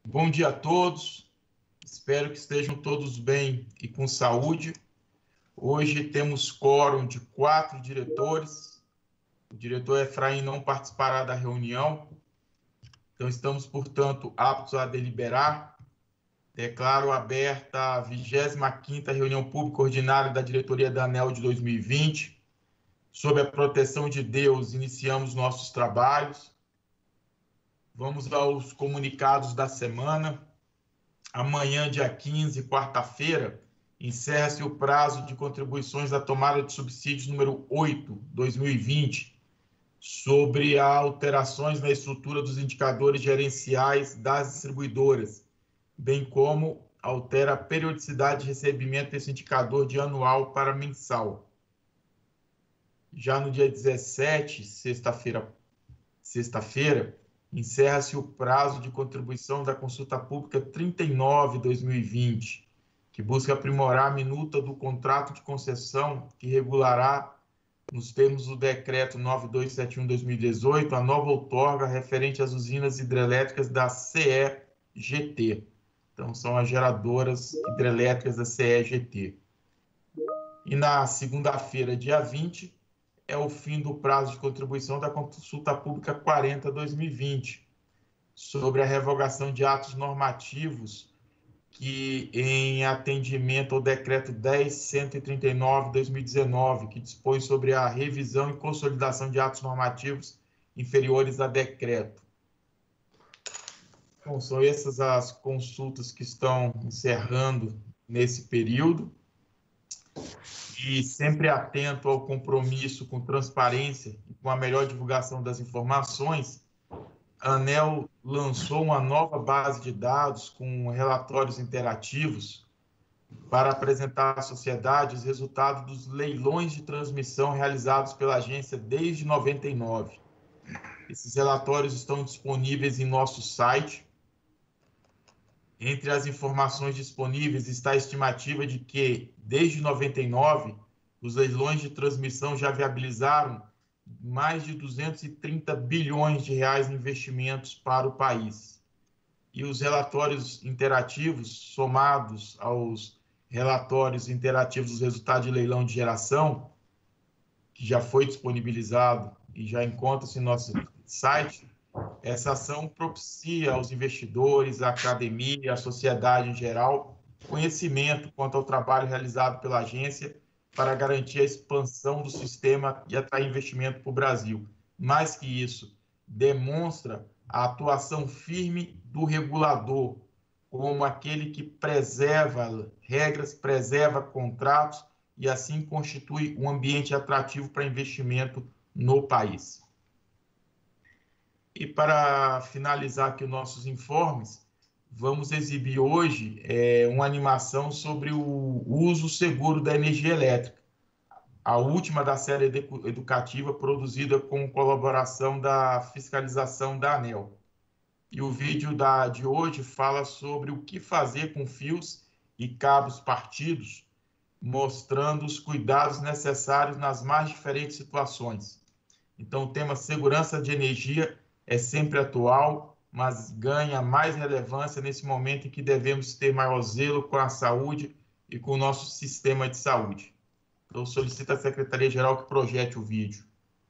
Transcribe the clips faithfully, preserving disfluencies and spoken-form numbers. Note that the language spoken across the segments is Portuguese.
Bom dia a todos, espero que estejam todos bem e com saúde. Hoje temos quórum de quatro diretores, o diretor Efraim não participará da reunião, então estamos, portanto, aptos a deliberar. Declaro aberta a vigésima quinta reunião pública ordinária da diretoria da ANEEL de dois mil e vinte. Sob a proteção de Deus, iniciamos nossos trabalhos. Vamos aos comunicados da semana. Amanhã, dia quinze, quarta-feira, encerra-se o prazo de contribuições da tomada de subsídios número oito, dois mil e vinte, sobre alterações na estrutura dos indicadores gerenciais das distribuidoras, bem como altera a periodicidade de recebimento desse indicador de anual para mensal. Já no dia dezessete, sexta-feira, sexta-feira, encerra-se o prazo de contribuição da consulta pública trinta e nove barra dois mil e vinte, que busca aprimorar a minuta do contrato de concessão que regulará, nos termos do decreto nove mil duzentos e setenta e um barra dois mil e dezoito, a nova outorga referente às usinas hidrelétricas da C E G T. Então, são as geradoras hidrelétricas da C E G T. E na segunda-feira, dia vinte, é o fim do prazo de contribuição da consulta pública quarenta barra dois mil e vinte, sobre a revogação de atos normativos que, em atendimento ao decreto dez mil cento e trinta e nove barra dois mil e dezenove, que dispõe sobre a revisão e consolidação de atos normativos inferiores a decreto. Bom, são essas as consultas que estão encerrando nesse período. E sempre atento ao compromisso com transparência e com a melhor divulgação das informações, a ANEEL lançou uma nova base de dados com relatórios interativos para apresentar à sociedade os resultados dos leilões de transmissão realizados pela agência desde noventa e nove. Esses relatórios estão disponíveis em nosso site. Entre as informações disponíveis está a estimativa de que, desde noventa e nove, os leilões de transmissão já viabilizaram mais de duzentos e trinta bilhões de reais em investimentos para o país. E os relatórios interativos, somados aos relatórios interativos dos resultados de leilão de geração, que já foi disponibilizado e já encontra-se no nosso site, essa ação propicia aos investidores, à academia, à sociedade em geral, conhecimento quanto ao trabalho realizado pela agência para garantir a expansão do sistema e atrair investimento para o Brasil. Mais que isso, demonstra a atuação firme do regulador, como aquele que preserva regras, preserva contratos e assim constitui um ambiente atrativo para investimento no país. E para finalizar aqui os nossos informes, vamos exibir hoje é, uma animação sobre o uso seguro da energia elétrica, a última da série educativa produzida com colaboração da fiscalização da ANEEL. E o vídeo da, de hoje fala sobre o que fazer com fios e cabos partidos, mostrando os cuidados necessários nas mais diferentes situações. Então, o tema segurança de energia é sempre atual, mas ganha mais relevância nesse momento em que devemos ter maior zelo com a saúde e com o nosso sistema de saúde. Eu solicito à Secretaria-Geral que projete o vídeo.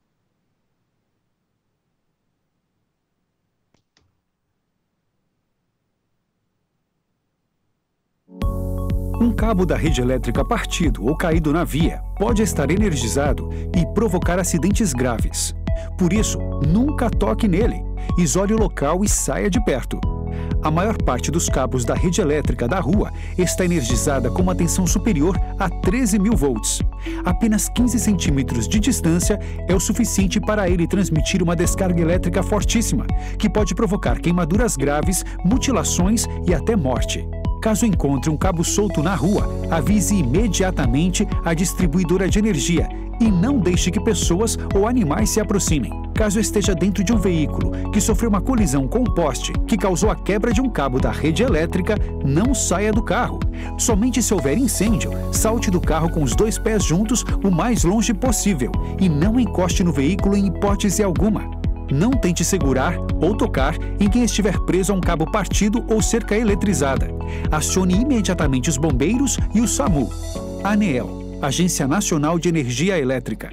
Um cabo da rede elétrica partido ou caído na via pode estar energizado e provocar acidentes graves. Por isso, nunca toque nele, isole o local e saia de perto. A maior parte dos cabos da rede elétrica da rua está energizada com uma tensão superior a treze mil volts. Apenas quinze centímetros de distância é o suficiente para ele transmitir uma descarga elétrica fortíssima, que pode provocar queimaduras graves, mutilações e até morte. Caso encontre um cabo solto na rua, avise imediatamente a distribuidora de energia e não deixe que pessoas ou animais se aproximem. Caso esteja dentro de um veículo que sofreu uma colisão com um poste que causou a quebra de um cabo da rede elétrica, não saia do carro. Somente se houver incêndio, salte do carro com os dois pés juntos o mais longe possível e não encoste no veículo em hipótese alguma. Não tente segurar ou tocar em quem estiver preso a um cabo partido ou cerca eletrizada. Acione imediatamente os bombeiros e o SAMU. ANEEL, Agência Nacional de Energia Elétrica.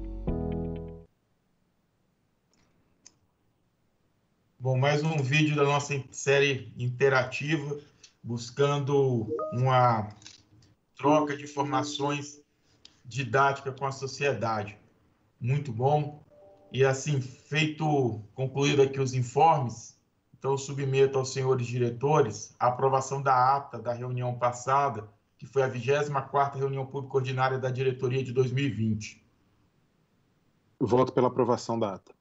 Bom, mais um vídeo da nossa série interativa, buscando uma troca de informações didática com a sociedade. Muito bom. E assim, feito, concluído aqui os informes, então eu submeto aos senhores diretores a aprovação da ata da reunião passada, que foi a vigésima quarta reunião pública ordinária da diretoria de dois mil e vinte. Eu voto pela aprovação da ata.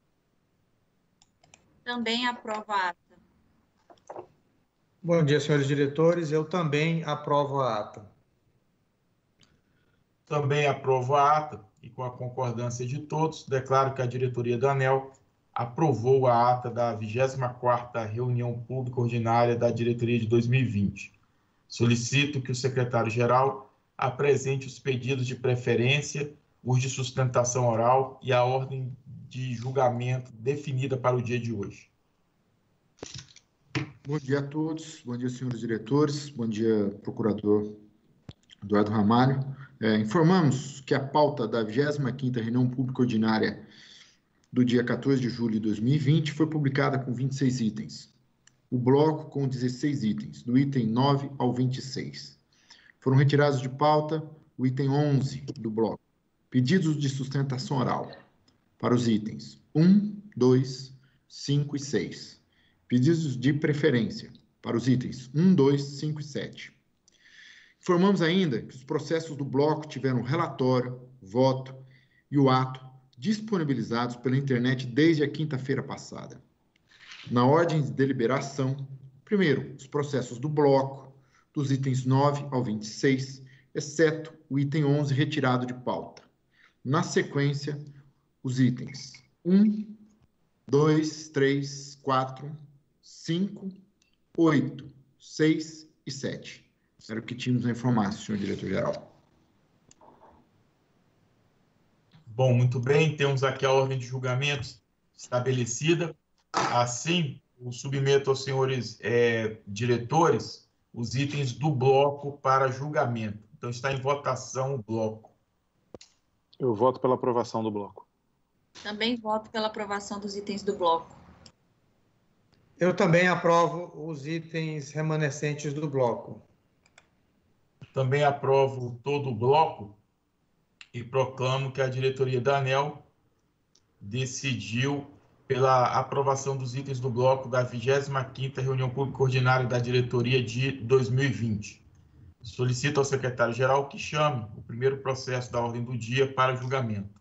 Também aprovo a ata. Bom dia, senhores diretores. Eu também aprovo a ata. Também aprovo a ata e, com a concordância de todos, declaro que a diretoria da ANEEL aprovou a ata da vigésima quarta reunião pública ordinária da diretoria de dois mil e vinte. Solicito que o secretário-geral apresente os pedidos de preferência, os de sustentação oral e a ordem de julgamento definida para o dia de hoje. Bom dia a todos, bom dia, senhores diretores, bom dia, procurador Eduardo Ramalho. É, informamos que a pauta da vigésima quinta reunião pública ordinária do dia quatorze de julho de dois mil e vinte foi publicada com vinte e seis itens. O bloco com dezesseis itens, do item nove ao vinte e seis. Foram retirados de pauta o item onze do bloco, pedidos de sustentação oral, para os itens um, dois, cinco e seis. Pedidos de preferência, para os itens um, dois, cinco e sete. Informamos ainda que os processos do bloco tiveram relatório, voto e o ato disponibilizados pela internet desde a quinta-feira passada. Na ordem de deliberação, primeiro, os processos do bloco, dos itens nove ao vinte e seis, exceto o item onze retirado de pauta. Na sequência, os itens um, dois, três, quatro, cinco, oito, seis e sete. Era o que tínhamos a informar, senhor diretor-geral. Bom, muito bem. Temos aqui a ordem de julgamentos estabelecida. Assim, eu submeto aos senhores é, diretores os itens do bloco para julgamento. Então, está em votação o bloco. Eu voto pela aprovação do bloco. Também voto pela aprovação dos itens do bloco. Eu também aprovo os itens remanescentes do bloco. Também aprovo todo o bloco e proclamo que a diretoria da ANEEL decidiu pela aprovação dos itens do bloco da vigésima quinta reunião pública ordinária da diretoria de dois mil e vinte. Solicito ao secretário-geral que chame o primeiro processo da ordem do dia para julgamento.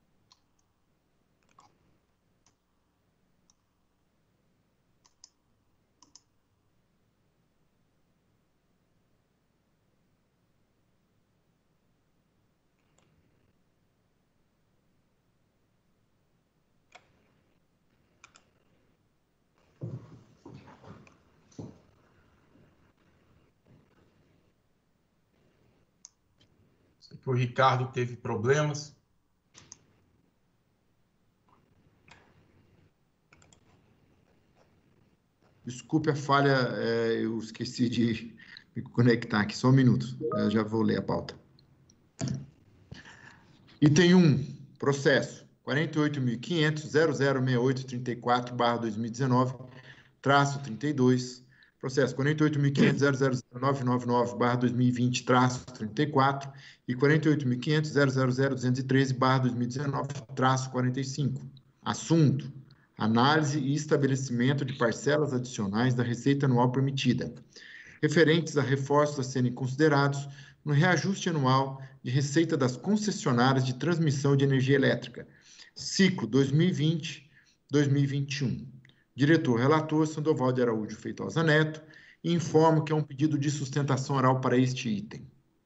Que o Ricardo teve problemas. Desculpe a falha, é, eu esqueci de me conectar aqui, só um minuto, eu já vou ler a pauta. Item um, processo quarenta e oito mil quinhentos ponto zero zero seis oito três quatro barra dois mil e dezenove, traço trinta e dois, processo quarenta e oito mil quinhentos ponto zero zero zero nove nove nove barra dois mil e vinte, traço trinta e quatro, e quarenta e oito mil quinhentos ponto zero zero zero duzentos e treze barra dois mil e dezenove, traço quarenta e cinco. Assunto: análise e estabelecimento de parcelas adicionais da receita anual permitida, referentes a reforços a serem considerados no reajuste anual de receita das concessionárias de transmissão de energia elétrica, ciclo dois mil e vinte a dois mil e vinte e um. Diretor-relator Sandoval de Araújo Feitosa Neto, e informo que é um pedido de sustentação oral para este item.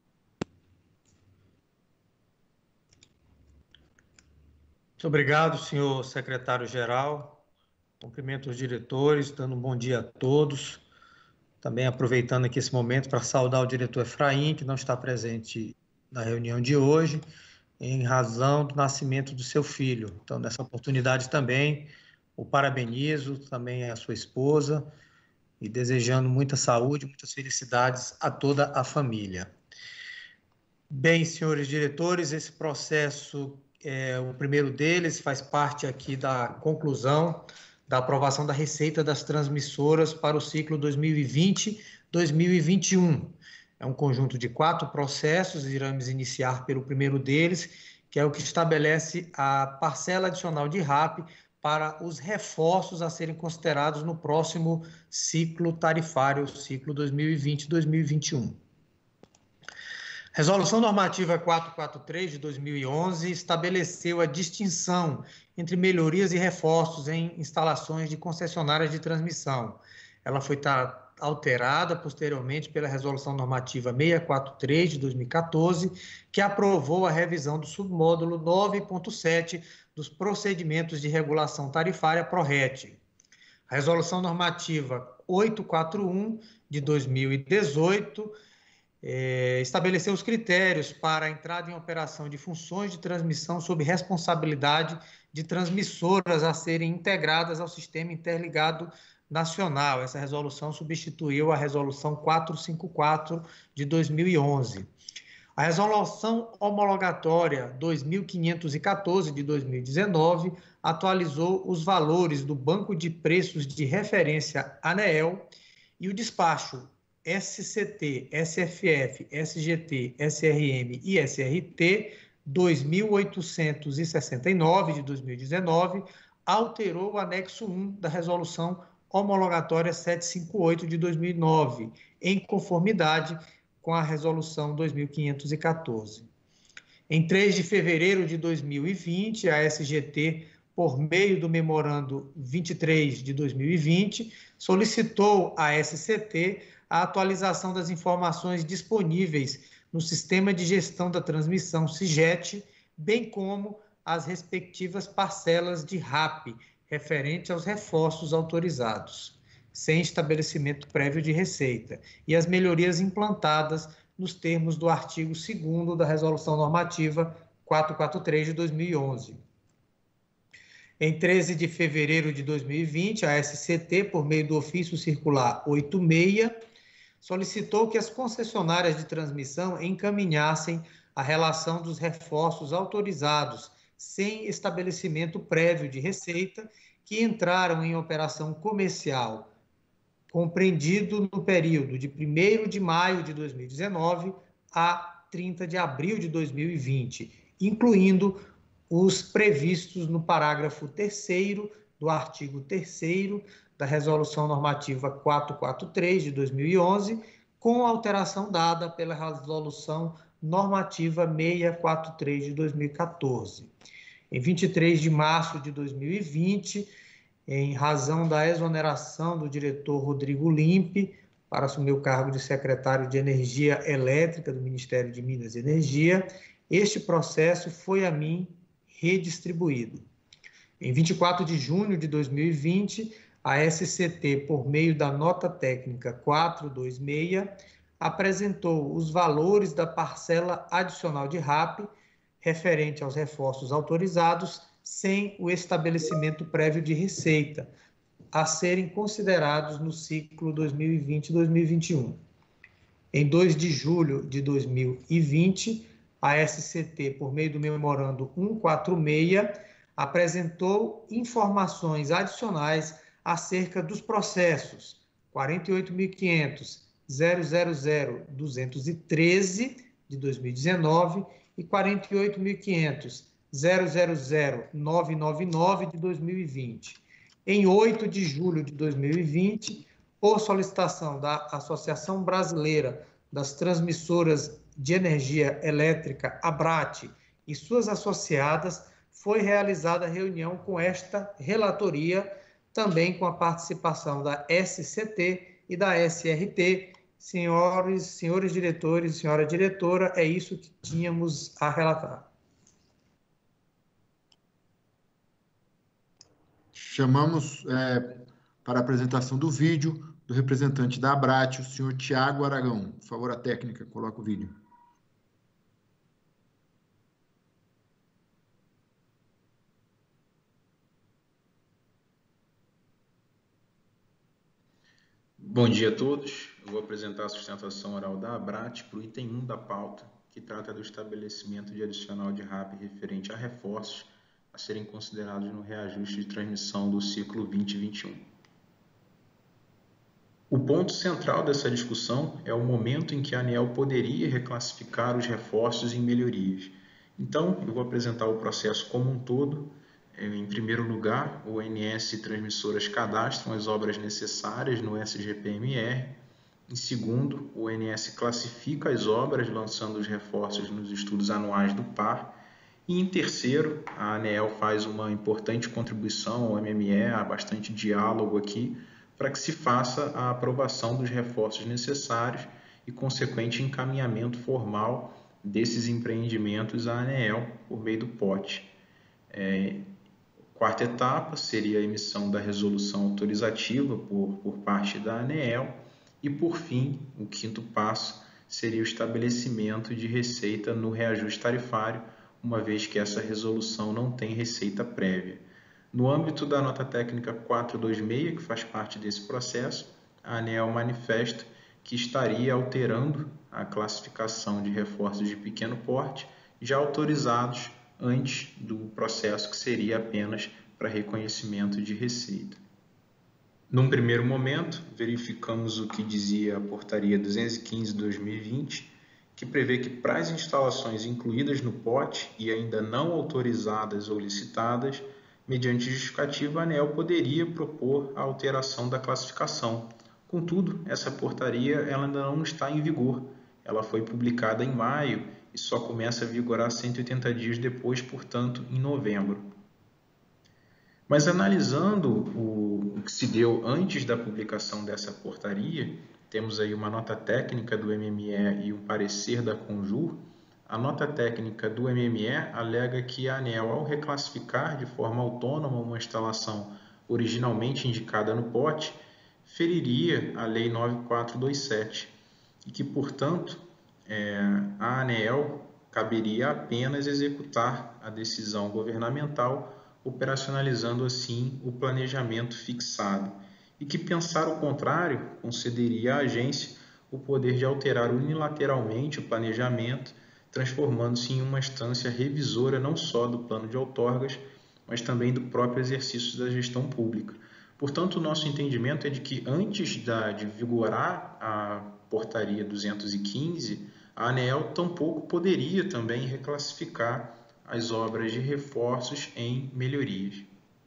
Muito obrigado, senhor secretário-geral. Cumprimento os diretores, dando um bom dia a todos. Também aproveitando aqui esse momento para saudar o diretor Efraim, que não está presente na reunião de hoje, em razão do nascimento do seu filho. Então, nessa oportunidade também, o parabenizo, também a sua esposa, e desejando muita saúde, muitas felicidades a toda a família. Bem, senhores diretores, esse processo, é, o primeiro deles, faz parte aqui da conclusão da aprovação da receita das transmissoras para o ciclo dois mil e vinte a dois mil e vinte e um. É um conjunto de quatro processos, iremos iniciar pelo primeiro deles, que é o que estabelece a parcela adicional de R A P para os reforços a serem considerados no próximo ciclo tarifário, ciclo dois mil e vinte a dois mil e vinte e um. Resolução Normativa quatrocentos e quarenta e três de dois mil e onze estabeleceu a distinção entre melhorias e reforços em instalações de concessionárias de transmissão. Ela foi alterada posteriormente pela Resolução Normativa seiscentos e quarenta e três de dois mil e quatorze, que aprovou a revisão do submódulo nove ponto sete dos procedimentos de regulação tarifária PRORET. A Resolução Normativa oitocentos e quarenta e um de dois mil e dezoito É, estabeleceu os critérios para a entrada em operação de funções de transmissão sob responsabilidade de transmissoras a serem integradas ao Sistema Interligado Nacional. Essa resolução substituiu a Resolução quatrocentos e cinquenta e quatro de dois mil e onze. A Resolução Homologatória dois mil quinhentos e quatorze de dois mil e dezenove atualizou os valores do Banco de Preços de Referência ANEEL e o despacho S C T, S F F, S G T, S R M e S R T dois mil oitocentos e sessenta e nove de dois mil e dezenove alterou o anexo um da Resolução Homologatória setecentos e cinquenta e oito de dois mil e nove, em conformidade com a Resolução dois mil quinhentos e quatorze. Em três de fevereiro de dois mil e vinte, a S G T, por meio do Memorando vinte e três de dois mil e vinte, solicitou à S C T a atualização das informações disponíveis no Sistema de Gestão da Transmissão, SIGET, bem como as respectivas parcelas de R A P, referente aos reforços autorizados, sem estabelecimento prévio de receita, e as melhorias implantadas nos termos do artigo segundo da Resolução Normativa quatrocentos e quarenta e três de dois mil e onze. Em treze de fevereiro de dois mil e vinte, a S C T, por meio do ofício circular oitenta e seis, solicitou que as concessionárias de transmissão encaminhassem a relação dos reforços autorizados sem estabelecimento prévio de receita que entraram em operação comercial, compreendido no período de primeiro de maio de dois mil e dezenove a trinta de abril de dois mil e vinte, incluindo os previstos no parágrafo terceiro do artigo terceiro da Resolução Normativa quatrocentos e quarenta e três de dois mil e onze, com a alteração dada pela Resolução Normativa seiscentos e quarenta e três de dois mil e quatorze. Em vinte e três de março de dois mil e vinte, em razão da exoneração do diretor Rodrigo Limpe para assumir o cargo de secretário de Energia Elétrica do Ministério de Minas e Energia, este processo foi a mim redistribuído. Em vinte e quatro de junho de dois mil e vinte, a S C T, por meio da nota técnica quatrocentos e vinte e seis, apresentou os valores da parcela adicional de R A P referente aos reforços autorizados sem o estabelecimento prévio de receita, a serem considerados no ciclo dois mil e vinte a dois mil e vinte e um. Em dois de julho de dois mil e vinte, a S C T, por meio do memorando cento e quarenta e seis, apresentou informações adicionais acerca dos processos quarenta e oito mil e quinhentos, zero zero zero, duzentos e treze de dois mil e dezenove e quarenta e oito mil e quinhentos, zero zero zero, novecentos e noventa e nove de dois mil e vinte. Em oito de julho de dois mil e vinte, por solicitação da Associação Brasileira das Transmissoras de Energia Elétrica, ABRAT, e suas associadas, foi realizada reunião com esta relatoria, também com a participação da S C T e da S R T. Senhores, senhores diretores, senhora diretora, é isso que tínhamos a relatar. Chamamos é, para a apresentação do vídeo do representante da ABRAT, o senhor Tiago Aragão. Por favor, a técnica, coloca o vídeo. Bom dia a todos. Eu vou apresentar a sustentação oral da ABRAT para o item um da pauta, que trata do estabelecimento de adicional de R A P referente a reforços a serem considerados no reajuste de transmissão do ciclo vinte vinte e um. O ponto central dessa discussão é o momento em que a ANEEL poderia reclassificar os reforços em melhorias. Então, eu vou apresentar o processo como um todo. Em primeiro lugar, o O N S e transmissoras cadastram as obras necessárias no S G P M R. Em segundo, o O N S classifica as obras, lançando os reforços nos estudos anuais do P A R. E em terceiro, a ANEEL faz uma importante contribuição ao M M E, há bastante diálogo aqui, para que se faça a aprovação dos reforços necessários e consequente encaminhamento formal desses empreendimentos à ANEEL por meio do P O T. É, quarta etapa seria a emissão da resolução autorizativa por, por parte da ANEEL e, por fim, o quinto passo seria o estabelecimento de receita no reajuste tarifário, uma vez que essa resolução não tem receita prévia. No âmbito da nota técnica quatrocentos e vinte e seis, que faz parte desse processo, a ANEEL manifesta que estaria alterando a classificação de reforços de pequeno porte já autorizados antes do processo que seria apenas para reconhecimento de receita. Num primeiro momento, verificamos o que dizia a Portaria duzentos e quinze de dois mil e vinte, que prevê que para as instalações incluídas no P O T e ainda não autorizadas ou licitadas, mediante justificativa, a ANEEL poderia propor a alteração da classificação. Contudo, essa portaria ela ainda não está em vigor. Ela foi publicada em maio e só começa a vigorar cento e oitenta dias depois, portanto, em novembro. Mas analisando o, o que se deu antes da publicação dessa portaria, temos aí uma nota técnica do M M E e um parecer da Conjur. A nota técnica do M M E alega que a ANEEL, ao reclassificar de forma autônoma uma instalação originalmente indicada no P O T, feriria a Lei nove mil quatrocentos e vinte e sete e que, portanto, é, a ANEEL caberia apenas executar a decisão governamental, operacionalizando assim o planejamento fixado, e que pensar o contrário concederia à agência o poder de alterar unilateralmente o planejamento, transformando-se em uma instância revisora não só do plano de outorgas, mas também do próprio exercício da gestão pública. Portanto, o nosso entendimento é de que antes da, de vigorar a Portaria duzentos e quinze, a ANEEL tampouco poderia também reclassificar as obras de reforços em melhorias.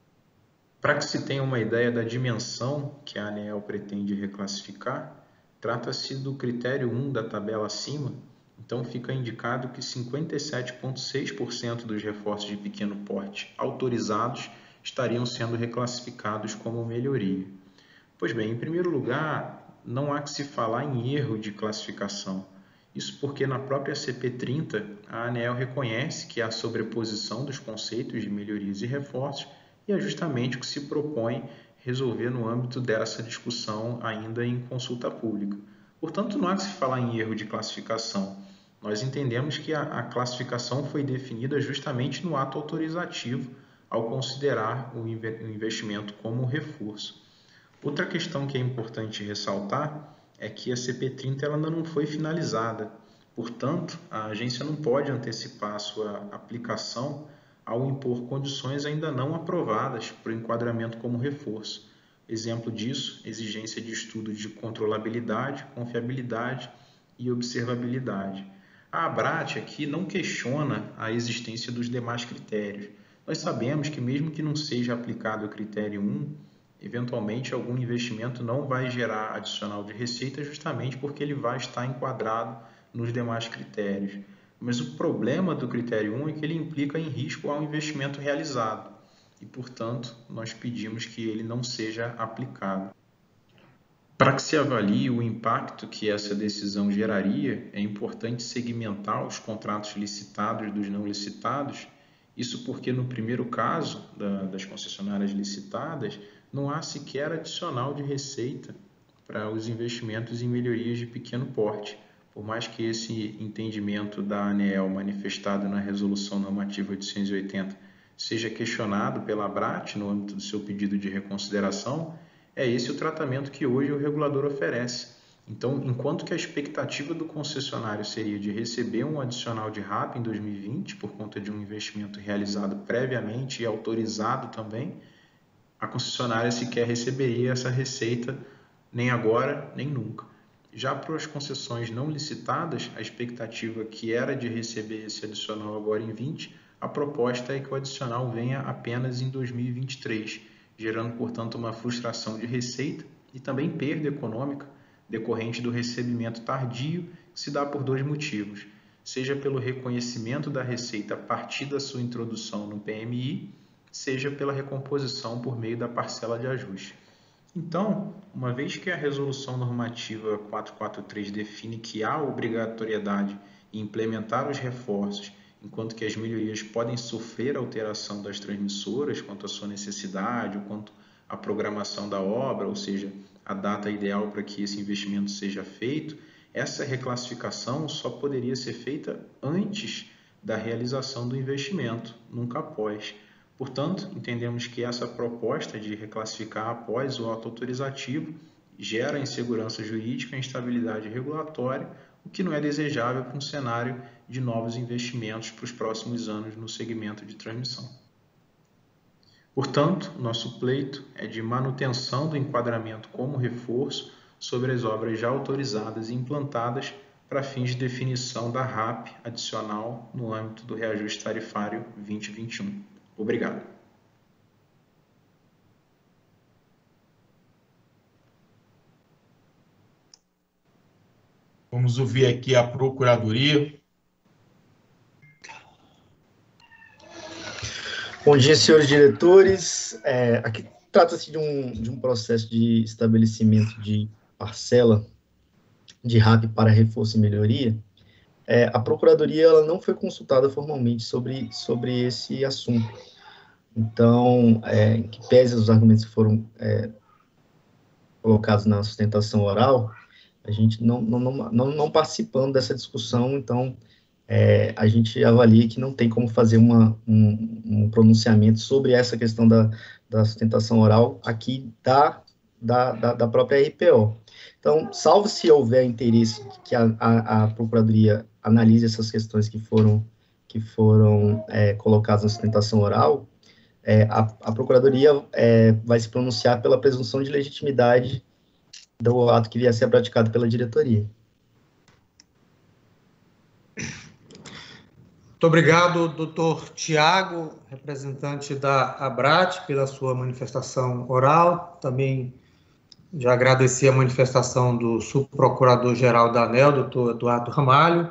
Para que se tenha uma ideia da dimensão que a ANEEL pretende reclassificar, trata-se do critério um da tabela acima. Então, fica indicado que cinquenta e sete vírgula seis por cento dos reforços de pequeno porte autorizados estariam sendo reclassificados como melhoria. Pois bem, em primeiro lugar, não há que se falar em erro de classificação. Isso porque na própria C P trinta, a ANEEL reconhece que há sobreposição dos conceitos de melhorias e reforços e é justamente o que se propõe resolver no âmbito dessa discussão ainda em consulta pública. Portanto, não há que se falar em erro de classificação. Nós entendemos que a, a classificação foi definida justamente no ato autorizativo, ao considerar o investimento como reforço. Outra questão que é importante ressaltar é que a C P trinta ela ainda não foi finalizada. Portanto, a agência não pode antecipar a sua aplicação ao impor condições ainda não aprovadas para o enquadramento como reforço. Exemplo disso, exigência de estudo de controlabilidade, confiabilidade e observabilidade. A ABRAT aqui não questiona a existência dos demais critérios. Nós sabemos que mesmo que não seja aplicado o critério um, eventualmente algum investimento não vai gerar adicional de receita justamente porque ele vai estar enquadrado nos demais critérios. Mas o problema do critério um é que ele implica em risco ao investimento realizado e, portanto, nós pedimos que ele não seja aplicado. Para que se avalie o impacto que essa decisão geraria, é importante segmentar os contratos licitados dos não licitados. Isso porque, no primeiro caso da, das concessionárias licitadas, não há sequer adicional de receita para os investimentos em melhorias de pequeno porte. Por mais que esse entendimento da ANEEL manifestado na Resolução Normativa oitocentos e oitenta seja questionado pela ABRAT no âmbito do seu pedido de reconsideração, É esse o tratamento que hoje o regulador oferece. Então, enquanto que a expectativa do concessionário seria de receber um adicional de R A P em dois mil e vinte, por conta de um investimento realizado previamente e autorizado também, a concessionária sequer receberia essa receita nem agora, nem nunca. Já para as concessões não licitadas, a expectativa que era de receber esse adicional agora em vinte, a proposta é que o adicional venha apenas em dois mil e vinte e três, gerando, portanto, uma frustração de receita e também perda econômica decorrente do recebimento tardio, que se dá por dois motivos, seja pelo reconhecimento da receita a partir da sua introdução no P M I, seja pela recomposição por meio da parcela de ajuste. Então, uma vez que a Resolução Normativa quatrocentos e quarenta e três define que há obrigatoriedade em implementar os reforços, enquanto que as melhorias podem sofrer alteração das transmissoras quanto à sua necessidade, ou quanto à programação da obra, ou seja, a data ideal para que esse investimento seja feito, essa reclassificação só poderia ser feita antes da realização do investimento, nunca após. Portanto, entendemos que essa proposta de reclassificar após o ato autorizativo gera insegurança jurídica e instabilidade regulatória, o que não é desejável para um cenário de novos investimentos para os próximos anos no segmento de transmissão. Portanto, nosso pleito é de manutenção do enquadramento como reforço sobre as obras já autorizadas e implantadas para fins de definição da R A P adicional no âmbito do reajuste tarifário vinte e vinte e um. Obrigado. Vamos ouvir aqui a Procuradoria. Bom dia, senhores diretores. É, aqui trata-se de um, de um processo de estabelecimento de parcela de R A P para reforço e melhoria. É, a Procuradoria ela não foi consultada formalmente sobre, sobre esse assunto. Então, é, em que pese os argumentos que foram é, colocados na sustentação oral, a gente não, não, não, não, não participando dessa discussão, então é, a gente avalia que não tem como fazer uma, um, um pronunciamento sobre essa questão da, da sustentação oral aqui da, da, da, da própria R P O. Então, salvo se houver interesse que a, a, a Procuradoria analise essas questões que foram, que foram é, colocadas na sustentação oral, é, a, a Procuradoria é, vai se pronunciar pela presunção de legitimidade do ato que vier a ser praticado pela diretoria. Muito obrigado, doutor Tiago, representante da ABRAT, pela sua manifestação oral. Também já agradeci a manifestação do subprocurador-geral da ANEEL, doutor Eduardo Ramalho.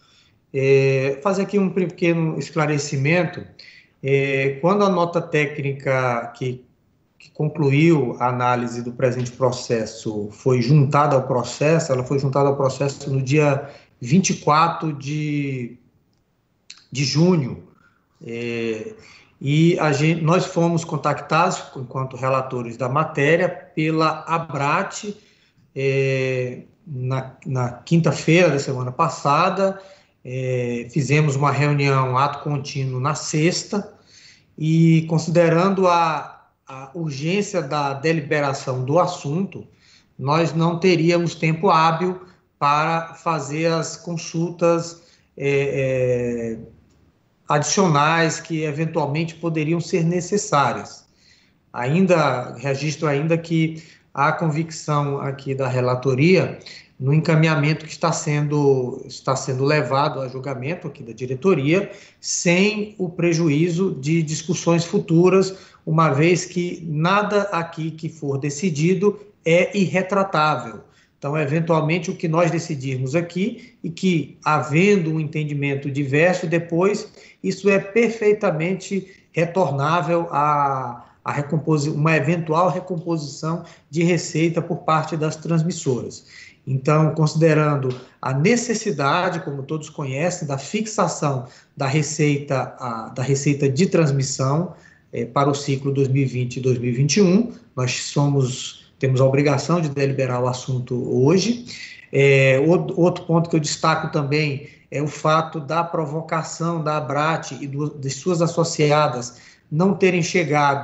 É, fazer aqui um pequeno esclarecimento. É, quando a nota técnica que, que concluiu a análise do presente processo foi juntada ao processo, ela foi juntada ao processo no dia vinte e quatro de, de junho, é, e a gente, nós fomos contactados, enquanto relatores da matéria, pela ABRAT é, na, na quinta-feira da semana passada. É, fizemos uma reunião, ato contínuo, na sexta, e considerando a, a urgência da deliberação do assunto, nós não teríamos tempo hábil para fazer as consultas é, é, adicionais que eventualmente poderiam ser necessárias. Ainda, registro ainda que há convicção aqui da relatoria no encaminhamento que está sendo, está sendo levado a julgamento aqui da diretoria, sem o prejuízo de discussões futuras, uma vez que nada aqui que for decidido é irretratável. Então, eventualmente, o que nós decidirmos aqui, e que, havendo um entendimento diverso depois, isso é perfeitamente retornável a, a recomposi- uma eventual recomposição de receita por parte das transmissoras. Então, considerando a necessidade, como todos conhecem, da fixação da receita, a, da receita de transmissão é, para o ciclo dois mil e vinte e dois mil e vinte e um, nós somos, temos a obrigação de deliberar o assunto hoje. É, outro ponto que eu destaco também é o fato da provocação da ABRAT e do, de suas associadas não terem chegado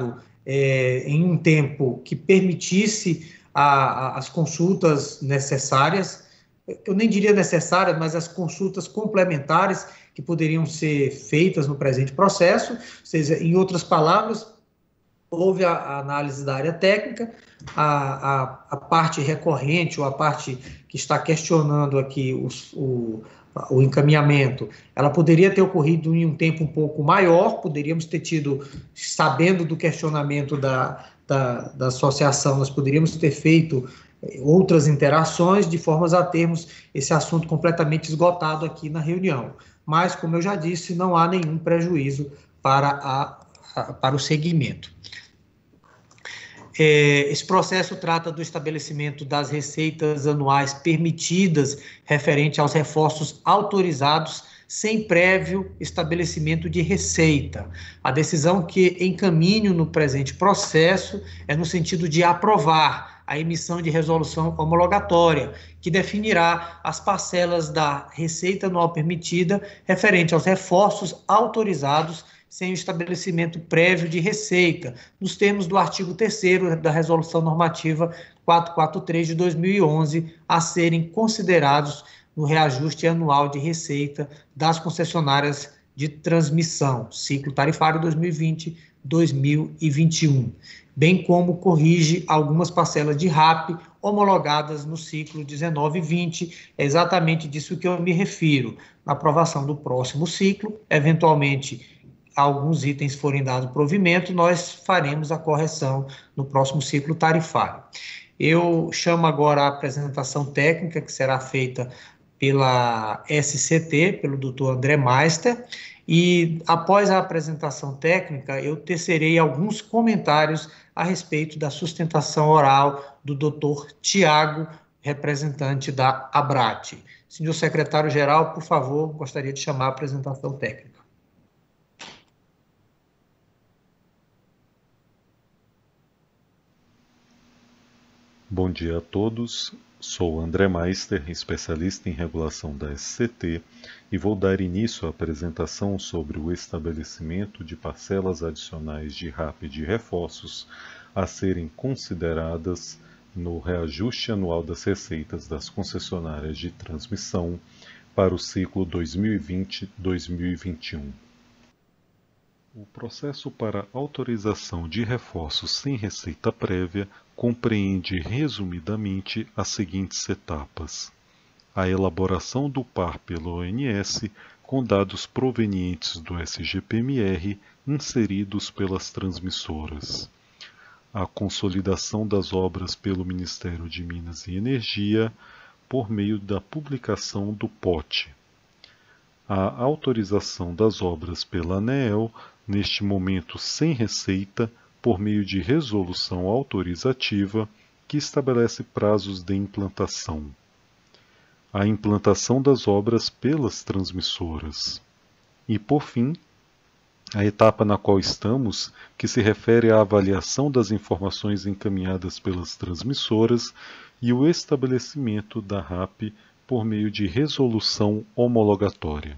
é, em um tempo que permitisse a, a, as consultas necessárias, eu nem diria necessárias, mas as consultas complementares que poderiam ser feitas no presente processo, ou seja, em outras palavras, houve a, a análise da área técnica, a, a, a parte recorrente ou a parte que está questionando aqui os, o, o encaminhamento, ela poderia ter ocorrido em um tempo um pouco maior, poderíamos ter tido, sabendo do questionamento da, da, da associação, nós poderíamos ter feito outras interações de formas a termos esse assunto completamente esgotado aqui na reunião. Mas, como eu já disse, não há nenhum prejuízo para, a, a, para o segmento. É, esse processo trata do estabelecimento das receitas anuais permitidas referente aos reforços autorizados sem prévio estabelecimento de receita. A decisão que encaminho no presente processo é no sentido de aprovar a emissão de resolução homologatória, que definirá as parcelas da receita anual permitida referente aos reforços autorizados sem o estabelecimento prévio de receita, nos termos do artigo terceiro da Resolução Normativa quatrocentos e quarenta e três de dois mil e onze, a serem considerados no reajuste anual de receita das concessionárias de transmissão, ciclo tarifário dois mil e vinte a dois mil e vinte e um, bem como corrige algumas parcelas de R A P homologadas no ciclo dezenove e vinte. É exatamente disso que eu me refiro. Na aprovação do próximo ciclo, eventualmente, alguns itens forem dados provimento, nós faremos a correção no próximo ciclo tarifário. Eu chamo agora a apresentação técnica, que será feita pela S C T, pelo doutor André Meister, e após a apresentação técnica, eu tecerei alguns comentários a respeito da sustentação oral do doutor Tiago, representante da ABRAT. Senhor secretário-geral, por favor, gostaria de chamar a apresentação técnica. Bom dia a todos, sou André Meister, especialista em regulação da S C T, e vou dar início à apresentação sobre o estabelecimento de parcelas adicionais de R A P de reforços a serem consideradas no reajuste anual das receitas das concessionárias de transmissão para o ciclo dois mil e vinte a dois mil e vinte e um. O processo para autorização de reforços sem receita prévia compreende, resumidamente, as seguintes etapas: a elaboração do P A R pelo O N S, com dados provenientes do S G P M R inseridos pelas transmissoras; a consolidação das obras pelo Ministério de Minas e Energia, por meio da publicação do P O T; a autorização das obras pela ANEEL, neste momento sem receita, por meio de resolução autorizativa, que estabelece prazos de implantação; a implantação das obras pelas transmissoras; e, por fim, a etapa na qual estamos, que se refere à avaliação das informações encaminhadas pelas transmissoras e o estabelecimento da R A P por meio de resolução homologatória.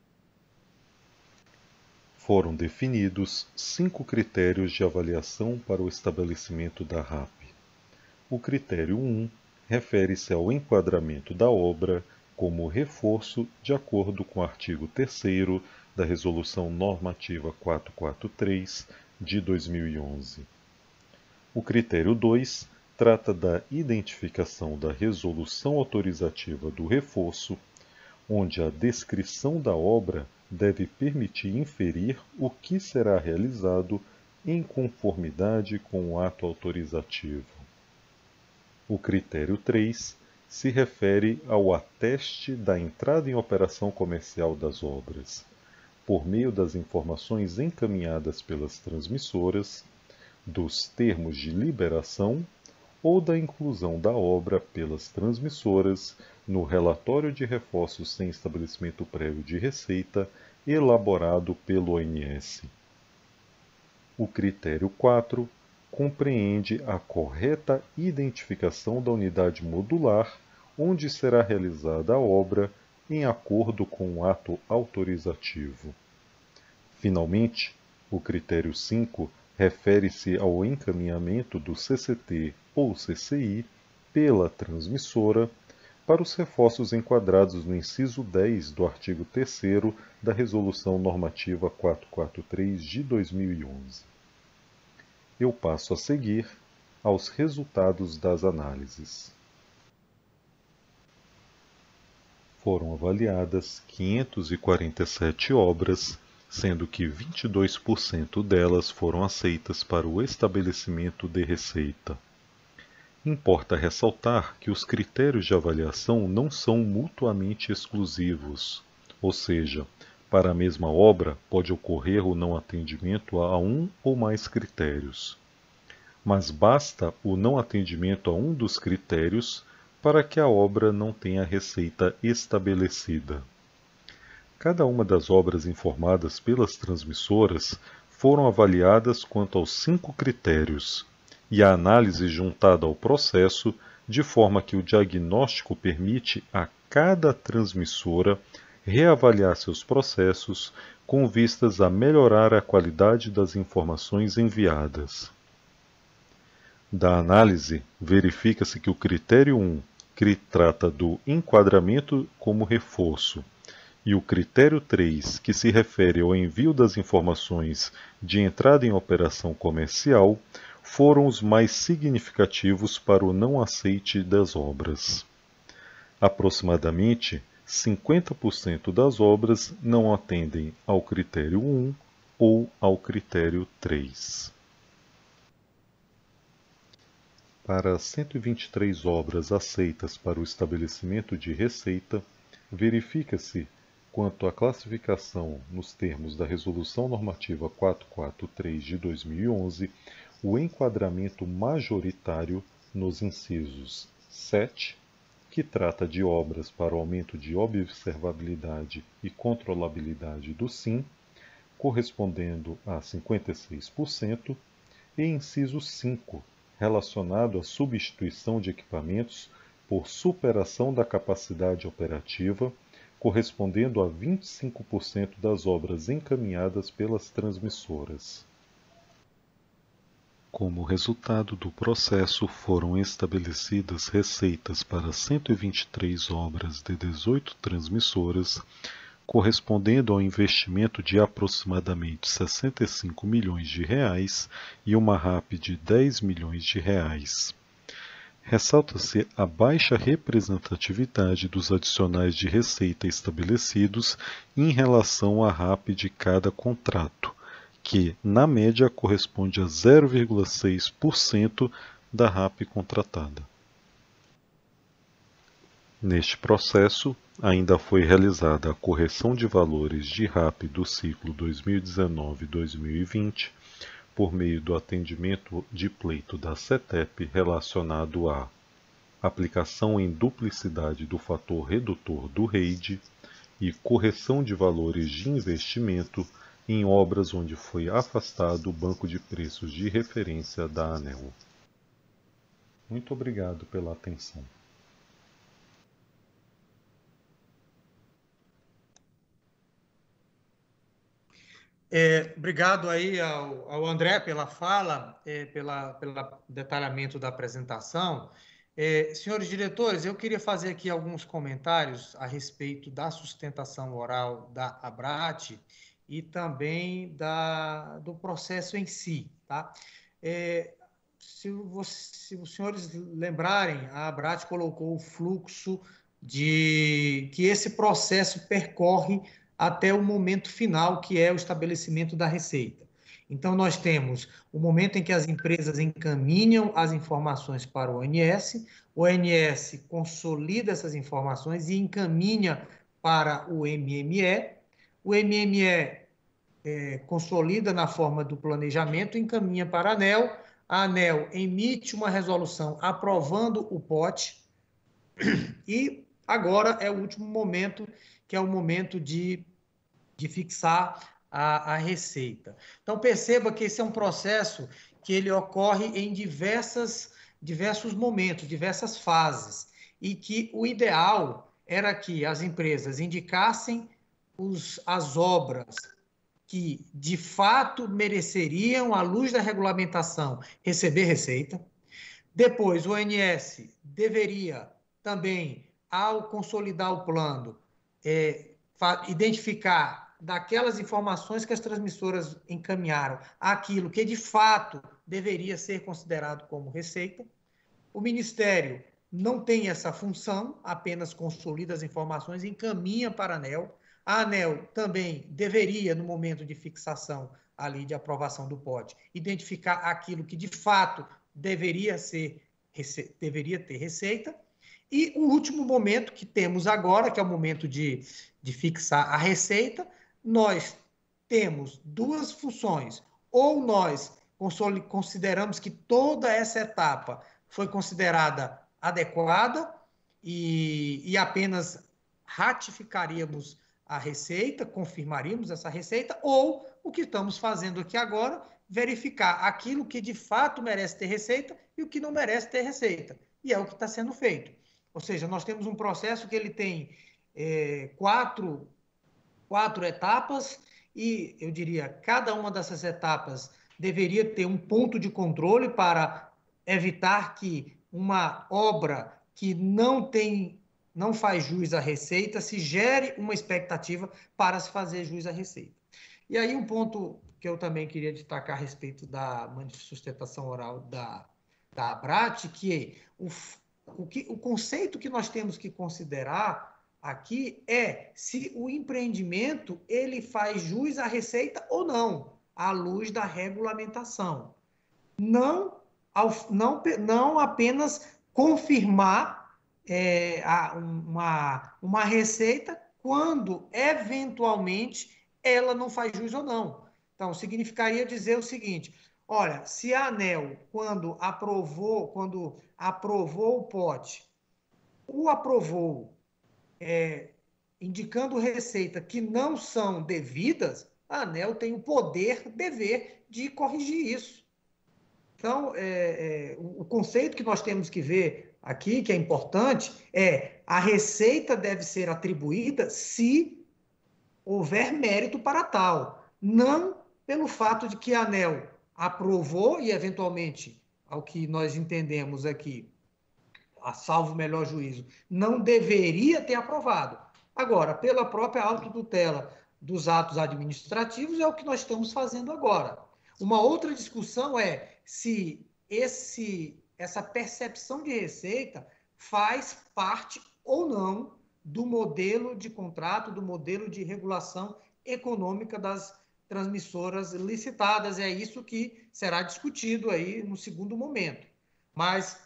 Foram definidos cinco critérios de avaliação para o estabelecimento da R A P. O critério um refere-se ao enquadramento da obra como reforço de acordo com o artigo terceiro da Resolução Normativa quatrocentos e quarenta e três de dois mil e onze. O critério dois trata da identificação da resolução autorizativa do reforço, onde a descrição da obra deve permitir inferir o que será realizado em conformidade com o ato autorizativo. O critério três se refere ao ateste da entrada em operação comercial das obras, por meio das informações encaminhadas pelas transmissoras, dos termos de liberação ou da inclusão da obra pelas transmissoras no relatório de reforços sem estabelecimento prévio de receita elaborado pelo O N S. O critério quatro compreende a correta identificação da unidade modular onde será realizada a obra em acordo com o ato autorizativo. Finalmente, o critério cinco refere-se ao encaminhamento do C C T ou C C I pela transmissora para os reforços enquadrados no inciso dez do artigo terceiro da Resolução Normativa quatrocentos e quarenta e três de dois mil e onze. Eu passo a seguir aos resultados das análises. Foram avaliadas quinhentas e quarenta e sete obras, sendo que vinte e dois por cento delas foram aceitas para o estabelecimento de receita. Importa ressaltar que os critérios de avaliação não são mutuamente exclusivos, ou seja, para a mesma obra pode ocorrer o não atendimento a um ou mais critérios. Mas basta o não atendimento a um dos critérios para que a obra não tenha receita estabelecida. Cada uma das obras informadas pelas transmissoras foram avaliadas quanto aos cinco critérios, e a análise juntada ao processo, de forma que o diagnóstico permite a cada transmissora reavaliar seus processos com vistas a melhorar a qualidade das informações enviadas. Da análise, verifica-se que o critério um, que trata do enquadramento como reforço, e o critério três, que se refere ao envio das informações de entrada em operação comercial, foram os mais significativos para o não aceite das obras. Aproximadamente cinquenta por cento das obras não atendem ao critério um ou ao critério três. Para cento e vinte e três obras aceitas para o estabelecimento de receita, verifica-se, quanto à classificação nos termos da Resolução Normativa quatrocentos e quarenta e três de dois mil e onze, o enquadramento majoritário nos incisos sete, que trata de obras para o aumento de observabilidade e controlabilidade do SIM, correspondendo a cinquenta e seis por cento, e inciso cinco, relacionado à substituição de equipamentos por superação da capacidade operativa, correspondendo a vinte e cinco por cento das obras encaminhadas pelas transmissoras. Como resultado do processo, foram estabelecidas receitas para cento e vinte e três obras de dezoito transmissoras, correspondendo ao investimento de aproximadamente sessenta e cinco milhões de reais e uma R A P de dez milhões de reais. Ressalta-se a baixa representatividade dos adicionais de receita estabelecidos em relação à R A P de cada contrato, que, na média, corresponde a zero vírgula seis por cento da R A P contratada. Neste processo, ainda foi realizada a correção de valores de R A P do ciclo dois mil e dezenove a dois mil e vinte, por meio do atendimento de pleito da CETEP relacionado à aplicação em duplicidade do fator redutor do R E I D e correção de valores de investimento em obras onde foi afastado o banco de preços de referência da ANEEL. Muito obrigado pela atenção. É, obrigado aí ao, ao André pela fala, é, pela, pelo detalhamento da apresentação. É, senhores diretores, eu queria fazer aqui alguns comentários a respeito da sustentação oral da ABRAT e também da, do processo em si. Tá? É, se, você, se os senhores lembrarem, a ABRAT colocou o fluxo de que esse processo percorre até o momento final, que é o estabelecimento da receita. Então, nós temos o momento em que as empresas encaminham as informações para o O N S, o O N S consolida essas informações e encaminha para o M M E, o M M E é, consolida na forma do planejamento, encaminha para a ANEEL, a ANEEL emite uma resolução aprovando o P O T, e agora é o último momento, que é o momento de, de fixar a, a receita. Então, perceba que esse é um processo que ele ocorre em diversas, diversos momentos, diversas fases, e que o ideal era que as empresas indicassem os, as obras que, de fato, mereceriam, à luz da regulamentação, receber receita. Depois, o O N S deveria também, ao consolidar o plano, é, identificar daquelas informações que as transmissoras encaminharam aquilo que, de fato, deveria ser considerado como receita. O Ministério não tem essa função, apenas consolida as informações e encaminha para a ANEEL. A ANEEL também deveria, no momento de fixação ali de aprovação do P O D, identificar aquilo que, de fato, deveria ser, deveria ter receita. E o último momento que temos agora, que é o momento de, de fixar a receita, nós temos duas funções. Ou nós consideramos que toda essa etapa foi considerada adequada e, e apenas ratificaríamos a receita, confirmaríamos essa receita, ou o que estamos fazendo aqui agora, verificar aquilo que de fato merece ter receita e o que não merece ter receita. E é o que está sendo feito. Ou seja, nós temos um processo que ele tem é, quatro, quatro etapas e, eu diria, cada uma dessas etapas deveria ter um ponto de controle para evitar que uma obra que não tem, não faz jus à receita se gere uma expectativa para se fazer jus à receita. E aí um ponto que eu também queria destacar a respeito da sustentação oral da, da ABRAT, que o, o que o conceito que nós temos que considerar aqui é se o empreendimento ele faz jus à receita ou não, à luz da regulamentação. Não, ao, não, não apenas confirmar é, a, uma, uma receita quando, eventualmente, ela não faz jus ou não. Então, significaria dizer o seguinte, olha, se a ANEEL, quando aprovou, quando aprovou o P O D, o aprovou é, indicando receita que não são devidas, a ANEEL tem o poder, dever de corrigir isso. Então, é, é, o conceito que nós temos que ver aqui, que é importante, é a receita deve ser atribuída se houver mérito para tal, não pelo fato de que a ANEEL aprovou e, eventualmente, ao que nós entendemos aqui, a salvo melhor juízo, não deveria ter aprovado. Agora, pela própria autotutela dos atos administrativos, é o que nós estamos fazendo agora. Uma outra discussão é se esse, essa percepção de receita faz parte ou não do modelo de contrato, do modelo de regulação econômica das transmissoras licitadas. É isso que será discutido aí no segundo momento. Mas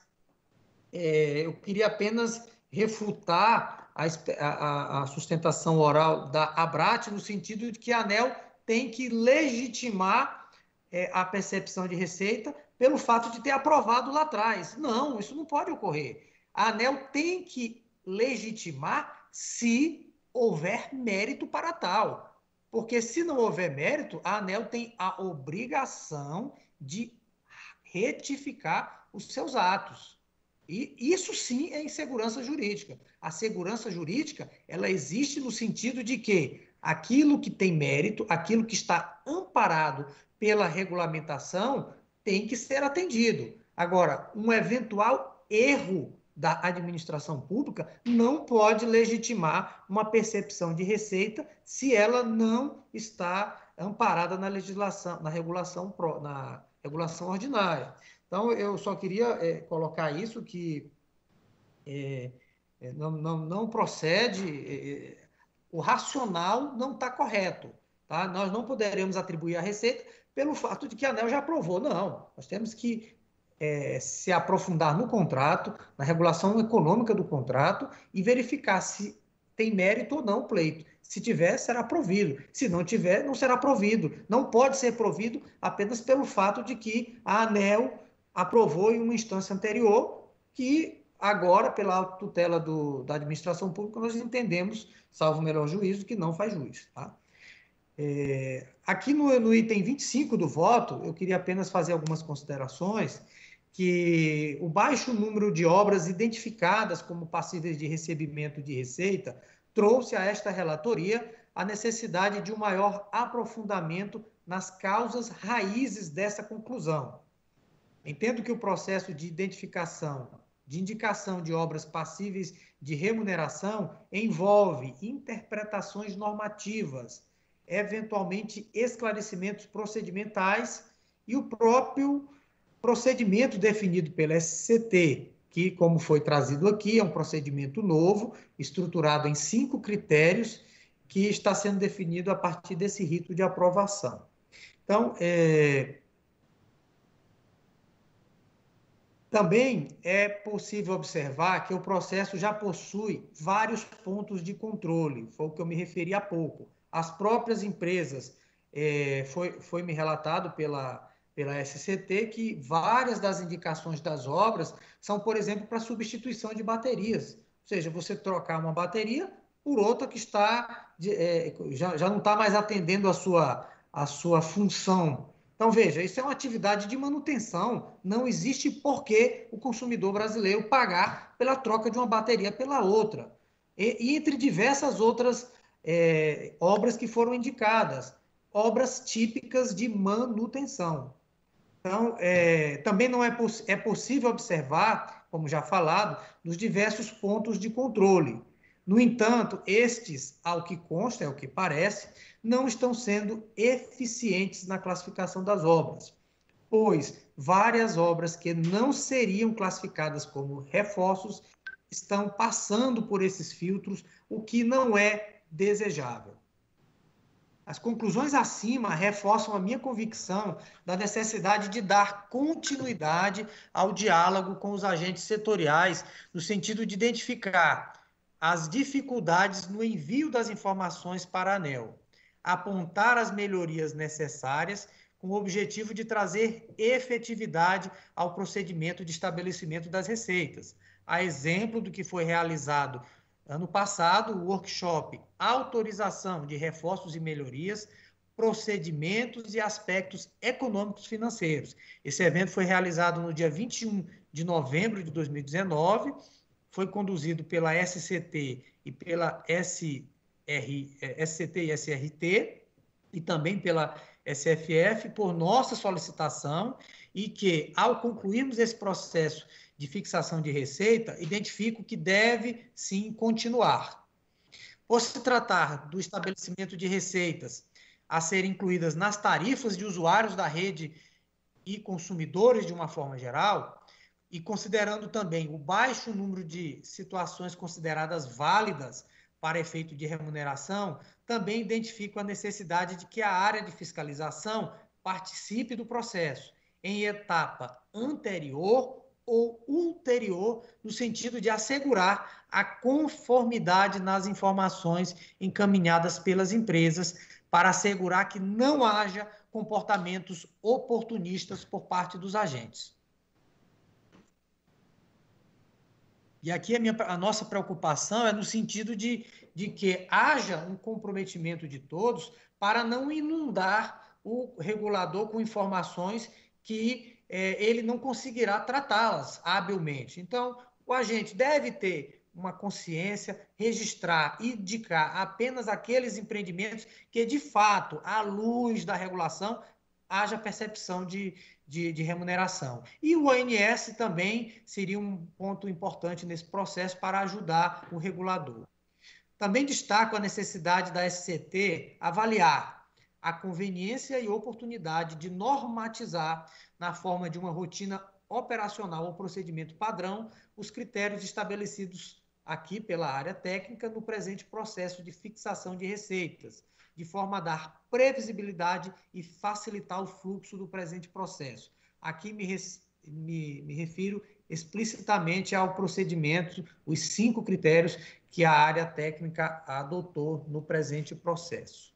é, eu queria apenas refutar a, a, a sustentação oral da ABRAT no sentido de que a ANEEL tem que legitimar é, a percepção de receita pelo fato de ter aprovado lá atrás. Não, isso não pode ocorrer. A ANEEL tem que legitimar se houver mérito para tal. Porque se não houver mérito, a ANEEL tem a obrigação de retificar os seus atos. E isso sim é insegurança jurídica. A segurança jurídica, ela existe no sentido de que aquilo que tem mérito, aquilo que está amparado pela regulamentação, tem que ser atendido. Agora, um eventual erro da administração pública não pode legitimar uma percepção de receita se ela não está amparada na legislação, na regulação, na regulação ordinária. Então, eu só queria é, colocar isso, que é, não, não, não procede, é, o racional não está correto. Tá? Nós não poderemos atribuir a receita pelo fato de que a ANEEL já aprovou. Não, nós temos que é, se aprofundar no contrato, na regulação econômica do contrato e verificar se tem mérito ou não o pleito. Se tiver, será provido. Se não tiver, não será provido. Não pode ser provido apenas pelo fato de que a ANEEL aprovou em uma instância anterior, que agora, pela tutela do, da administração pública, nós entendemos, salvo o melhor juízo, que não faz juiz. Tá? É, aqui no, no item vinte e cinco do voto, eu queria apenas fazer algumas considerações, que o baixo número de obras identificadas como passíveis de recebimento de receita trouxe a esta relatoria a necessidade de um maior aprofundamento nas causas raízes dessa conclusão. Entendo que o processo de identificação, de indicação de obras passíveis de remuneração envolve interpretações normativas, eventualmente esclarecimentos procedimentais e o próprio procedimento definido pela S C T, que, como foi trazido aqui, é um procedimento novo, estruturado em cinco critérios, que está sendo definido a partir desse rito de aprovação. Então, é... também é possível observar que o processo já possui vários pontos de controle, foi o que eu me referi há pouco. As próprias empresas, é, foi, foi me relatado pela, pela S C T que várias das indicações das obras são, por exemplo, para substituição de baterias. Ou seja, você trocar uma bateria por outra que está, é, já, já não está mais atendendo a sua, a sua função. Então, veja, isso é uma atividade de manutenção, não existe por que o consumidor brasileiro pagar pela troca de uma bateria pela outra. E, e entre diversas outras é, obras que foram indicadas, obras típicas de manutenção. Então, é, também não é, poss é possível observar, como já falado, nos diversos pontos de controle. No entanto, estes, ao que consta, é o que parece, não estão sendo eficientes na classificação das obras, pois várias obras que não seriam classificadas como reforços estão passando por esses filtros, o que não é desejável. As conclusões acima reforçam a minha convicção da necessidade de dar continuidade ao diálogo com os agentes setoriais, no sentido de identificar as dificuldades no envio das informações para a ANEEL, apontar as melhorias necessárias com o objetivo de trazer efetividade ao procedimento de estabelecimento das receitas. A exemplo do que foi realizado ano passado, o workshop Autorização de Reforços e Melhorias, Procedimentos e Aspectos Econômicos Financeiros. Esse evento foi realizado no dia vinte e um de novembro de dois mil e dezenove, foi conduzido pela S C T e pela S R, S C T e S R T, e também pela S F F, por nossa solicitação, e que, ao concluirmos esse processo de fixação de receita, identifico que deve, sim, continuar. Por se tratar do estabelecimento de receitas a serem incluídas nas tarifas de usuários da rede e consumidores de uma forma geral, e considerando também o baixo número de situações consideradas válidas para efeito de remuneração, também identifico a necessidade de que a área de fiscalização participe do processo em etapa anterior ou ulterior, no sentido de assegurar a conformidade nas informações encaminhadas pelas empresas, para assegurar que não haja comportamentos oportunistas por parte dos agentes. E aqui a, minha, a nossa preocupação é no sentido de, de que haja um comprometimento de todos para não inundar o regulador com informações que é, ele não conseguirá tratá-las habilmente. Então, o agente deve ter uma consciência, registrar e indicar apenas aqueles empreendimentos que, de fato, à luz da regulação, haja percepção de, de, de remuneração. E o O N S também seria um ponto importante nesse processo para ajudar o regulador. Também destaco a necessidade da S C T avaliar a conveniência e oportunidade de normatizar, na forma de uma rotina operacional ou procedimento padrão, os critérios estabelecidos aqui pela área técnica no presente processo de fixação de receitas, de forma a dar previsibilidade e facilitar o fluxo do presente processo. Aqui me, res, me, me refiro explicitamente ao procedimento, os cinco critérios que a área técnica adotou no presente processo.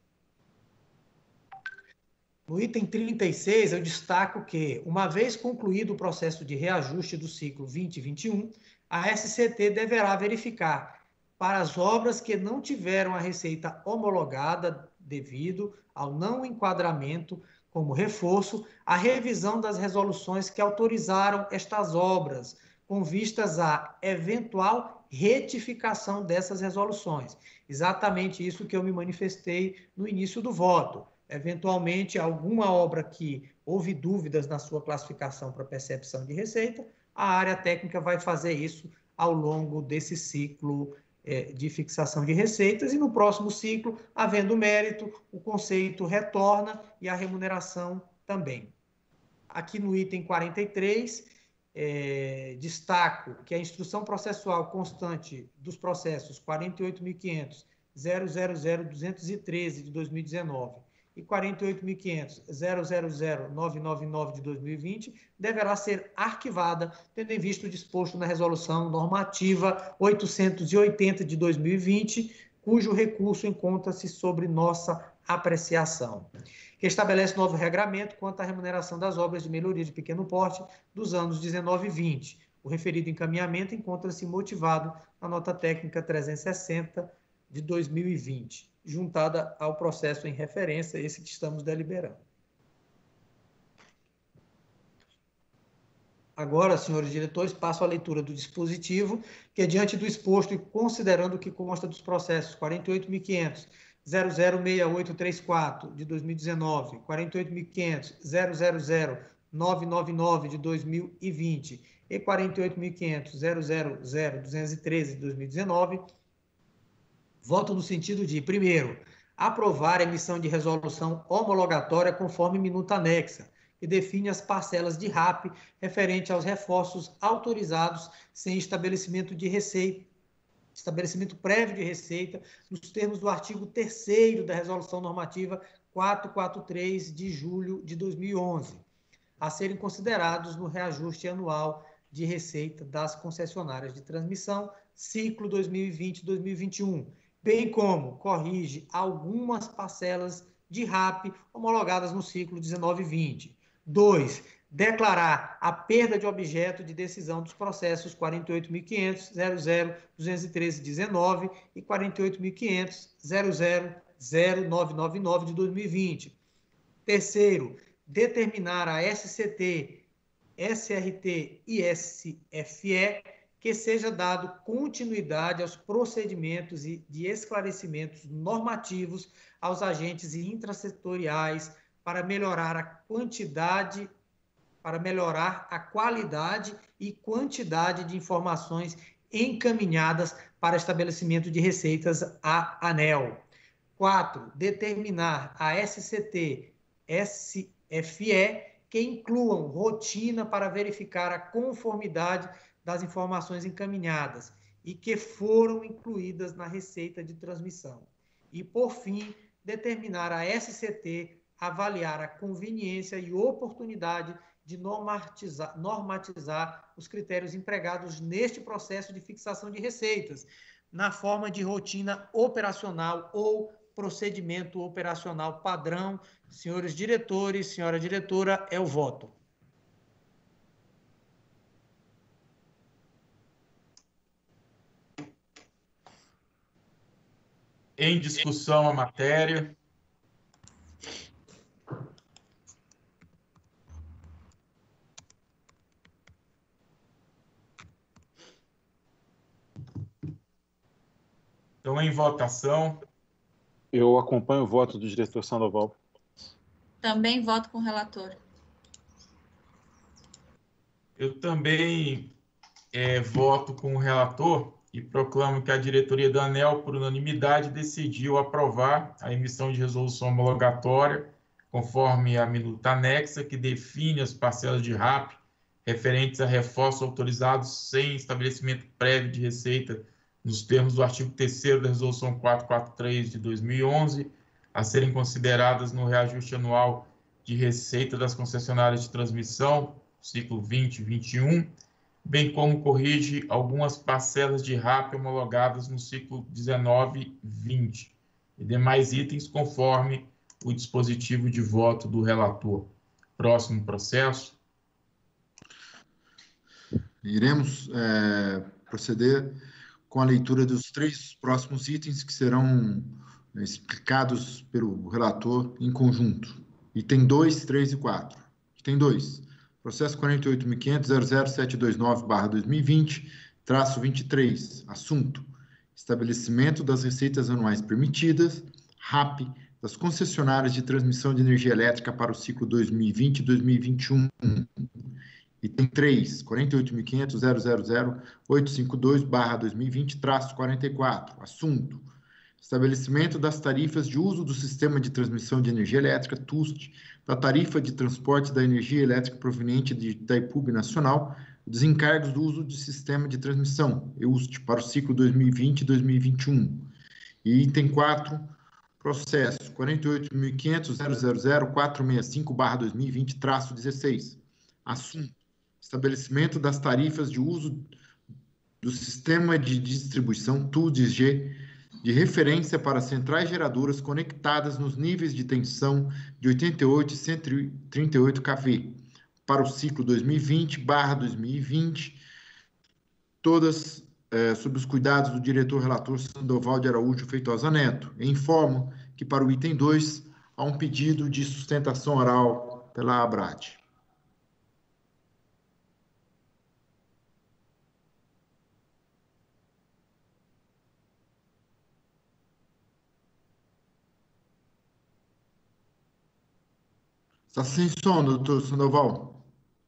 No item trinta e seis, eu destaco que, uma vez concluído o processo de reajuste do ciclo vinte e vinte e um, a S C T deverá verificar para as obras que não tiveram a receita homologada devido ao não enquadramento como reforço, a revisão das resoluções que autorizaram estas obras, com vistas à eventual retificação dessas resoluções. Exatamente isso que eu me manifestei no início do voto. Eventualmente, alguma obra que houve dúvidas na sua classificação para percepção de receita, a área técnica vai fazer isso ao longo desse ciclo eh, de fixação de receitas, e no próximo ciclo, havendo mérito, o conceito retorna e a remuneração também. Aqui no item quarenta e três, eh, destaco que a instrução processual constante dos processos quarenta e oito mil e quinhentos, zero zero zero, duzentos e treze de dois mil e dezenove e quarenta e oito mil e quinhentos, zero zero zero, novecentos e noventa e nove de dois mil e vinte, deverá ser arquivada, tendo em vista o disposto na Resolução Normativa oitocentos e oitenta de dois mil e vinte, cujo recurso encontra-se sobre nossa apreciação, que estabelece novo regramento quanto à remuneração das obras de melhoria de pequeno porte dos anos dezenove e vinte. O referido encaminhamento encontra-se motivado na nota técnica trezentos e sessenta de dois mil e vinte, juntada ao processo em referência, esse que estamos deliberando. Agora, senhores diretores, passo à leitura do dispositivo, que, diante do exposto e considerando o que consta dos processos quarenta e oito mil e quinhentos, zero zero seis oito três quatro de dois mil e dezenove, quarenta e oito mil e quinhentos, zero zero zero, novecentos e noventa e nove de dois mil e vinte e quarenta e oito mil e quinhentos, zero zero zero, duzentos e treze de dois mil e dezenove, voto no sentido de, primeiro, aprovar a emissão de resolução homologatória conforme minuta anexa, que define as parcelas de R A P referente aos reforços autorizados sem estabelecimento de receita, estabelecimento prévio de receita, nos termos do artigo terceiro da Resolução Normativa quatrocentos e quarenta e três de julho de dois mil e onze, a serem considerados no reajuste anual de receita das concessionárias de transmissão, ciclo dois mil e vinte a dois mil e vinte e um, bem como corrige algumas parcelas de R A P homologadas no ciclo dezenove e vinte. dois. Declarar a perda de objeto de decisão dos processos quarenta e oito mil e quinhentos, zero zero, duzentos e treze, dezenove e quarenta e oito mil e quinhentos, zero zero, zero, novecentos e noventa e nove de dois mil e vinte. Terceiro, determinar a S C T, S R T e S F E que seja dado continuidade aos procedimentos de esclarecimentos normativos aos agentes intrasetoriais para melhorar a quantidade, para melhorar a qualidade e quantidade de informações encaminhadas para estabelecimento de receitas à ANEEL. Quatro, determinar a S C T, S F E que incluam rotina para verificar a conformidade das informações encaminhadas e que foram incluídas na receita de transmissão. E, por fim, determinar a S C T avaliar a conveniência e oportunidade de normatizar, normatizar os critérios empregados neste processo de fixação de receitas, na forma de rotina operacional ou procedimento operacional padrão. Senhores diretores, senhora diretora, é o voto. Em discussão a matéria. Então, em votação. Eu acompanho o voto do diretor Sandoval. Também voto com o relator. Eu também é, voto com o relator e proclamo que a diretoria da ANEEL, por unanimidade, decidiu aprovar a emissão de resolução homologatória, conforme a minuta anexa, que define as parcelas de R A P referentes a reforços autorizados sem estabelecimento prévio de receita, nos termos do artigo terceiro da Resolução quatrocentos e quarenta e três de dois mil e onze, a serem consideradas no reajuste anual de receita das concessionárias de transmissão, ciclo vinte e vinte e um, bem como corrige algumas parcelas de R A P homologadas no ciclo dezenove e vinte, e demais itens conforme o dispositivo de voto do relator. Próximo processo. Iremos é, proceder com a leitura dos três próximos itens que serão explicados pelo relator em conjunto. Item dois, três e quatro. Item dois. Processo quarenta e oito mil quinhentos ponto zero zero sete dois nove barra dois mil e vinte, traço vinte e três. Assunto: estabelecimento das receitas anuais permitidas, R A P, das concessionárias de transmissão de energia elétrica para o ciclo dois mil e vinte e dois mil e vinte e um. Item três, quarenta e oito mil quinhentos ponto zero zero zero oito cinco dois barra dois mil e vinte, traço quarenta e quatro. Assunto: estabelecimento das tarifas de uso do Sistema de Transmissão de Energia Elétrica, T U S T, da tarifa de transporte da energia elétrica proveniente de Itaipu Nacional, dos encargos do uso do Sistema de Transmissão, E U S T, para o ciclo dois mil e vinte e dois mil e vinte e um. E item quatro, processo quarenta e oito mil quinhentos ponto zero zero zero quatro seis cinco barra dois mil e vinte, traço dezesseis. Assunto: estabelecimento das tarifas de uso do Sistema de Distribuição T U S G de referência para centrais geradoras conectadas nos níveis de tensão de oitenta e oito e cento e trinta e oito kV para o ciclo dois mil e vinte barra dois mil e vinte, todas é, sob os cuidados do diretor-relator Sandoval de Araújo Feitosa Neto. E informo que para o item dois há um pedido de sustentação oral pela ABRAD. Está sem som, doutor Sandoval.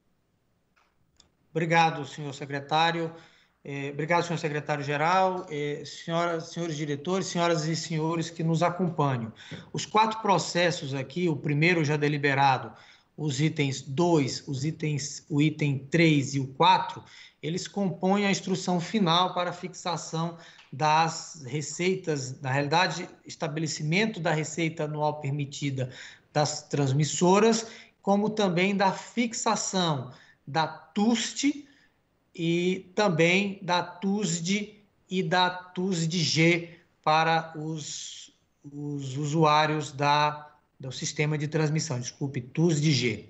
Obrigado, senhor secretário. É, obrigado, senhor secretário-geral, é, senhoras, senhores diretores, senhoras e senhores que nos acompanham. Os quatro processos aqui, o primeiro já deliberado, os itens dois, os itens, o item três e o quatro, eles compõem a instrução final para a fixação das receitas, na realidade, estabelecimento da receita anual permitida das transmissoras, como também da fixação da T U S T e também da T U S D e da T U S D G para os, os usuários da, do sistema de transmissão, desculpe, T U S D G.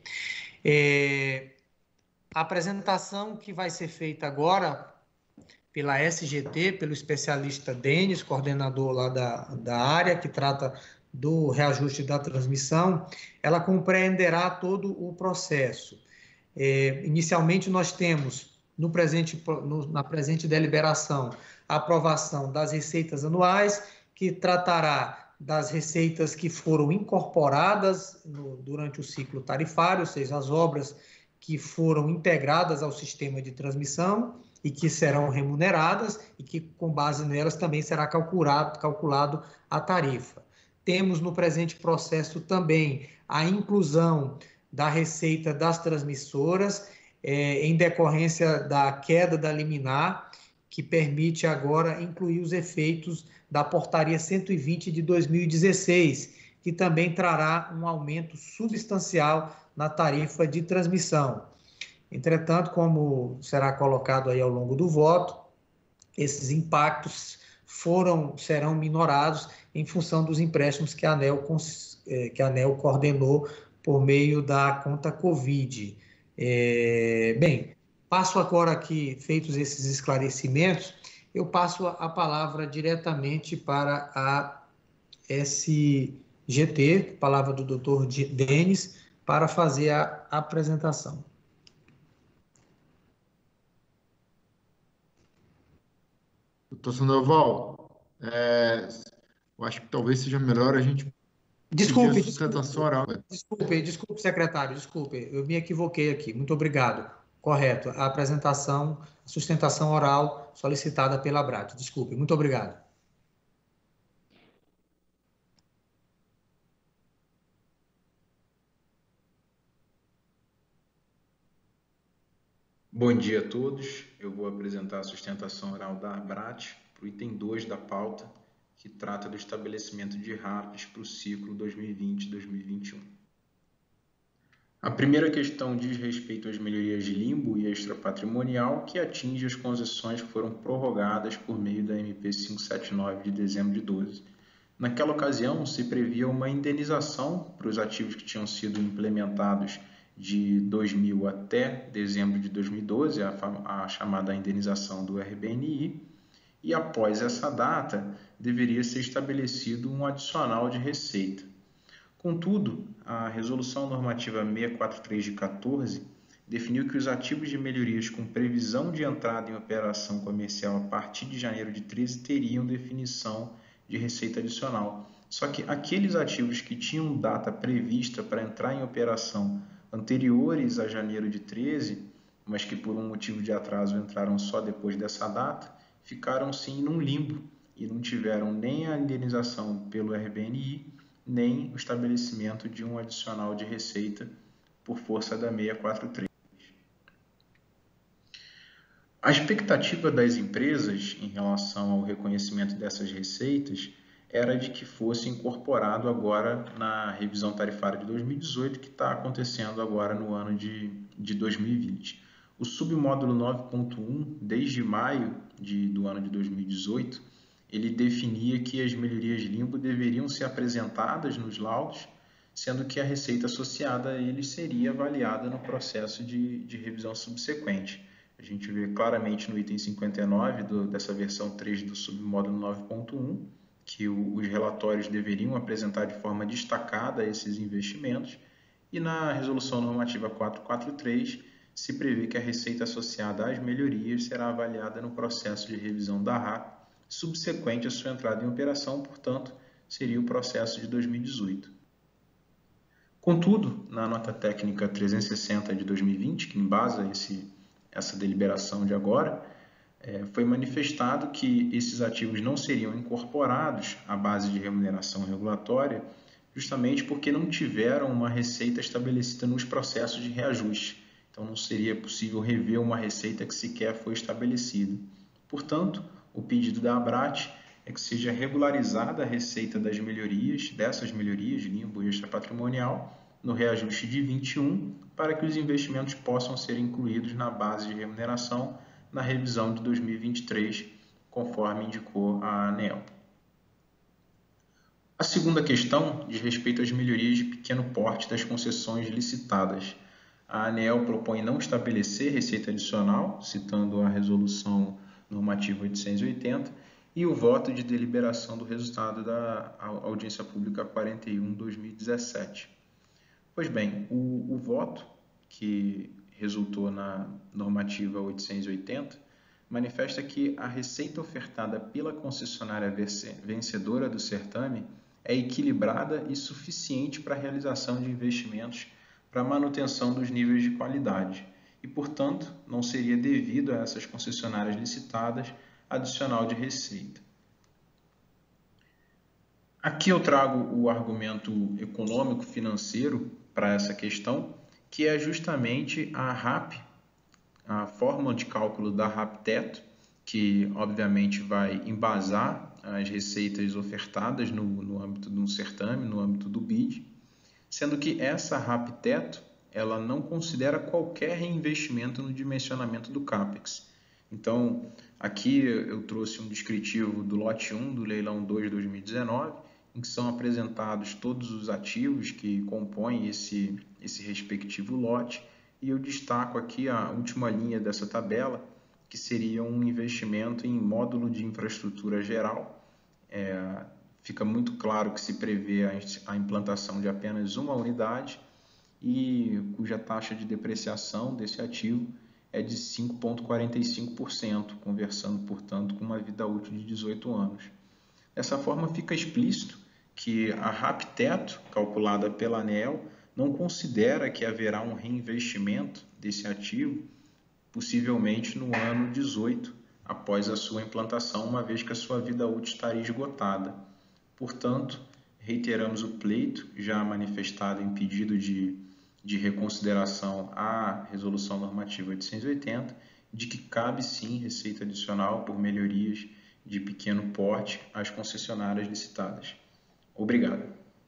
É, a apresentação que vai ser feita agora pela S G T, pelo especialista Denis, coordenador lá da, da área, que trata do reajuste da transmissão, ela compreenderá todo o processo. É, inicialmente, nós temos, no presente, no, na presente deliberação, a aprovação das receitas anuais, que tratará das receitas que foram incorporadas no, durante o ciclo tarifário, ou seja, as obras que foram integradas ao sistema de transmissão e que serão remuneradas e que, com base nelas, também será calculado, calculado a tarifa. Temos no presente processo também a inclusão da receita das transmissoras, é, em decorrência da queda da liminar, que permite agora incluir os efeitos da portaria cento e vinte de dois mil e dezesseis, que também trará um aumento substancial na tarifa de transmissão. Entretanto, como será colocado aí ao longo do voto, esses impactos foram, serão minorados em função dos empréstimos que a ANEEL, que a ANEEL coordenou por meio da conta Covid. É, bem, passo agora aqui, feitos esses esclarecimentos, eu passo a palavra diretamente para a S G T, palavra do doutor Denis, para fazer a apresentação. Doutor Sandoval, é, eu acho que talvez seja melhor a gente... Desculpe, sustentação oral. desculpe, desculpe, secretário, desculpe, eu me equivoquei aqui, muito obrigado. Correto, a apresentação, a sustentação oral solicitada pela ABRAD, desculpe, muito obrigado. Bom dia a todos, eu vou apresentar a sustentação oral da ABRAD para o item dois da pauta, que trata do estabelecimento de R A Ps para o ciclo dois mil e vinte a dois mil e vinte e um. A primeira questão diz respeito às melhorias de limbo e extrapatrimonial que atinge as concessões que foram prorrogadas por meio da M P quinhentos e setenta e nove de dezembro de doze. Naquela ocasião, se previa uma indenização para os ativos que tinham sido implementados de dois mil até dezembro de dois mil e doze, a, a chamada indenização do R B N I, e após essa data deveria ser estabelecido um adicional de receita. Contudo, a Resolução Normativa seiscentos e quarenta e três de quatorze definiu que os ativos de melhorias com previsão de entrada em operação comercial a partir de janeiro de treze teriam definição de receita adicional. Só que aqueles ativos que tinham data prevista para entrar em operação anteriores a janeiro de treze, mas que por um motivo de atraso entraram só depois dessa data, ficaram sim num limbo e não tiveram nem a indenização pelo R B N I, nem o estabelecimento de um adicional de receita por força da seiscentos e quarenta e três. A expectativa das empresas em relação ao reconhecimento dessas receitas era de que fosse incorporado agora na revisão tarifária de dois mil e dezoito, que está acontecendo agora no ano de, de dois mil e vinte. O submódulo nove ponto um, desde maio de, do ano de dois mil e dezoito, ele definia que as melhorias limbo deveriam ser apresentadas nos laudos, sendo que a receita associada a eles seria avaliada no processo de, de revisão subsequente. A gente vê claramente no item cinquenta e nove do, dessa versão três do submódulo nove ponto um, que o, os relatórios deveriam apresentar de forma destacada esses investimentos, e na resolução normativa quatrocentos e quarenta e três se prevê que a receita associada às melhorias será avaliada no processo de revisão da R A P, subsequente à sua entrada em operação, portanto, seria o processo de dois mil e dezoito. Contudo, na nota técnica trezentos e sessenta de dois mil e vinte, que embasa esse, essa deliberação de agora, é, foi manifestado que esses ativos não seriam incorporados à base de remuneração regulatória, justamente porque não tiveram uma receita estabelecida nos processos de reajuste. Então, não seria possível rever uma receita que sequer foi estabelecida. Portanto, o pedido da ABRAT é que seja regularizada a receita das melhorias, dessas melhorias de limbo e extrapatrimonial, no reajuste de vinte e um, para que os investimentos possam ser incluídos na base de remuneração na revisão de dois mil e vinte e três, conforme indicou a ANEEL. A segunda questão diz respeito às melhorias de pequeno porte das concessões licitadas. A ANEEL propõe não estabelecer receita adicional, citando a resolução normativa oitocentos e oitenta, e o voto de deliberação do resultado da audiência pública quarenta e um barra dois mil e dezessete. Pois bem, o, o voto que resultou na normativa oitocentos e oitenta manifesta que a receita ofertada pela concessionária vencedora do certame é equilibrada e suficiente para a realização de investimentos para a manutenção dos níveis de qualidade e, portanto, não seria devido a essas concessionárias licitadas adicional de receita. Aqui eu trago o argumento econômico-financeiro para essa questão, que é justamente a R A P, a fórmula de cálculo da R A P teto, que obviamente vai embasar as receitas ofertadas no, no âmbito de um certame, no âmbito do B I D, sendo que essa R A P teto ela não considera qualquer reinvestimento no dimensionamento do CAPEX. Então, aqui eu trouxe um descritivo do lote um do leilão dois de dois mil e dezenove, em que são apresentados todos os ativos que compõem esse, esse respectivo lote, e eu destaco aqui a última linha dessa tabela, que seria um investimento em módulo de infraestrutura geral. É, fica muito claro que se prevê a, a implantação de apenas uma unidade, e cuja taxa de depreciação desse ativo é de cinco vírgula quarenta e cinco por cento, conversando, portanto, com uma vida útil de dezoito anos. Dessa forma, fica explícito que a R A P teto, calculada pela ANEEL, não considera que haverá um reinvestimento desse ativo, possivelmente no ano dezoito, após a sua implantação, uma vez que a sua vida útil estaria esgotada. Portanto, reiteramos o pleito já manifestado em pedido de, de reconsideração à Resolução Normativa oitocentos e oitenta, de que cabe sim receita adicional por melhorias de pequeno porte às concessionárias licitadas. Obrigado.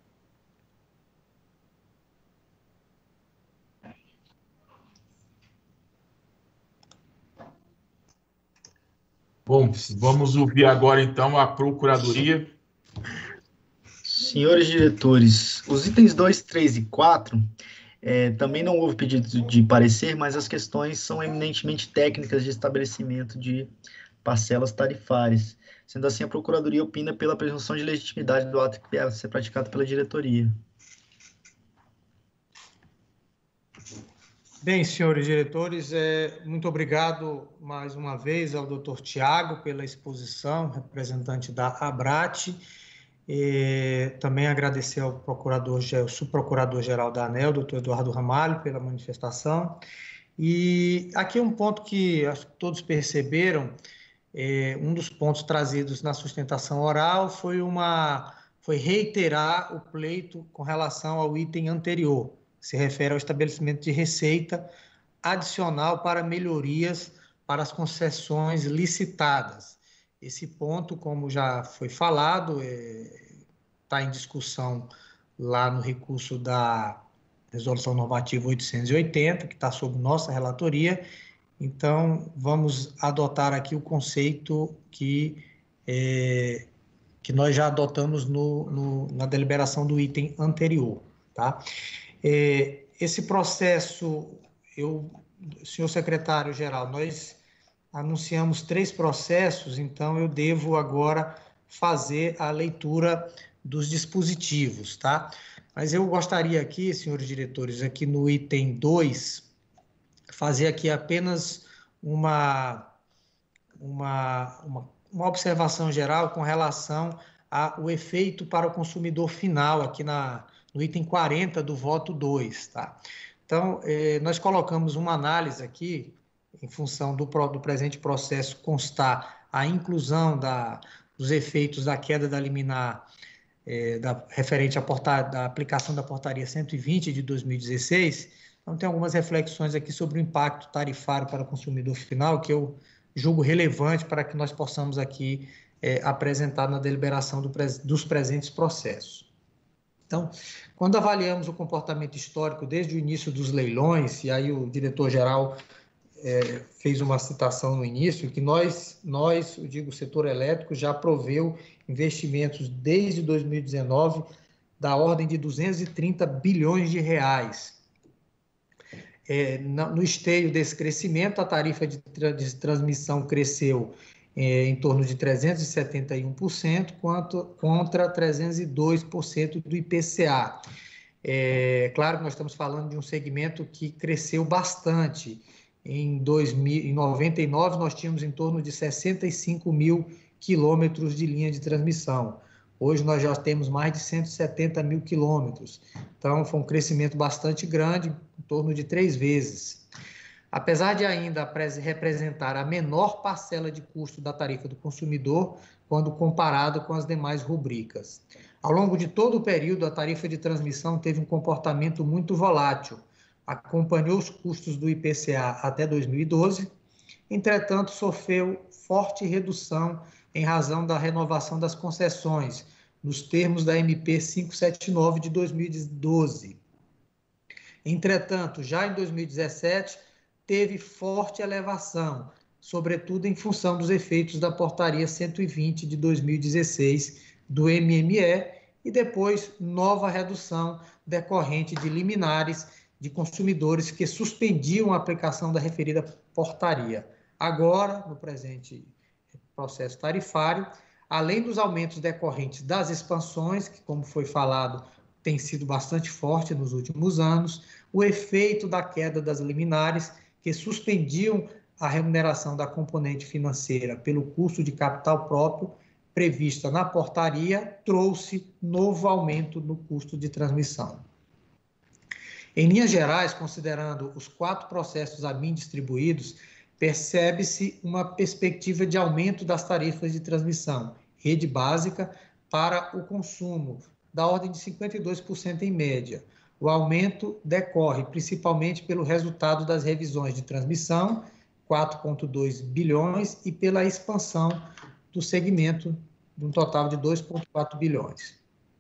Bom, vamos ouvir agora então a Procuradoria. Senhores diretores, os itens dois, três e quatro, é, também não houve pedido de parecer, mas as questões são eminentemente técnicas de estabelecimento de parcelas tarifárias. Sendo assim, a Procuradoria opina pela presunção de legitimidade do ato que deve ser praticado pela diretoria. Bem, senhores diretores, é, muito obrigado mais uma vez ao doutor Tiago pela exposição, representante da ABRAT. E também agradecer ao procurador, subprocurador-geral da ANEEL, doutor Eduardo Ramalho, pela manifestação. E aqui um ponto que acho que todos perceberam, é, um dos pontos trazidos na sustentação oral foi, uma, foi reiterar o pleito com relação ao item anterior, que se refere ao estabelecimento de receita adicional para melhorias para as concessões licitadas. Esse ponto, como já foi falado, está é, em discussão lá no recurso da Resolução Normativa oitocentos e oitenta, que está sob nossa relatoria. Então, vamos adotar aqui o conceito que, é, que nós já adotamos no, no, na deliberação do item anterior. Tá? É, esse processo, eu, senhor secretário-geral, nós anunciamos três processos, então eu devo agora fazer a leitura dos dispositivos, tá? Mas eu gostaria aqui, senhores diretores, aqui no item dois, fazer aqui apenas uma, uma, uma, uma observação geral com relação ao efeito para o consumidor final, aqui na, no item quarenta do voto dois, tá? Então, eh, nós colocamos uma análise aqui, em função do, do presente processo constar a inclusão da, dos efeitos da queda da liminar é, da, referente à portar, da aplicação da portaria cento e vinte de dois mil e dezesseis, então tem algumas reflexões aqui sobre o impacto tarifário para o consumidor final, que eu julgo relevante para que nós possamos aqui é, apresentar na deliberação do, dos presentes processos. Então, quando avaliamos o comportamento histórico desde o início dos leilões, e aí o diretor-geral É, fez uma citação no início, que nós, nós, eu digo, o setor elétrico já proveu investimentos desde dois mil e dezenove da ordem de duzentos e trinta bilhões de reais. É, no esteio desse crescimento, a tarifa de, tra de transmissão cresceu é, em torno de trezentos e setenta e um por cento, quanto, contra trezentos e dois por cento do I P C A. É, claro que nós estamos falando de um segmento que cresceu bastante. Em, dois mil, em noventa e nove, nós tínhamos em torno de sessenta e cinco mil quilômetros de linha de transmissão. Hoje nós já temos mais de cento e setenta mil quilômetros. Então, foi um crescimento bastante grande, em torno de três vezes. Apesar de ainda representar a menor parcela de custo da tarifa do consumidor, quando comparado com as demais rubricas. Ao longo de todo o período, a tarifa de transmissão teve um comportamento muito volátil, acompanhou os custos do I P C A até dois mil e doze, entretanto, sofreu forte redução em razão da renovação das concessões, nos termos da M P quinhentos e setenta e nove de dois mil e doze. Entretanto, já em dois mil e dezessete, teve forte elevação, sobretudo em função dos efeitos da portaria cento e vinte de dois mil e dezesseis do M M E e depois nova redução decorrente de liminares de consumidores que suspendiam a aplicação da referida portaria. Agora, no presente processo tarifário, além dos aumentos decorrentes das expansões, que, como foi falado, tem sido bastante forte nos últimos anos, o efeito da queda das liminares, que suspendiam a remuneração da componente financeira pelo custo de capital próprio, prevista na portaria, trouxe novo aumento no custo de transmissão. Em linhas gerais, considerando os quatro processos a mim distribuídos, percebe-se uma perspectiva de aumento das tarifas de transmissão, rede básica, para o consumo, da ordem de cinquenta e dois por cento em média. O aumento decorre principalmente pelo resultado das revisões de transmissão, quatro vírgula dois bilhões, e pela expansão do segmento, de um total de dois vírgula quatro bilhões.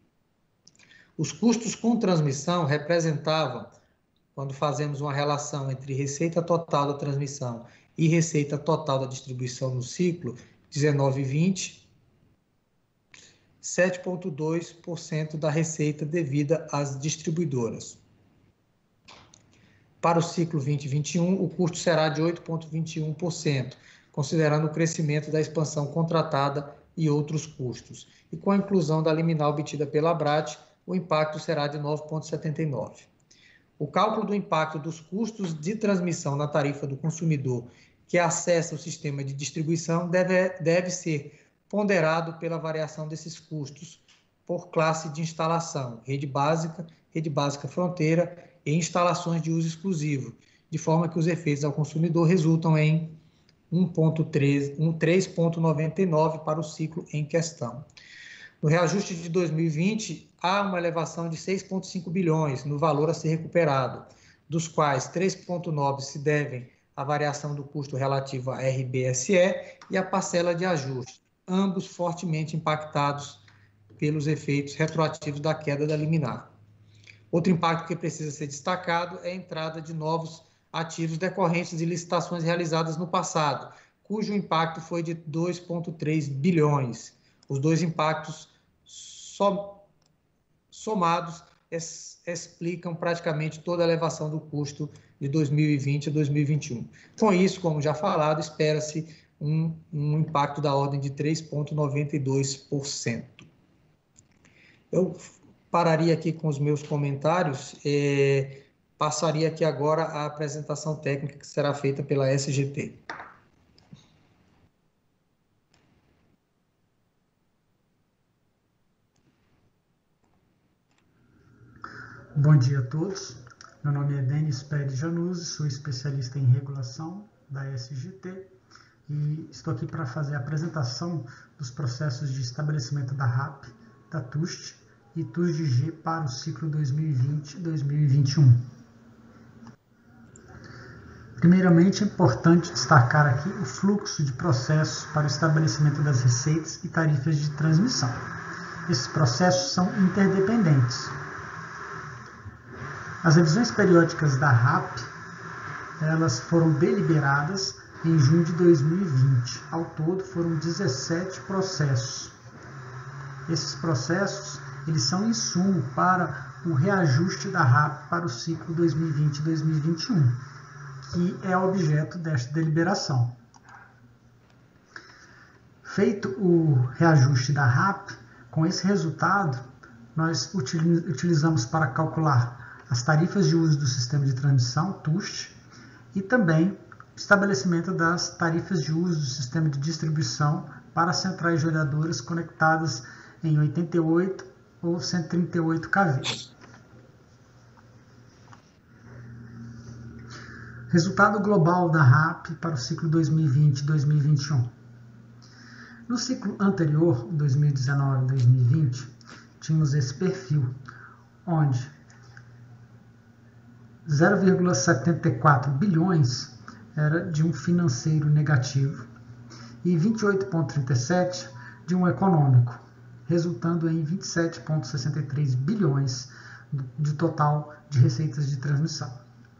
Os custos com transmissão representavam, quando fazemos uma relação entre receita total da transmissão e receita total da distribuição no ciclo, dezenove e vinte, sete vírgula dois por cento da receita devida às distribuidoras. Para o ciclo vinte e vinte e um, o custo será de oito vírgula vinte e um por cento, considerando o crescimento da expansão contratada e outros custos. E com a inclusão da liminar obtida pela ABRAT, o impacto será de nove vírgula setenta e nove. O cálculo do impacto dos custos de transmissão na tarifa do consumidor que acessa o sistema de distribuição deve, deve ser ponderado pela variação desses custos por classe de instalação, rede básica, rede básica fronteira e instalações de uso exclusivo, de forma que os efeitos ao consumidor resultam em um três vírgula noventa e nove para o ciclo em questão. No reajuste de dois mil e vinte, há uma elevação de seis vírgula cinco bilhões no valor a ser recuperado, dos quais três vírgula nove se devem à variação do custo relativo à R B S E e à parcela de ajuste, ambos fortemente impactados pelos efeitos retroativos da queda da liminar. Outro impacto que precisa ser destacado é a entrada de novos ativos decorrentes de licitações realizadas no passado, cujo impacto foi de dois vírgula três bilhões. Os dois impactos somados es, explicam praticamente toda a elevação do custo de dois mil e vinte a dois mil e vinte e um. Com isso, como já falado, espera-se um, um impacto da ordem de três vírgula noventa e dois por cento. Eu pararia aqui com os meus comentários, é, passaria aqui agora a apresentação técnica que será feita pela S G T. Bom dia a todos, meu nome é Denis Pérez Januzzi, sou especialista em regulação da S G T e estou aqui para fazer a apresentação dos processos de estabelecimento da R A P, da T U S T e T U S D G para o ciclo dois mil e vinte a dois mil e vinte e um. Primeiramente, é importante destacar aqui o fluxo de processos para o estabelecimento das receitas e tarifas de transmissão. Esses processos são interdependentes. As revisões periódicas da R A P, elas foram deliberadas em junho de dois mil e vinte. Ao todo, foram dezessete processos. Esses processos, eles são insumo para o reajuste da R A P para o ciclo dois mil e vinte a dois mil e vinte e um, que é objeto desta deliberação. Feito o reajuste da R A P, com esse resultado, nós utilizamos para calcular as tarifas de uso do sistema de transmissão, T U S T, e também o estabelecimento das tarifas de uso do sistema de distribuição para centrais geradoras conectadas em oitenta e oito ou cento e trinta e oito kV. Resultado global da R A P para o ciclo dois mil e vinte a dois mil e vinte e um. No ciclo anterior, dois mil e dezenove a dois mil e vinte, tínhamos esse perfil, onde zero vírgula setenta e quatro bilhões era de um financeiro negativo e vinte e oito vírgula trinta e sete de um econômico, resultando em vinte e sete vírgula sessenta e três bilhões de total de receitas de transmissão.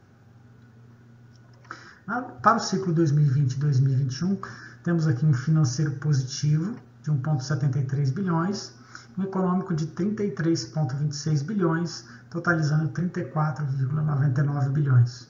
Para o ciclo dois mil e vinte a dois mil e vinte e um, temos aqui um financeiro positivo de um vírgula setenta e três bilhões, um econômico de trinta e três vírgula vinte e seis bilhões, totalizando trinta e quatro vírgula noventa e nove bilhões.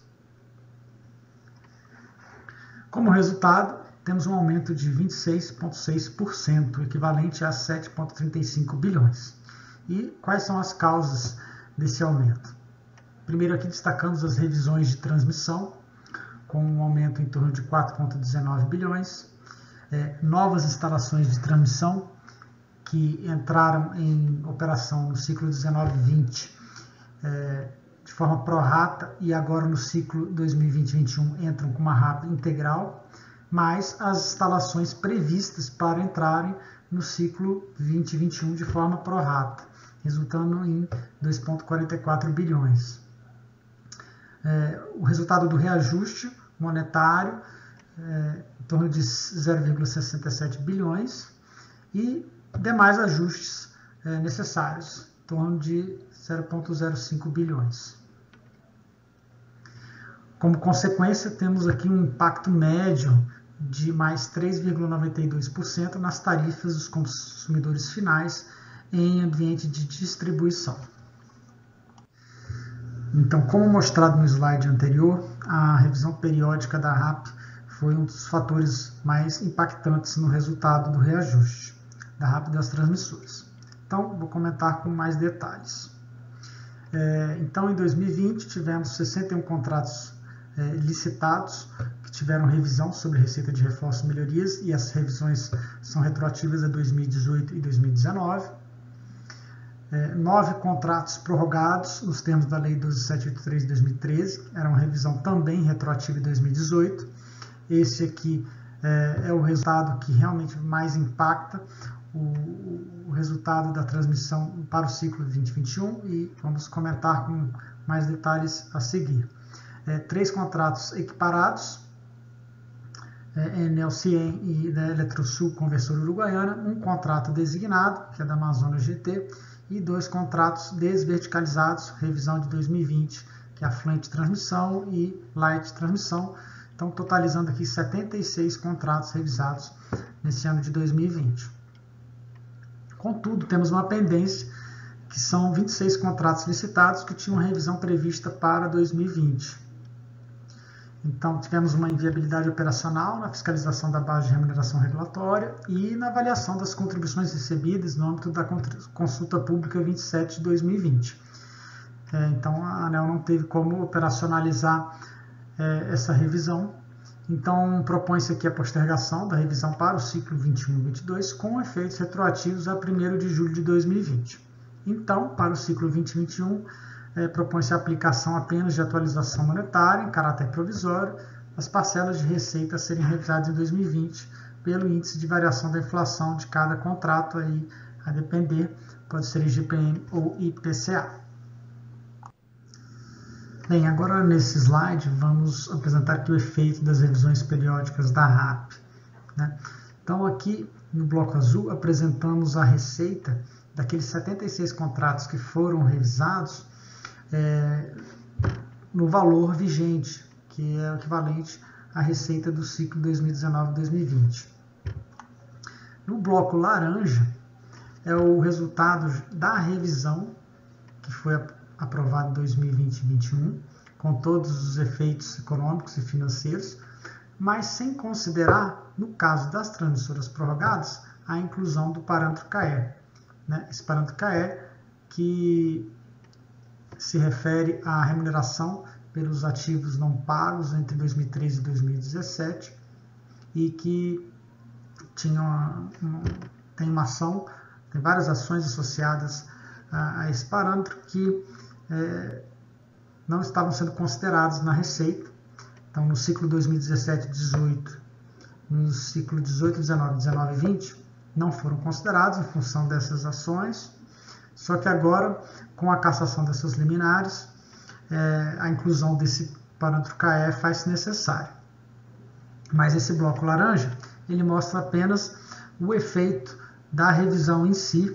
Como resultado, temos um aumento de vinte e seis vírgula seis por cento, equivalente a sete vírgula trinta e cinco bilhões. E quais são as causas desse aumento? Primeiro aqui destacamos as revisões de transmissão, com um aumento em torno de quatro vírgula dezenove bilhões, é, novas instalações de transmissão, que entraram em operação no ciclo dezenove vinte é, de forma pró-rata e agora no ciclo dois mil e vinte a vinte e um entram com uma R A P integral, mais as instalações previstas para entrarem no ciclo vinte e vinte e um de forma pró-rata, resultando em dois vírgula quarenta e quatro bilhões. É, o resultado do reajuste monetário é, em torno de zero vírgula sessenta e sete bilhões e demais ajustes é, necessários, em torno de zero vírgula zero cinco bilhões. Como consequência, temos aqui um impacto médio de mais três vírgula noventa e dois por cento nas tarifas dos consumidores finais em ambiente de distribuição. Então, como mostrado no slide anterior, a revisão periódica da R A P foi um dos fatores mais impactantes no resultado do reajuste da R A P das transmissoras. Então, vou comentar com mais detalhes. É, então, em dois mil e vinte, tivemos sessenta e um contratos é, licitados que tiveram revisão sobre receita de reforço e melhorias, e as revisões são retroativas a dois mil e dezoito e dois mil e dezenove. É, nove contratos prorrogados nos termos da Lei doze mil setecentos e oitenta e três de dois mil e treze, era uma revisão também retroativa em dois mil e dezoito. Esse aqui é, é o resultado que realmente mais impacta o, o resultado da transmissão para o ciclo vinte e vinte e um, e vamos comentar com mais detalhes a seguir. É, três contratos equiparados, é, Enel Cien e da Eletrosul Conversor Uruguaiana, um contrato designado, que é da Amazonas G T, e dois contratos desverticalizados, revisão de dois mil e vinte, que é a Flente Transmissão e Light Transmissão. Então, totalizando aqui setenta e seis contratos revisados nesse ano de dois mil e vinte. Contudo, temos uma pendência, que são vinte e seis contratos licitados que tinham revisão prevista para dois mil e vinte. Então, tivemos uma inviabilidade operacional na fiscalização da base de remuneração regulatória e na avaliação das contribuições recebidas no âmbito da consulta pública vinte e sete de dois mil e vinte. É, então, a ANEEL não teve como operacionalizar é, essa revisão. Então, propõe-se aqui a postergação da revisão para o ciclo vinte e um e vinte e dois, com efeitos retroativos a primeiro de julho de dois mil e vinte. Então, para o ciclo vinte e vinte e um, É, propõe-se a aplicação apenas de atualização monetária, em caráter provisório, as parcelas de receita a serem revisadas em dois mil e vinte pelo índice de variação da inflação de cada contrato, aí, a depender, pode ser I G P M ou I P C A. Bem, agora nesse slide vamos apresentar aqui o efeito das revisões periódicas da R A P, né? Então aqui no bloco azul apresentamos a receita daqueles setenta e seis contratos que foram revisados, É, no valor vigente, que é o equivalente à receita do ciclo dois mil e dezenove a dois mil e vinte. No bloco laranja, é o resultado da revisão, que foi aprovado em dois mil e vinte e dois mil e vinte e um, com todos os efeitos econômicos e financeiros, mas sem considerar, no caso das transmissoras prorrogadas, a inclusão do parâmetro K E. Né? Esse parâmetro K E que se refere à remuneração pelos ativos não pagos entre dois mil e treze e dois mil e dezessete e que tinha uma, uma, tem uma ação, tem várias ações associadas a, a esse parâmetro que é, não estavam sendo considerados na receita. Então, no ciclo dois mil e dezessete e dezoito, no ciclo dezoito, dezenove, dezenove e vinte, não foram considerados em função dessas ações. Só que agora, com a cassação dessas liminares, é, a inclusão desse parâmetro K E faz-se necessária. Mas esse bloco laranja, ele mostra apenas o efeito da revisão em si,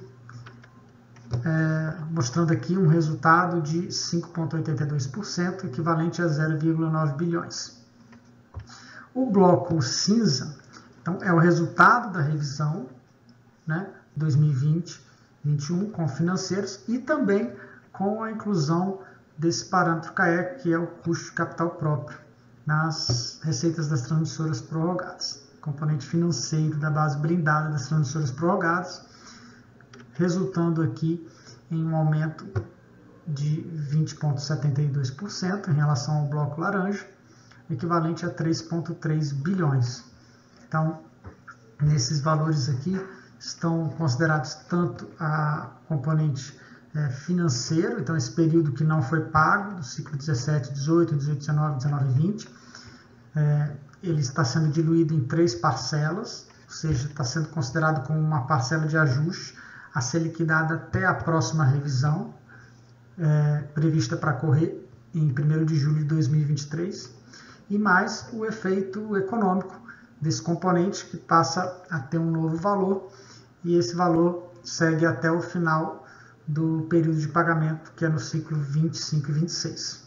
é, mostrando aqui um resultado de cinco vírgula oitenta e dois por cento, equivalente a zero vírgula nove bilhões. O bloco cinza, então, é o resultado da revisão, né, dois mil e vinte, vinte e um, com financeiros e também com a inclusão desse parâmetro K E, que é o custo de capital próprio, nas receitas das transmissoras prorrogadas, componente financeiro da base blindada das transmissoras prorrogadas, resultando aqui em um aumento de vinte vírgula setenta e dois por cento em relação ao bloco laranja, equivalente a três vírgula três bilhões. Então, nesses valores aqui, estão considerados tanto a componente é, financeiro, então esse período que não foi pago, do ciclo dezessete, dezoito, dezoito, dezenove, dezenove e vinte, é, ele está sendo diluído em três parcelas, ou seja, está sendo considerado como uma parcela de ajuste a ser liquidada até a próxima revisão, é, prevista para ocorrer em primeiro de julho de dois mil e vinte e três, e mais o efeito econômico desse componente, que passa a ter um novo valor, e esse valor segue até o final do período de pagamento, que é no ciclo vinte e cinco e vinte e seis.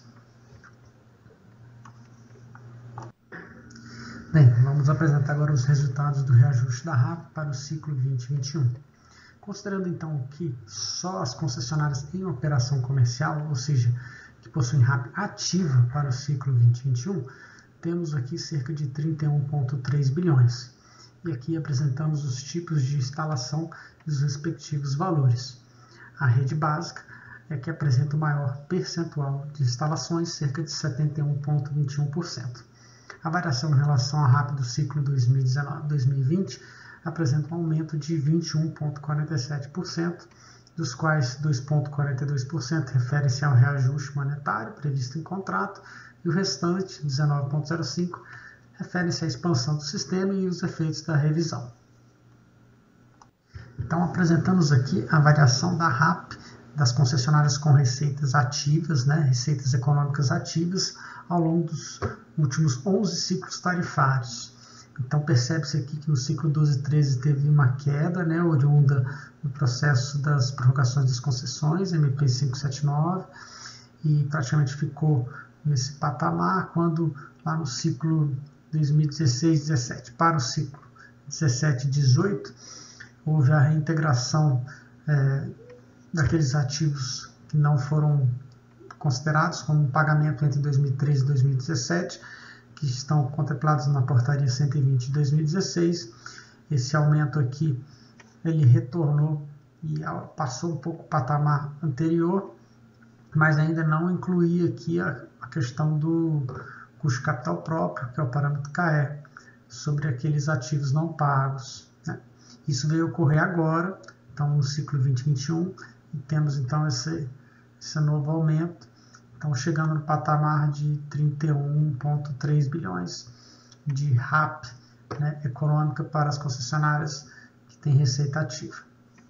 Bem, vamos apresentar agora os resultados do reajuste da R A P para o ciclo vinte e vinte e um. Considerando então que só as concessionárias em operação comercial, ou seja, que possuem R A P ativa para o ciclo vinte e vinte e um, temos aqui cerca de trinta e um vírgula três bilhões. E aqui apresentamos os tipos de instalação e os respectivos valores. A rede básica é que apresenta o maior percentual de instalações, cerca de setenta e um vírgula vinte e um por cento. A variação em relação à RAP do ciclo dois mil e dezenove a dois mil e vinte apresenta um aumento de vinte e um vírgula quarenta e sete por cento, dos quais dois vírgula quarenta e dois por cento refere-se ao reajuste monetário previsto em contrato, e o restante, dezenove vírgula zero cinco por cento, refere-se à expansão do sistema e os efeitos da revisão. Então, apresentamos aqui a variação da RAP das concessionárias com receitas ativas, né, receitas econômicas ativas, ao longo dos últimos onze ciclos tarifários. Então, percebe-se aqui que no ciclo doze e treze teve uma queda, né, oriunda do processo das prorrogações das concessões, M P quinhentos e setenta e nove, e praticamente ficou nesse patamar, quando lá no ciclo dois mil e dezesseis e dezessete para o ciclo dezessete e dezoito, houve a reintegração é, daqueles ativos que não foram considerados como um pagamento entre dois mil e treze e dois mil e dezessete, que estão contemplados na portaria cento e vinte de dois mil e dezesseis. Esse aumento aqui, ele retornou e passou um pouco o patamar anterior, mas ainda não incluía aqui a, a questão do custo de capital próprio, que é o parâmetro C A E, sobre aqueles ativos não pagos, né? Isso veio ocorrer agora, então no ciclo vinte e vinte e um, e temos então esse, esse novo aumento, então chegando no patamar de trinta e um vírgula três bilhões de RAP, né, econômica para as concessionárias que têm receita ativa.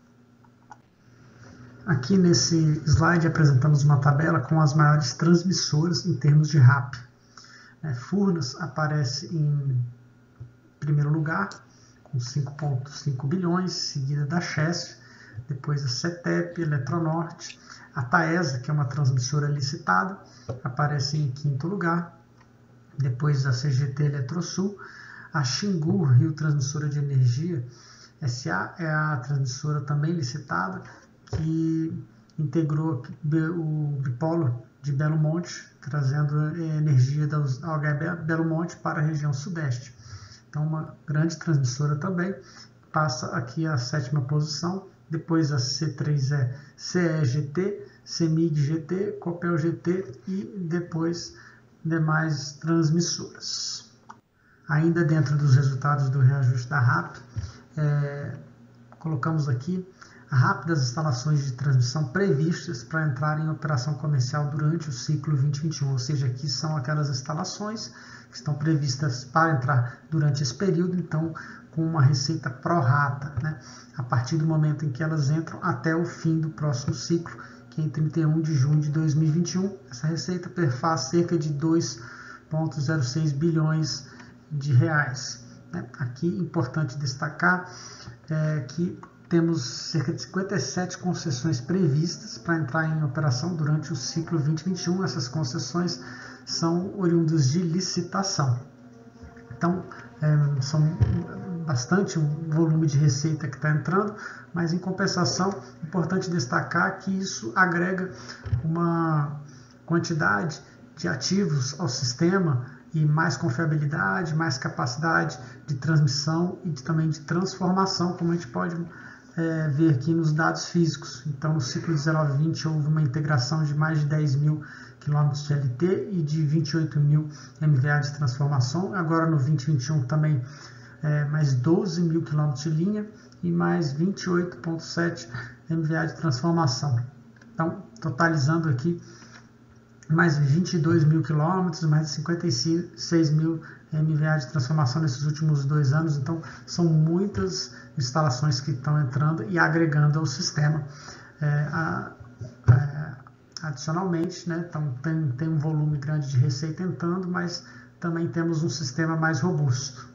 Aqui nesse slide apresentamos uma tabela com as maiores transmissoras em termos de RAP. É, Furnas aparece em primeiro lugar, com cinco vírgula cinco bilhões, seguida da Chesf, depois a CETEP, Eletronorte. A Taesa, que é uma transmissora licitada, aparece em quinto lugar, depois a C G T Eletrosul. A Xingu, Rio Transmissora de Energia S A, é a transmissora também licitada, que integrou o bipolo de Belo Monte, trazendo energia da U H E Belo Monte para a região sudeste. Então, uma grande transmissora também, passa aqui a sétima posição, depois a C três E C E G T, CEMIG G T, Copel G T e depois demais transmissoras. Ainda dentro dos resultados do reajuste da RAP, é, colocamos aqui a RAP das instalações de transmissão previstas para entrar em operação comercial durante o ciclo vinte e vinte e um, ou seja, aqui são aquelas instalações que estão previstas para entrar durante esse período, então com uma receita pró rata, né, a partir do momento em que elas entram até o fim do próximo ciclo, que é em trinta e um de junho de dois mil e vinte e um. Essa receita perfaz cerca de dois vírgula zero seis bilhões de reais. Né. Aqui, importante destacar é, que temos cerca de cinquenta e sete concessões previstas para entrar em operação durante o ciclo vinte e vinte e um. Essas concessões são oriundas de licitação. Então, é, são bastante o volume de receita que está entrando, mas em compensação, é importante destacar que isso agrega uma quantidade de ativos ao sistema e mais confiabilidade, mais capacidade de transmissão e de, também de transformação, como a gente pode é, ver aqui nos dados físicos. Então, no ciclo dezenove vinte houve uma integração de mais de dez mil quilômetros de L T e de vinte e oito mil M V A de transformação. Agora, no vinte e vinte e um, também é, mais doze mil quilômetros de linha e mais vinte e oito vírgula sete M V A de transformação. Então, totalizando aqui mais vinte e dois mil quilômetros, mais cinquenta e seis mil M V A de transformação nesses últimos dois anos. Então, são muitas instalações que estão entrando e agregando ao sistema. É, a, a, adicionalmente, né, então, tem, tem um volume grande de receita entrando, mas também temos um sistema mais robusto.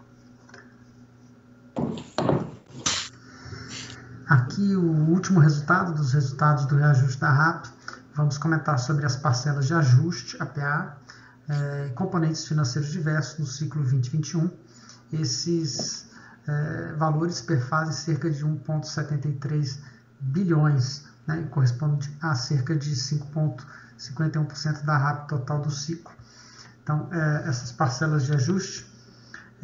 Aqui o último resultado dos resultados do reajuste da RAP. Vamos comentar sobre as parcelas de ajuste, A P A, e eh, componentes financeiros diversos no ciclo vinte e vinte e um. Esses eh, valores perfazem cerca de um vírgula setenta e três bilhões, né, e corresponde a cerca de cinco vírgula cinquenta e um por cento da RAP total do ciclo. Então, eh, essas parcelas de ajuste,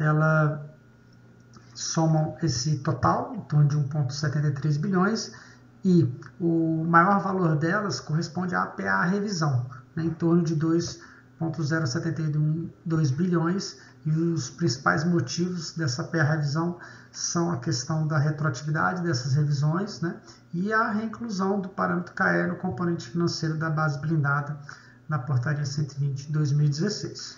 ela somam esse total, em torno de um vírgula setenta e três bilhões, e o maior valor delas corresponde à P A revisão, né, em torno de dois vírgula zero setenta e dois bilhões, e os principais motivos dessa P A revisão são a questão da retroatividade dessas revisões, né, e a reinclusão do parâmetro K E no componente financeiro da base blindada na Portaria cento e vinte de dois mil e dezesseis.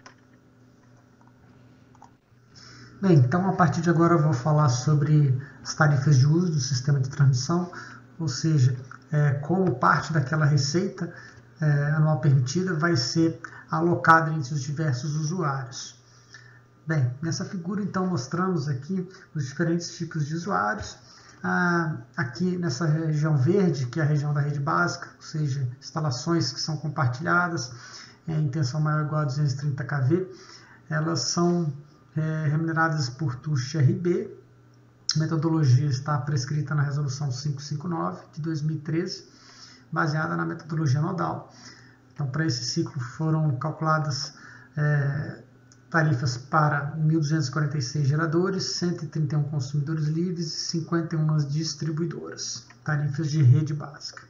Bem, então a partir de agora eu vou falar sobre as tarifas de uso do sistema de transmissão, ou seja, é, como parte daquela receita é, anual permitida vai ser alocada entre os diversos usuários. Bem, nessa figura então mostramos aqui os diferentes tipos de usuários. Ah, aqui nessa região verde, que é a região da rede básica, ou seja, instalações que são compartilhadas em tensão maior ou igual a duzentos e trinta kV, elas são é, remuneradas por T U S R B. A metodologia está prescrita na Resolução quinhentos e cinquenta e nove de dois mil e treze, baseada na metodologia nodal. Então, para esse ciclo foram calculadas é, tarifas para mil duzentos e quarenta e seis geradores, cento e trinta e um consumidores livres e cinquenta e uma distribuidoras, tarifas de rede básica.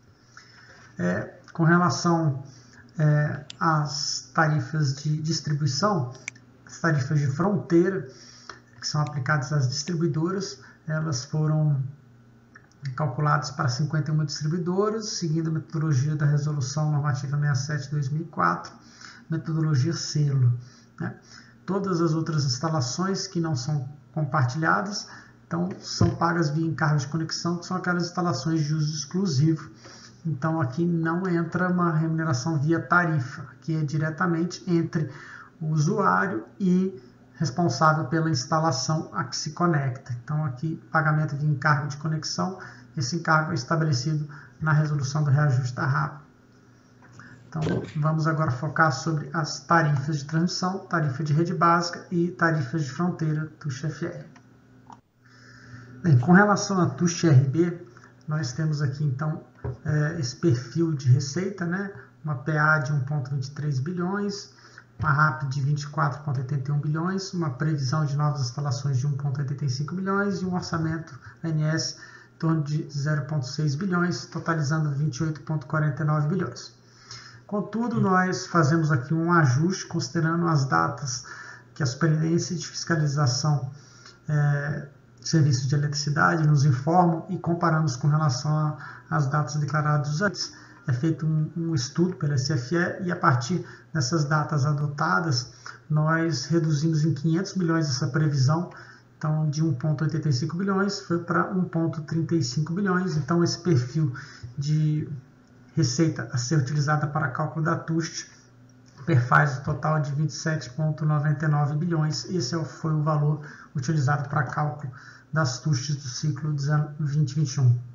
É, com relação é, às tarifas de distribuição, as tarifas de fronteira, que são aplicadas às distribuidoras, elas foram calculadas para cinquenta e uma distribuidoras, seguindo a metodologia da Resolução Normativa sessenta e sete de dois mil e quatro, metodologia selo. Né? Todas as outras instalações que não são compartilhadas, então, são pagas via encargo de conexão, que são aquelas instalações de uso exclusivo. Então, aqui não entra uma remuneração via tarifa, que é diretamente entre o usuário e responsável pela instalação a que se conecta. Então, aqui, pagamento de encargo de conexão, esse encargo é estabelecido na resolução do reajuste da R A P. Então, vamos agora focar sobre as tarifas de transmissão, tarifa de rede básica e tarifas de fronteira, T U S F R. Bem, com relação a T U S R B, nós temos aqui, então, é, esse perfil de receita, né? Uma P A de um vírgula vinte e três bilhões, uma R A P de vinte e quatro vírgula oitenta e um bilhões, uma previsão de novas instalações de um vírgula oitenta e cinco bilhões e um orçamento A N S em torno de zero vírgula seis bilhões, totalizando vinte e oito vírgula quarenta e nove bilhões. Contudo, nós fazemos aqui um ajuste considerando as datas que a Superintendência de Fiscalização é, de Serviços de Eletricidade nos informam e comparamos com relação às datas declaradas antes. É feito um, um estudo pela S F E e a partir dessas datas adotadas, nós reduzimos em quinhentos milhões essa previsão. Então, de um vírgula oitenta e cinco bilhões foi para um vírgula trinta e cinco bilhões. Então, esse perfil de receita a ser utilizada para cálculo da T U S T perfaz o total de vinte e sete vírgula noventa e nove bilhões. Esse foi o valor utilizado para cálculo das T U S Ts do ciclo vinte e vinte e um.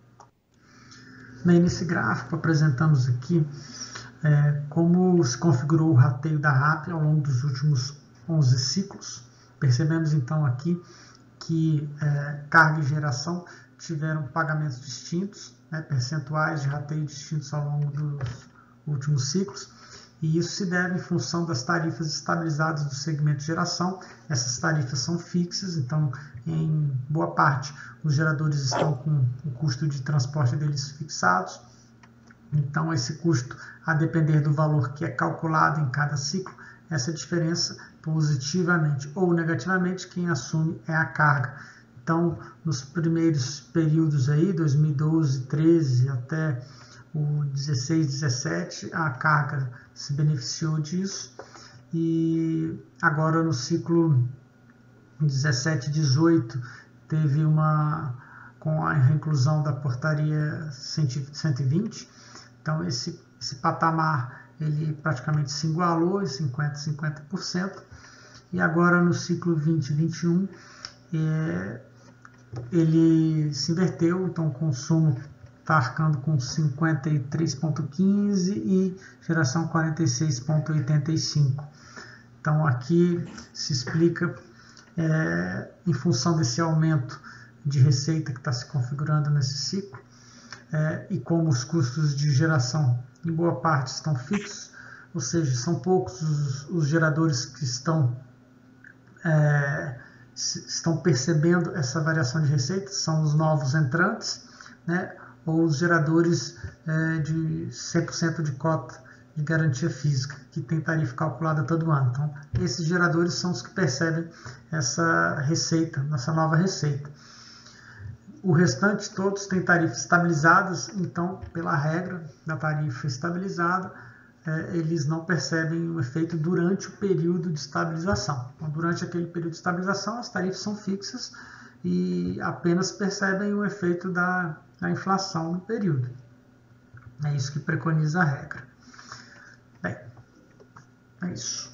Bem, nesse gráfico apresentamos aqui é, como se configurou o rateio da R A P ao longo dos últimos onze ciclos. Percebemos então aqui que é, carga e geração tiveram pagamentos distintos, né, percentuais de rateio distintos ao longo dos últimos ciclos, e isso se deve em função das tarifas estabilizadas do segmento de geração. Essas tarifas são fixas, então, em boa parte, os geradores estão com o custo de transporte deles fixados. Então, esse custo, a depender do valor que é calculado em cada ciclo, essa diferença, positivamente ou negativamente, quem assume é a carga. Então, nos primeiros períodos aí, dois mil e doze, treze até o dezesseis, dezessete, a carga se beneficiou disso, e agora no ciclo dezessete, dezoito teve uma, com a reinclusão da portaria cento e vinte, então esse, esse patamar ele praticamente se igualou em cinquenta por cento, cinquenta por cento, e agora no ciclo vinte, vinte e um é, ele se inverteu, então o consumo está arcando com cinquenta e três vírgula quinze e geração quarenta e seis vírgula oitenta e cinco. Então aqui se explica é, em função desse aumento de receita que está se configurando nesse ciclo é, e como os custos de geração em boa parte estão fixos, ou seja, são poucos os, os geradores que estão é, estão percebendo essa variação de receita, são os novos entrantes, né, ou os geradores é, de cem por cento de cota de garantia física, que tem tarifa calculada todo ano. Então, esses geradores são os que percebem essa receita, nossa nova receita. O restante, todos têm tarifas estabilizadas, então, pela regra da tarifa estabilizada, é, eles não percebem o efeito durante o período de estabilização. Então, durante aquele período de estabilização, as tarifas são fixas e apenas percebem o efeito da, da inflação no período. É isso que preconiza a regra. Bem, é isso.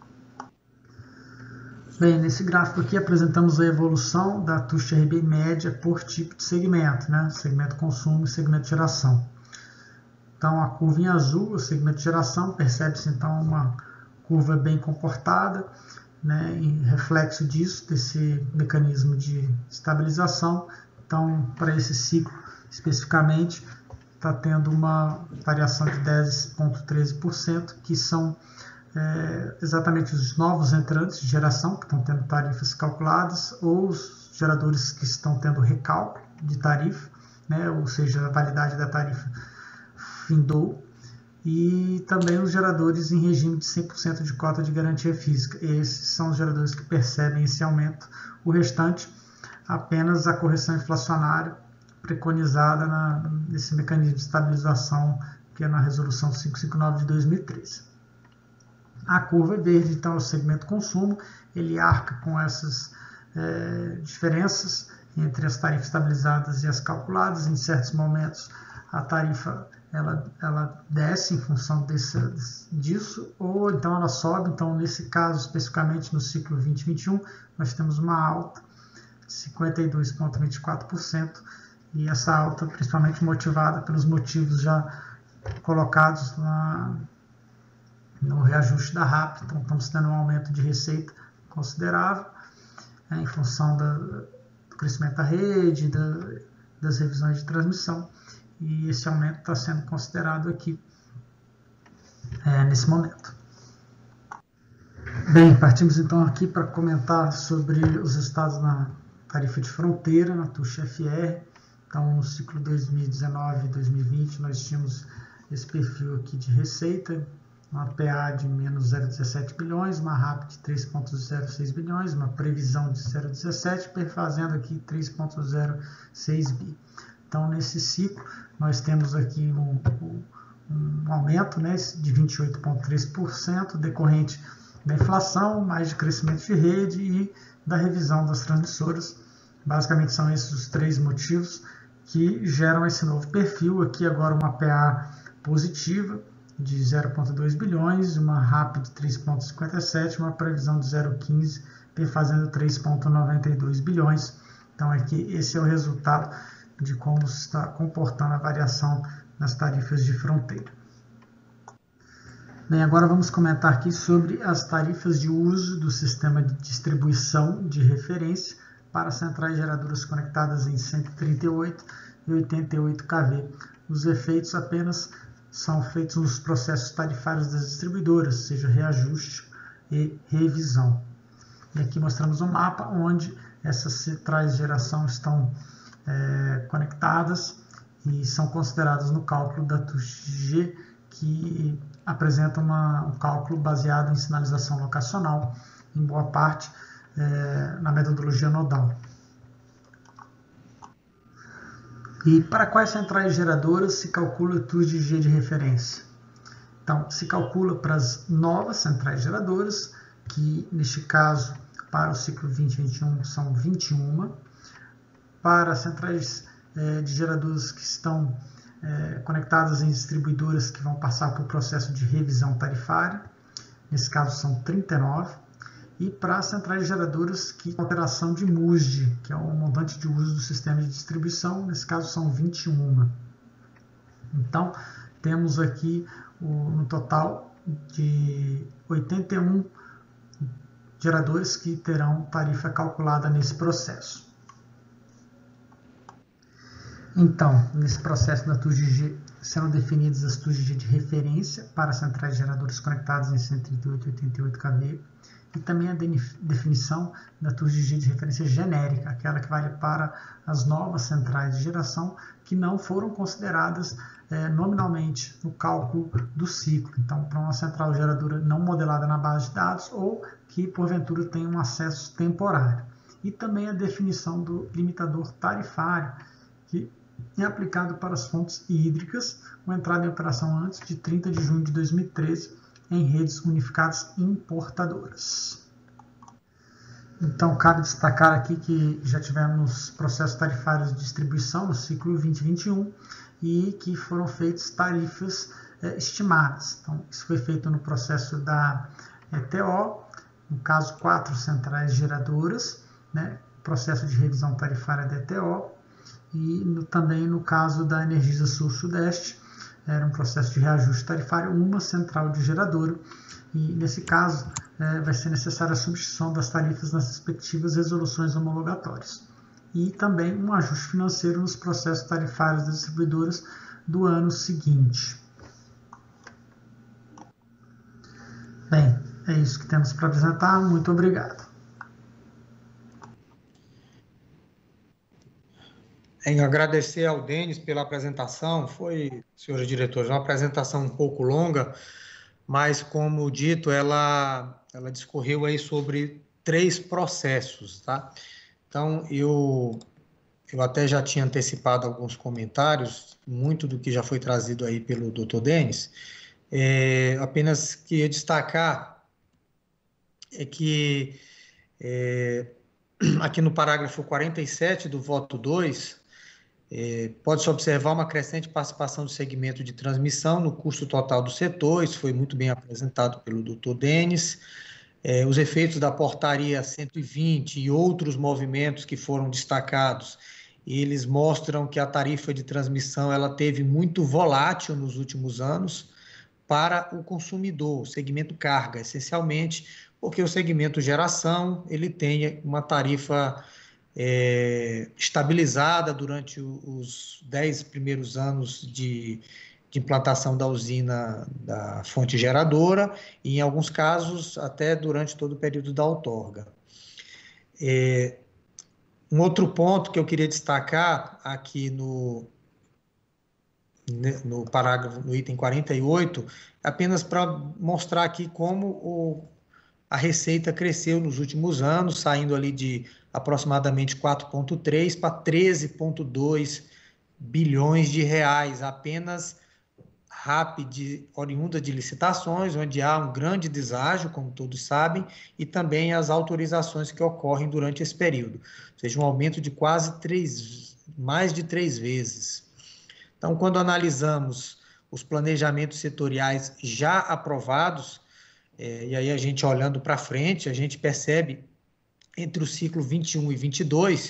Bem, nesse gráfico aqui apresentamos a evolução da taxa R B média por tipo de segmento, né? Segmento consumo e segmento geração. Então, a curva em azul, o segmento de geração, percebe-se então uma curva bem comportada, né? Em reflexo disso, desse mecanismo de estabilização. Então, para esse ciclo especificamente, está tendo uma variação de dez vírgula treze por cento, que são é, exatamente os novos entrantes de geração, que estão tendo tarifas calculadas, ou os geradores que estão tendo recálculo de tarifa, né, ou seja, a validade da tarifa findou, e também os geradores em regime de cem por cento de cota de garantia física. Esses são os geradores que percebem esse aumento. O restante, apenas a correção inflacionária preconizada na, nesse mecanismo de estabilização que é na resolução quinhentos e cinquenta e nove de dois mil e treze. A curva verde, então, é o segmento consumo, ele arca com essas é, diferenças entre as tarifas estabilizadas e as calculadas. Em certos momentos, a tarifa ela, ela desce em função desse, disso, ou então ela sobe. Então, nesse caso, especificamente no ciclo vinte vinte e um, nós temos uma alta de cinquenta e dois vírgula vinte e quatro por cento, e essa alta principalmente motivada pelos motivos já colocados na, no reajuste da R A P. Então, estamos tendo um aumento de receita considerável, né, em função da, do crescimento da rede, da, das revisões de transmissão, e esse aumento está sendo considerado aqui é, nesse momento. Bem, partimos então aqui para comentar sobre os resultados na tarifa de fronteira, na taxa F R. Então, no ciclo dois mil e dezenove e dois mil e vinte, nós tínhamos esse perfil aqui de receita, uma P A de menos zero vírgula dezessete bilhões, uma R A P de três vírgula zero seis bilhões, uma previsão de zero vírgula dezessete, perfazendo aqui três vírgula zero seis bi. Então, nesse ciclo, nós temos aqui um, um, um aumento, né, de vinte e oito vírgula três por cento, decorrente da inflação, mais de crescimento de rede e da revisão das transmissoras. Basicamente, são esses os três motivos que geram esse novo perfil. Aqui agora uma P A positiva de zero vírgula dois bilhões, uma R A P de três vírgula cinquenta e sete, uma previsão de zero vírgula quinze, perfazendo três vírgula noventa e dois bilhões. Então, aqui esse é o resultado de como está comportando a variação nas tarifas de fronteira. Bem, agora vamos comentar aqui sobre as tarifas de uso do sistema de distribuição de referência para centrais geradoras conectadas em cento e trinta e oito e oitenta e oito kV. Os efeitos apenas são feitos nos processos tarifários das distribuidoras, seja reajuste e revisão. E aqui mostramos um mapa onde essas centrais de geração estão é, conectadas e são consideradas no cálculo da T U S G, que apresenta uma, um cálculo baseado em sinalização locacional, em boa parte é, na metodologia nodal. E para quais centrais geradoras se calcula a T U S G de referência? Então, se calcula para as novas centrais geradoras, que neste caso, para o ciclo vinte vinte e um, são vinte e uma. Para as centrais é, de geradoras que estão é, conectadas em distribuidoras que vão passar por processo de revisão tarifária, nesse caso são trinta e nove. E para as centrais geradoras que têm alteração de M U S D, que é o montante de uso do sistema de distribuição, nesse caso são vinte e uma. Então, temos aqui o, no total de oitenta e um geradores que terão tarifa calculada nesse processo. Então, nesse processo da T U S G serão definidas as T U G de referência para centrais geradoras conectadas em cento e trinta e oito e oitenta e oito kV, e também a definição da T U G de referência genérica, aquela que vale para as novas centrais de geração que não foram consideradas é, nominalmente no cálculo do ciclo. Então, para uma central geradora não modelada na base de dados ou que, porventura, tenha um acesso temporário. E também a definição do limitador tarifário, que é aplicado para as fontes hídricas, com entrada em operação antes de trinta de junho de dois mil e treze, em redes unificadas importadoras. Então, cabe destacar aqui que já tivemos processos tarifários de distribuição no ciclo vinte e vinte e um e que foram feitas tarifas eh, estimadas. Então, isso foi feito no processo da E T O, no caso, quatro centrais geradoras, né, processo de revisão tarifária da E T O, e no, também no caso da Energisa Sul-Sudeste, era um processo de reajuste tarifário, uma central de geradora, e nesse caso é, vai ser necessária a substituição das tarifas nas respectivas resoluções homologatórias. E também um ajuste financeiro nos processos tarifários das distribuidoras do ano seguinte. Bem, é isso que temos para apresentar. Muito obrigado. Em agradecer ao Denis pela apresentação, foi, senhores diretores, uma apresentação um pouco longa, mas, como dito, ela, ela discorreu aí sobre três processos, tá? Então, eu, eu até já tinha antecipado alguns comentários, muito do que já foi trazido aí pelo doutor Denis, é, apenas queria destacar é que é, aqui no parágrafo quarenta e sete do voto dois, É, pode-se observar uma crescente participação do segmento de transmissão no custo total do setor, isso foi muito bem apresentado pelo doutor Denis. É, os efeitos da portaria cento e vinte e outros movimentos que foram destacados, eles mostram que a tarifa de transmissão ela teve muito volátil nos últimos anos para o consumidor, o segmento carga, essencialmente, porque o segmento geração ele tem uma tarifa É, estabilizada durante os dez primeiros anos de, de implantação da usina da fonte geradora e, em alguns casos, até durante todo o período da outorga. É, um outro ponto que eu queria destacar aqui no, no parágrafo, no item quarenta e oito, apenas para mostrar aqui como o, a receita cresceu nos últimos anos, saindo ali de aproximadamente quatro vírgula três para treze vírgula dois bilhões de reais, apenas R A P de, oriunda de licitações, onde há um grande deságio, como todos sabem, e também as autorizações que ocorrem durante esse período, ou seja, um aumento de quase três, mais de três vezes. Então, quando analisamos os planejamentos setoriais já aprovados, é, e aí a gente olhando para frente, a gente percebe entre o ciclo vinte e um e vinte e dois,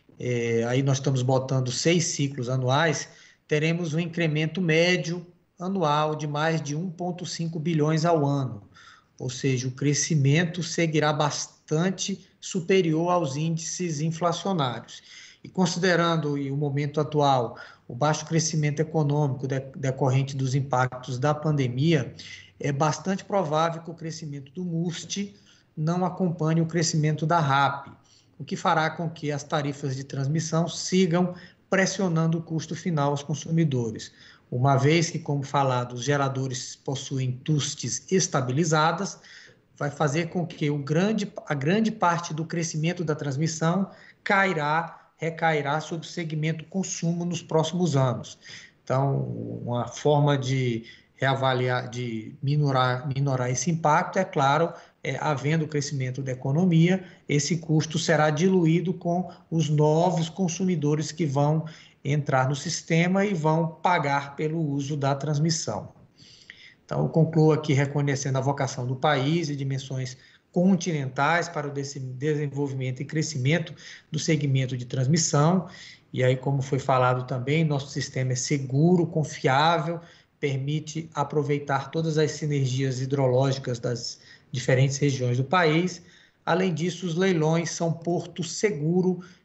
é, aí nós estamos botando seis ciclos anuais, teremos um incremento médio anual de mais de um vírgula cinco bilhões ao ano, ou seja, o crescimento seguirá bastante superior aos índices inflacionários. E considerando e o momento atual, o baixo crescimento econômico de, decorrente dos impactos da pandemia, é bastante provável que o crescimento do M U S T não acompanhe o crescimento da R A P, o que fará com que as tarifas de transmissão sigam pressionando o custo final aos consumidores, uma vez que, como falado, os geradores possuem T U S Ts estabilizadas, vai fazer com que o grande, a grande parte do crescimento da transmissão cairá, recairá sobre o segmento consumo nos próximos anos. Então, uma forma de reavaliar, de minorar, minorar esse impacto, é claro, é, havendo o crescimento da economia, esse custo será diluído com os novos consumidores que vão entrar no sistema e vão pagar pelo uso da transmissão. Então, eu concluo aqui reconhecendo a vocação do país e dimensões continentais para o desenvolvimento e crescimento do segmento de transmissão. E aí, como foi falado também, nosso sistema é seguro, confiável, permite aproveitar todas as sinergias hidrológicas das diferentes regiões do país. Além disso, os leilões são porto seguro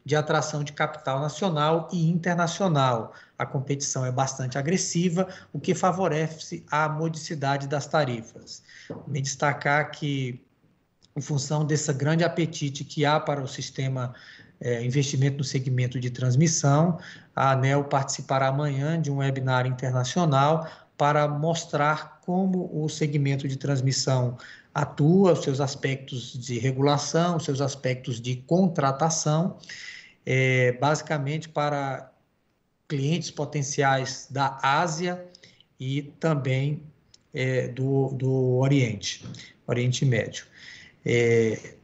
de atração de capital nacional e internacional. A competição é bastante agressiva, o que favorece a modicidade das tarifas. Me destacar que, em função desse grande apetite que há para o sistema é, investimento no segmento de transmissão, a ANEEL participará amanhã de um webinar internacional para mostrar como o segmento de transmissão atua, os seus aspectos de regulação, os seus aspectos de contratação, é, basicamente para clientes potenciais da Ásia e também é, do, do Oriente, Oriente Médio. É,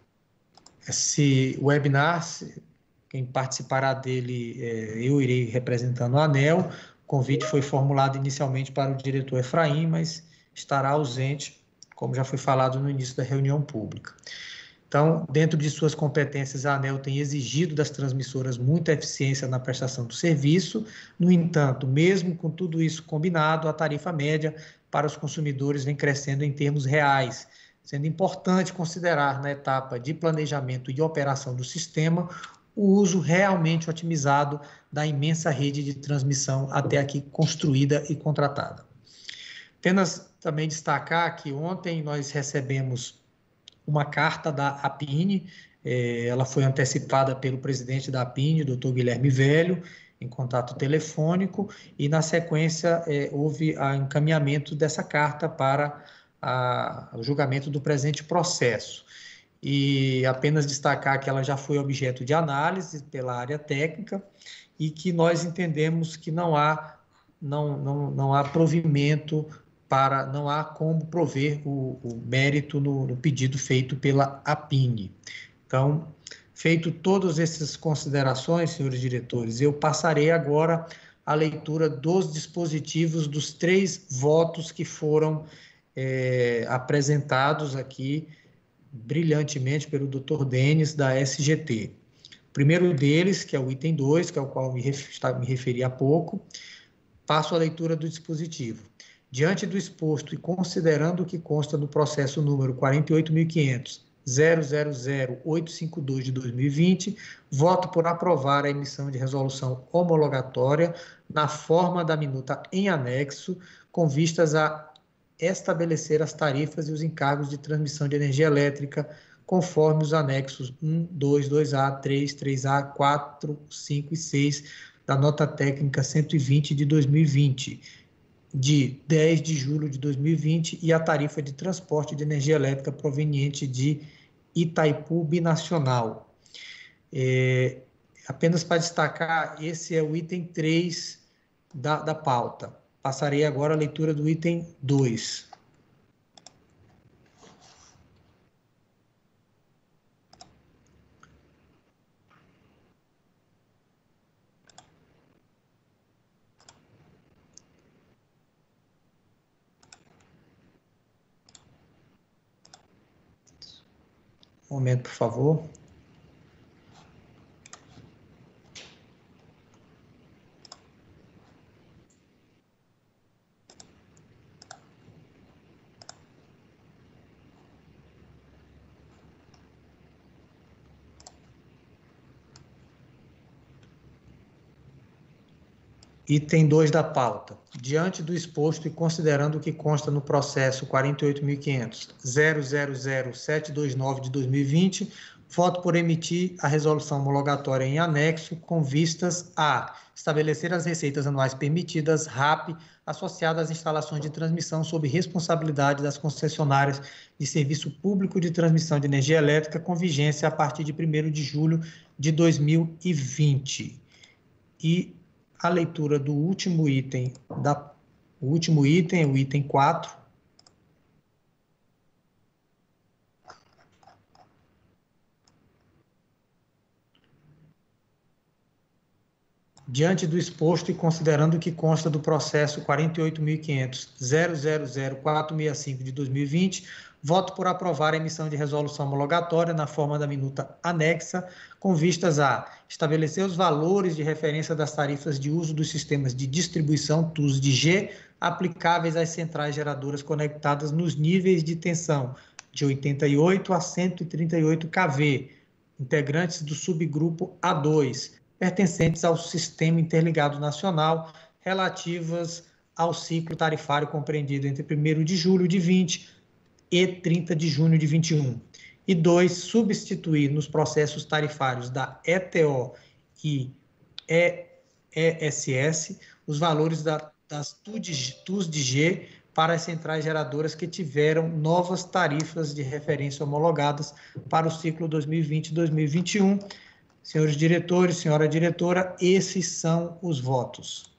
esse webinar, quem participará dele, é, eu irei representando a ANEEL. O convite foi formulado inicialmente para o diretor Efraim, mas estará ausente, como já foi falado no início da reunião pública. Então, dentro de suas competências, a ANEEL tem exigido das transmissoras muita eficiência na prestação do serviço. No entanto, mesmo com tudo isso combinado, a tarifa média para os consumidores vem crescendo em termos reais, sendo importante considerar na etapa de planejamento e operação do sistema o uso realmente otimizado da imensa rede de transmissão até aqui construída e contratada. Apenas também destacar que ontem nós recebemos uma carta da APINE, eh, ela foi antecipada pelo presidente da APINE, doutor Guilherme Velho, em contato telefônico, e na sequência eh, houve o encaminhamento dessa carta para a, o julgamento do presente processo. E apenas destacar que ela já foi objeto de análise pela área técnica e que nós entendemos que não há, não, não, não há provimento para, não há como prover o, o mérito no, no pedido feito pela APINE. Então, feito todas essas considerações, senhores diretores, eu passarei agora a leitura dos dispositivos dos três votos que foram é, apresentados aqui brilhantemente pelo doutor Denis, da S G T. O primeiro deles, que é o item dois, que é o qual me, ref, me referi há pouco, passo a leitura do dispositivo. Diante do exposto e considerando o que consta no processo número quarenta e oito mil e quinhentos ponto zero zero zero oito cinco dois de dois mil e vinte, voto por aprovar a emissão de resolução homologatória na forma da minuta em anexo, com vistas a estabelecer as tarifas e os encargos de transmissão de energia elétrica conforme os anexos um, dois, dois A, três, três A, quatro, cinco e seis da nota técnica cento e vinte de dois mil e vinte, de dez de julho de dois mil e vinte, e a tarifa de transporte de energia elétrica proveniente de Itaipu Binacional. É, apenas para destacar, esse é o item três da, da pauta. Passarei agora a leitura do item dois. Um momento, por favor. Item dois da pauta. Diante do exposto e considerando o que consta no processo quarenta e oito mil e quinhentos ponto zero zero zero sete dois nove de dois mil e vinte, voto por emitir a resolução homologatória em anexo com vistas a estabelecer as receitas anuais permitidas, R A P, associadas às instalações de transmissão sob responsabilidade das concessionárias de serviço público de transmissão de energia elétrica com vigência a partir de primeiro de julho de dois mil e vinte. E a leitura do último item, da, o último item, o item quatro. Diante do exposto e considerando o que consta do processo quarenta e oito mil e quinhentos ponto zero zero zero quatro seis cinco de dois mil e vinte, voto por aprovar a emissão de resolução homologatória na forma da minuta anexa, com vistas a estabelecer os valores de referência das tarifas de uso dos sistemas de distribuição T U S de G aplicáveis às centrais geradoras conectadas nos níveis de tensão de oitenta e oito a cento e trinta e oito kV, integrantes do subgrupo A dois, pertencentes ao Sistema Interligado Nacional, relativas ao ciclo tarifário compreendido entre primeiro de julho de vinte e trinta de junho de vinte e um. E dois, substituir nos processos tarifários da E T O e E S S os valores da, das T U S de G para as centrais geradoras que tiveram novas tarifas de referência homologadas para o ciclo dois mil e vinte a dois mil e vinte e um. Senhores diretores, senhora diretora, esses são os votos.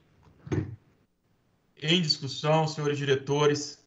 Em discussão, senhores diretores.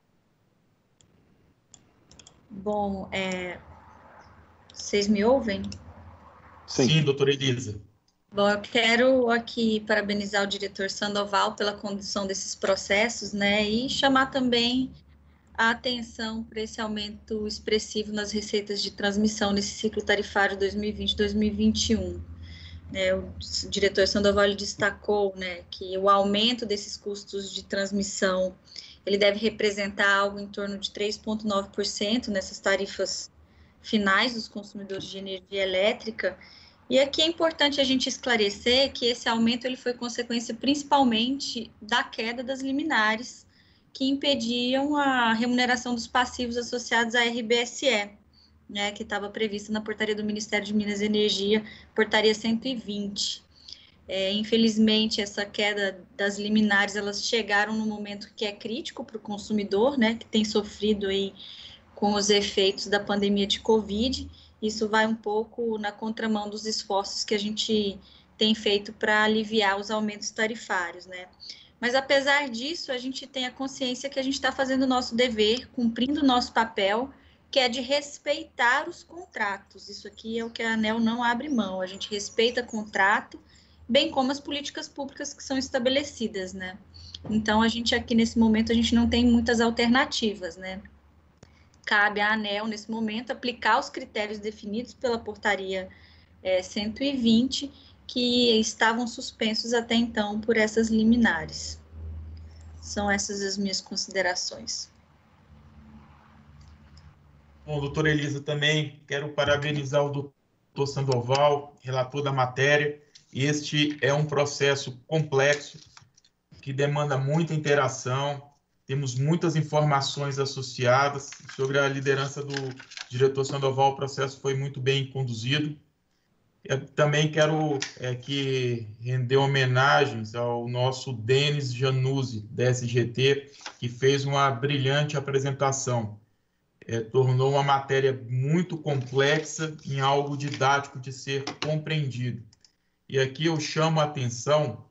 Bom, é... vocês me ouvem? Sim, Sim doutora Elisa. Bom, eu quero aqui parabenizar o diretor Sandoval pela condução desses processos, né, e chamar também a atenção para esse aumento expressivo nas receitas de transmissão nesse ciclo tarifário dois mil e vinte a dois mil e vinte e um. É, o diretor Sandoval destacou, né, que o aumento desses custos de transmissão ele deve representar algo em torno de três vírgula nove por cento nessas tarifas finais dos consumidores de energia elétrica. E aqui é importante a gente esclarecer que esse aumento ele foi consequência principalmente da queda das liminares que impediam a remuneração dos passivos associados à R B S E, né, que estava prevista na portaria do Ministério de Minas e Energia, portaria cento e vinte. É, infelizmente, essa queda das liminares, elas chegaram no momento que é crítico para o consumidor, né, que tem sofrido aí com os efeitos da pandemia de Covid. Isso vai um pouco na contramão dos esforços que a gente tem feito para aliviar os aumentos tarifários, né? Mas, apesar disso, a gente tem a consciência que a gente está fazendo o nosso dever, cumprindo o nosso papel, que é de respeitar os contratos. Isso aqui é o que a ANEEL não abre mão. A gente respeita contrato, bem como as políticas públicas que são estabelecidas, né? Então, a gente aqui, nesse momento, a gente não tem muitas alternativas, né? Cabe à ANEEL, nesse momento, aplicar os critérios definidos pela portaria é, cento e vinte, que estavam suspensos até então por essas liminares. São essas as minhas considerações. Bom, doutora Elisa, também quero parabenizar o doutor Sandoval, relator da matéria. Este é um processo complexo, que demanda muita interação. Temos muitas informações associadas. Sobre a liderança do diretor Sandoval, o processo foi muito bem conduzido. Eu também quero é, que render homenagens ao nosso Denis Januzzi, da S G T, que fez uma brilhante apresentação. É, tornou uma matéria muito complexa em algo didático de ser compreendido. E aqui eu chamo a atenção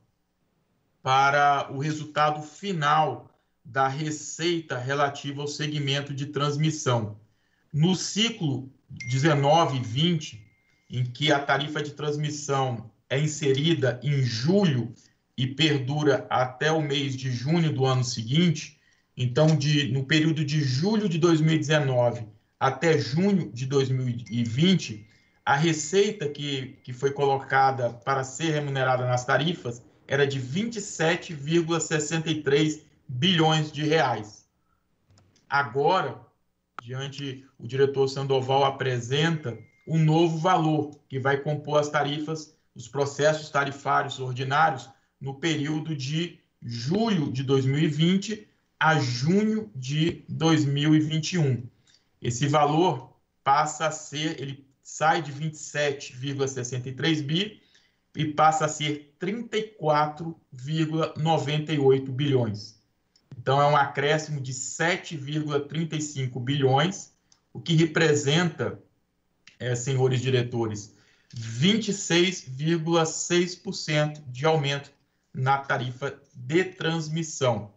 para o resultado final da receita relativa ao segmento de transmissão. No ciclo dezenove e vinte, em que a tarifa de transmissão é inserida em julho e perdura até o mês de junho do ano seguinte, então, de, no período de julho de dois mil e dezenove até junho de dois mil e vinte, a receita que, que foi colocada para ser remunerada nas tarifas era de vinte e sete vírgula sessenta e três bilhões de reais. Agora, diante, o diretor Sandoval apresenta um novo valor que vai compor as tarifas, os processos tarifários ordinários no período de julho de dois mil e vinte a junho de dois mil e vinte e um. Esse valor passa a ser, ele sai de vinte e sete vírgula sessenta e três bi e passa a ser trinta e quatro vírgula noventa e oito bilhões. Então, é um acréscimo de sete vírgula trinta e cinco bilhões, o que representa, é, senhores diretores, vinte e seis vírgula seis por cento de aumento na tarifa de transmissão.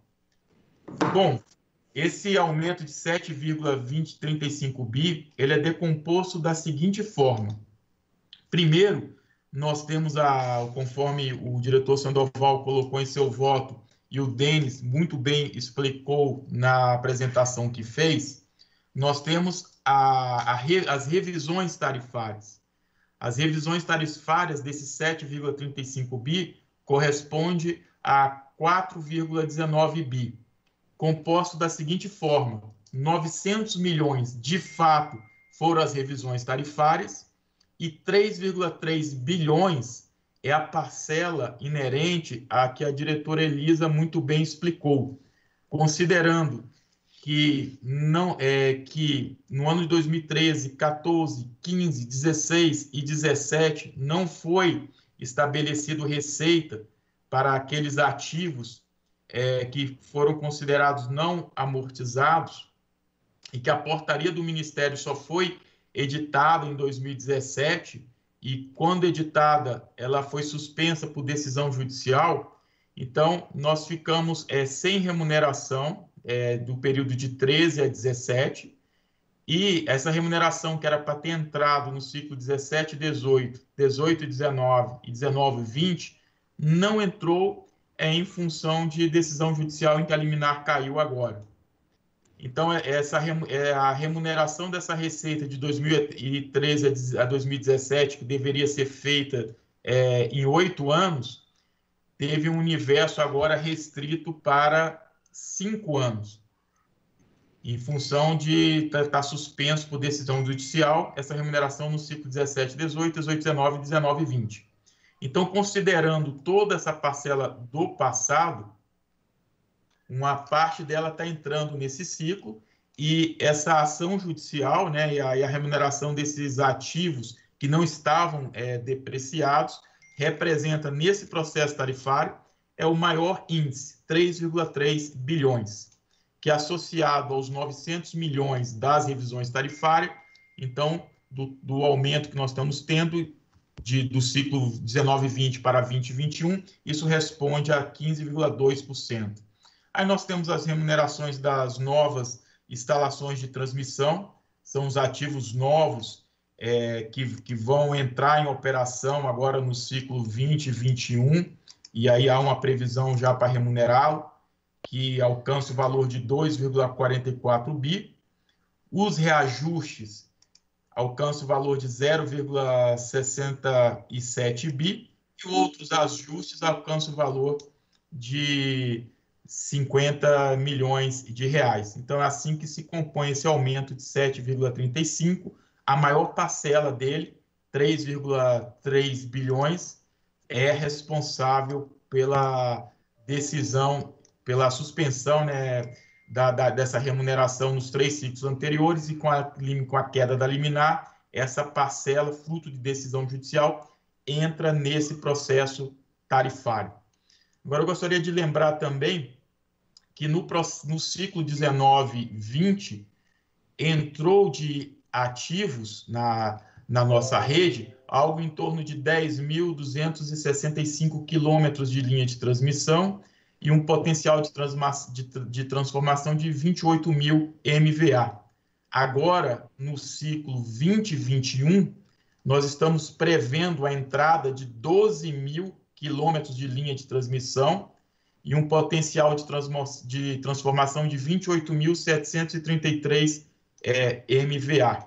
Bom, esse aumento de sete vírgula trinta e cinco bi, ele é decomposto da seguinte forma. Primeiro, nós temos, a, conforme o diretor Sandoval colocou em seu voto, e o Denis muito bem explicou na apresentação que fez, nós temos a, a re, as revisões tarifárias. As revisões tarifárias desses sete vírgula trinta e cinco bi corresponde a quatro vírgula dezenove bi, composto da seguinte forma: novecentos milhões de fato foram as revisões tarifárias e três vírgula três bilhões é a parcela inerente a que a diretora Elisa muito bem explicou, considerando que, não, é, que no ano de dois mil e treze, quatorze, quinze, dezesseis e dezessete não foi estabelecido receita para aqueles ativos é, que foram considerados não amortizados e que a portaria do Ministério só foi editada em dois mil e dezessete e, quando editada, ela foi suspensa por decisão judicial. Então, nós ficamos é, sem remuneração é, do período de treze a dezessete, e essa remuneração que era para ter entrado no ciclo dezessete e dezoito, dezoito e dezenove e dezenove e vinte, não entrou é, em função de decisão judicial em que a liminar caiu agora. Então, essa é a remuneração dessa receita de dois mil e treze a dois mil e dezessete, que deveria ser feita é, em oito anos, teve um universo agora restrito para cinco anos, em função de estar tá suspenso por decisão judicial essa remuneração no ciclo dezessete, dezoito, dezoito, dezenove, dezenove e vinte. Então, considerando toda essa parcela do passado, uma parte dela está entrando nesse ciclo, e essa ação judicial, né, e a, e a remuneração desses ativos que não estavam é, depreciados, representa, nesse processo tarifário, é o maior índice, três vírgula três bilhões, que é associado aos novecentos milhões das revisões tarifárias, então, do, do aumento que nós estamos tendo de, do ciclo dezenove vinte para vinte vinte e um, isso responde a quinze vírgula dois por cento. Aí nós temos as remunerações das novas instalações de transmissão, são os ativos novos é, que, que vão entrar em operação agora no ciclo vinte vinte e um, e aí há uma previsão já para remunerá-lo, que alcança o valor de dois vírgula quarenta e quatro bi. Os reajustes alcançam o valor de zero vírgula sessenta e sete bi, e outros ajustes alcançam o valor de cinquenta milhões de reais. Então, é assim que se compõe esse aumento de sete vírgula trinta e cinco. A maior parcela dele, três vírgula três bilhões, é responsável pela decisão, pela suspensão, né, da, da, dessa remuneração nos três ciclos anteriores, e com a, com a queda da liminar, essa parcela, fruto de decisão judicial, entra nesse processo tarifário. Agora, eu gostaria de lembrar também que no, no ciclo dezenove vinte entrou de ativos na, na nossa rede algo em torno de dez mil duzentos e sessenta e cinco quilômetros de linha de transmissão e um potencial de, de, de transformação de vinte e oito mil M V A. Agora, no ciclo vinte vinte e um, nós estamos prevendo a entrada de doze mil quilômetros de linha de transmissão e um potencial de, de transformação de vinte e oito mil setecentos e trinta e três é, M V A.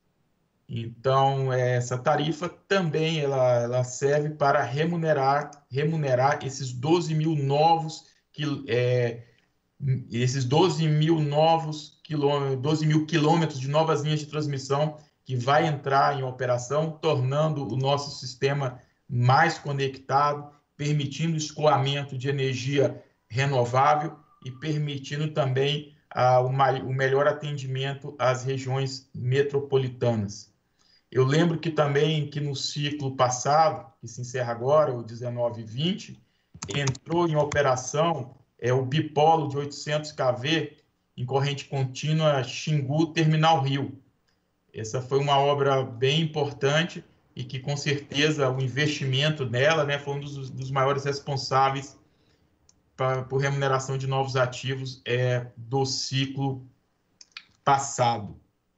Então, essa tarifa também ela, ela serve para remunerar, remunerar esses doze mil novos, é, esses doze mil novos quilômetros, doze mil quilômetros de novas linhas de transmissão que vai entrar em operação, tornando o nosso sistema mais conectado, permitindo escoamento de energia renovável e permitindo também ah, uma, o melhor atendimento às regiões metropolitanas. Eu lembro que também que no ciclo passado, que se encerra agora, o dezenove vinte, entrou em operação é, o bipolo de oitocentos quilovolts em corrente contínua Xingu Terminal Rio. Essa foi uma obra bem importante e que, com certeza, o investimento nela, né, foi um dos, dos maiores responsáveis pra, por remuneração de novos ativos é, do ciclo passado.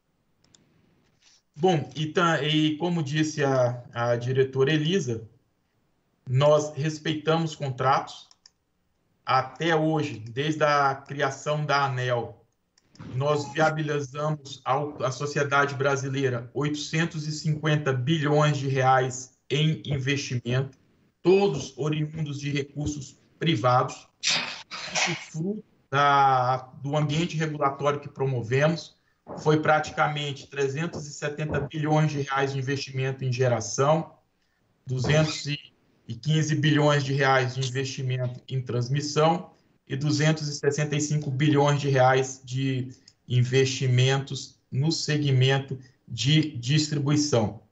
Bom, e, e como disse a, a diretora Elisa, nós respeitamos contratos. Até hoje, desde a criação da ANEEL, nós viabilizamos à sociedade brasileira oitocentos e cinquenta bilhões de reais em investimento, todos oriundos de recursos privados, isso fruto da, do ambiente regulatório que promovemos, foi praticamente trezentos e setenta bilhões de reais de investimento em geração, duzentos e quinze bilhões de reais de investimento em transmissão e duzentos e sessenta e cinco bilhões de reais de investimentos no segmento de distribuição.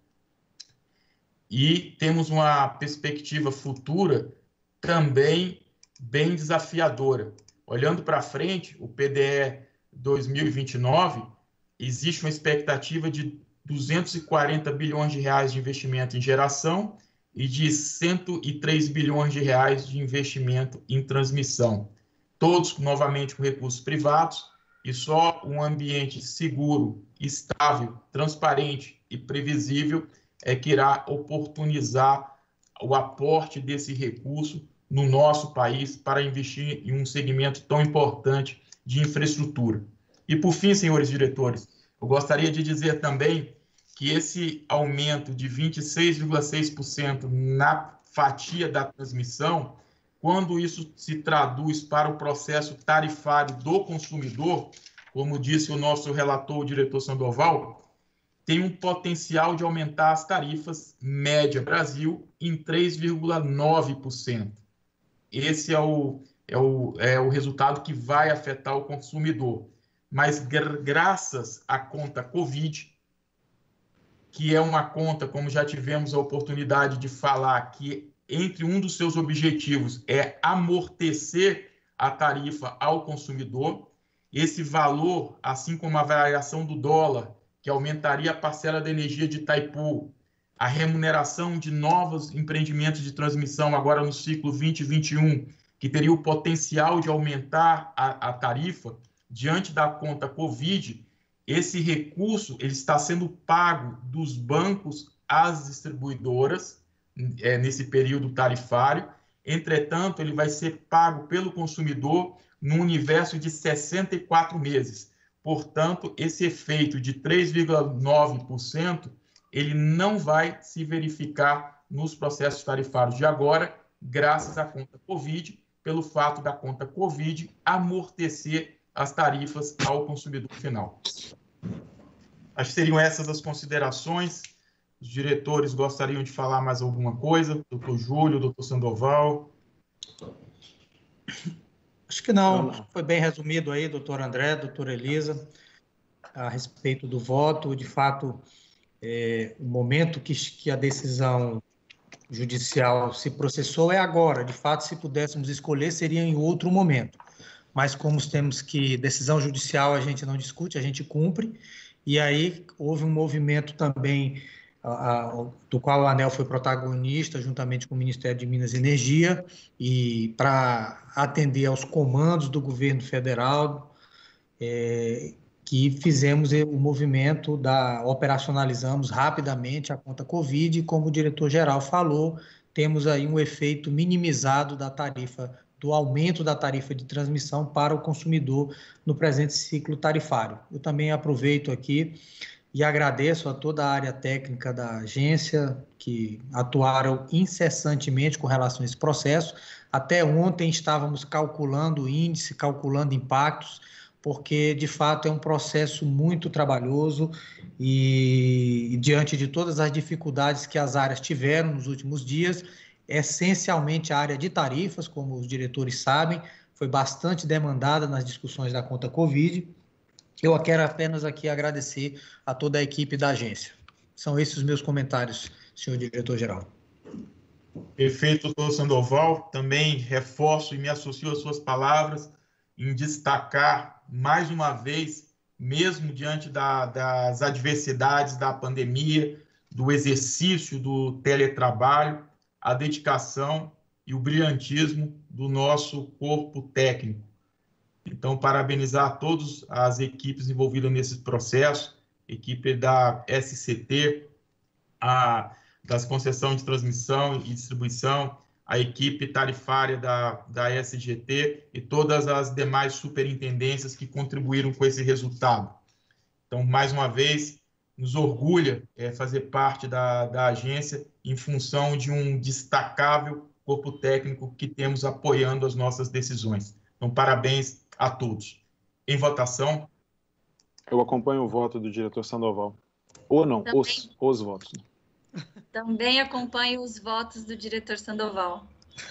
E temos uma perspectiva futura também bem desafiadora. Olhando para frente, o P D E dois mil e vinte e nove, existe uma expectativa de duzentos e quarenta bilhões de reais de investimento em geração e de cento e três bilhões de reais de investimento em transmissão. Todos, novamente, com recursos privados, e só um ambiente seguro, estável, transparente e previsível é que irá oportunizar o aporte desse recurso no nosso país para investir em um segmento tão importante de infraestrutura. E, por fim, senhores diretores, eu gostaria de dizer também que esse aumento de vinte e seis vírgula seis por cento na fatia da transmissão, quando isso se traduz para o processo tarifário do consumidor, como disse o nosso relator, o diretor Sandoval, tem um potencial de aumentar as tarifas média Brasil em três vírgula nove por cento. Esse é o, é, o, é o resultado que vai afetar o consumidor. Mas graças à conta Covid, que é uma conta, como já tivemos a oportunidade de falar, que entre um dos seus objetivos é amortecer a tarifa ao consumidor, esse valor, assim como a variação do dólar, que aumentaria a parcela da energia de Itaipu, a remuneração de novos empreendimentos de transmissão agora no ciclo vinte e vinte e um, que teria o potencial de aumentar a, a tarifa, diante da conta Covid, esse recurso ele está sendo pago dos bancos às distribuidoras, é, nesse período tarifário. Entretanto, ele vai ser pago pelo consumidor num universo de sessenta e quatro meses. Portanto, esse efeito de três vírgula nove por cento ele não vai se verificar nos processos tarifários de agora, graças à conta Covid, pelo fato da conta Covid amortecer as tarifas ao consumidor final. Acho que seriam essas as considerações. Os diretores gostariam de falar mais alguma coisa? doutor Júlio, doutor Sandoval? Acho que não. Acho que foi bem resumido aí, doutor André, doutora Elisa, a respeito do voto. De fato, é, o momento que, que a decisão judicial se processou é agora. De fato, se pudéssemos escolher, seria em outro momento. Mas como temos que decisão judicial a gente não discute, a gente cumpre, e aí houve um movimento também a, a, do qual a ANEEL foi protagonista, juntamente com o Ministério de Minas e Energia, e para atender aos comandos do governo federal, é, que fizemos o movimento, da, operacionalizamos rapidamente a conta Covid, e como o diretor-geral falou, temos aí um efeito minimizado da tarifa, do aumento da tarifa de transmissão para o consumidor no presente ciclo tarifário. Eu também aproveito aqui e agradeço a toda a área técnica da agência que atuaram incessantemente com relação a esse processo. Até ontem estávamos calculando o índice, calculando impactos, porque de fato é um processo muito trabalhoso e, e diante de todas as dificuldades que as áreas tiveram nos últimos dias, essencialmente a área de tarifas, como os diretores sabem, foi bastante demandada nas discussões da conta Covid. Eu quero apenas aqui agradecer a toda a equipe da agência. São esses os meus comentários, senhor diretor-geral. Perfeito, doutor Sandoval. Também reforço e me associo às suas palavras em destacar, mais uma vez, mesmo diante da, das adversidades da pandemia, do exercício do teletrabalho, a dedicação e o brilhantismo do nosso corpo técnico. Então, parabenizar todas as equipes envolvidas nesse processo, equipe da S C T, a, das concessões de transmissão e distribuição, a equipe tarifária da, da S G T e todas as demais superintendências que contribuíram com esse resultado. Então, mais uma vez, nos orgulha é, fazer parte da, da agência em função de um destacável corpo técnico que temos apoiando as nossas decisões. Então, parabéns a todos. Em votação. Eu acompanho o voto do diretor Sandoval. Ou não, Também. os, os votos. Também acompanho os votos do diretor Sandoval.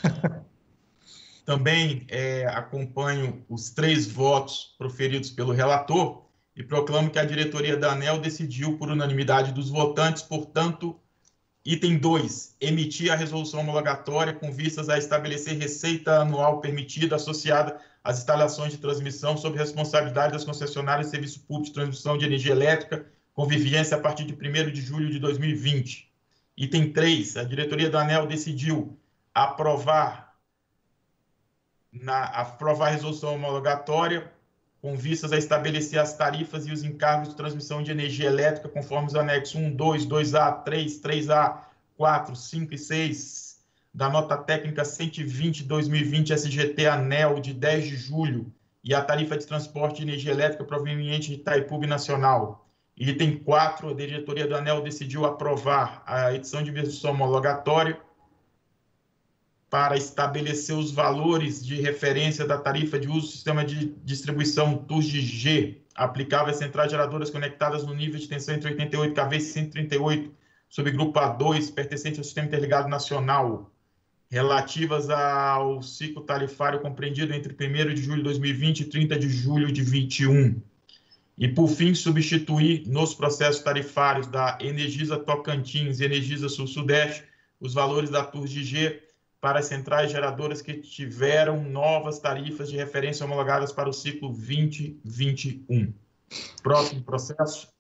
Também é, acompanho os três votos proferidos pelo relator e proclamo que a diretoria da ANEEL decidiu por unanimidade dos votantes, portanto, item dois, emitir a resolução homologatória com vistas a estabelecer receita anual permitida associada às instalações de transmissão sob responsabilidade das concessionárias de serviço público de transmissão de energia elétrica com vigência a partir de primeiro de julho de dois mil e vinte. Item três, a diretoria da ANEEL decidiu aprovar, na, aprovar a resolução homologatória com vistas a estabelecer as tarifas e os encargos de transmissão de energia elétrica conforme os anexos um, dois, dois A, três, três A, quatro, cinco e seis da nota técnica cento e vinte de dois mil e vinte S G T ANEEL de dez de julho e a tarifa de transporte de energia elétrica proveniente de Itaipu Nacional. Item quatro, a diretoria da ANEEL decidiu aprovar a edição de resolução homologatória para estabelecer os valores de referência da tarifa de uso do sistema de distribuição T U S de G, aplicável às centrais geradoras conectadas no nível de tensão entre oitenta e oito kV e cento e trinta e oito, subgrupo A dois, pertencente ao Sistema Interligado Nacional, relativas ao ciclo tarifário compreendido entre primeiro de julho de dois mil e vinte e trinta de julho de vinte e um. E, por fim, substituir nos processos tarifários da Energisa Tocantins e Energisa Sul-Sudeste os valores da T U S de G para as centrais geradoras que tiveram novas tarifas de referência homologadas para o ciclo vinte vinte e um. Próximo processo.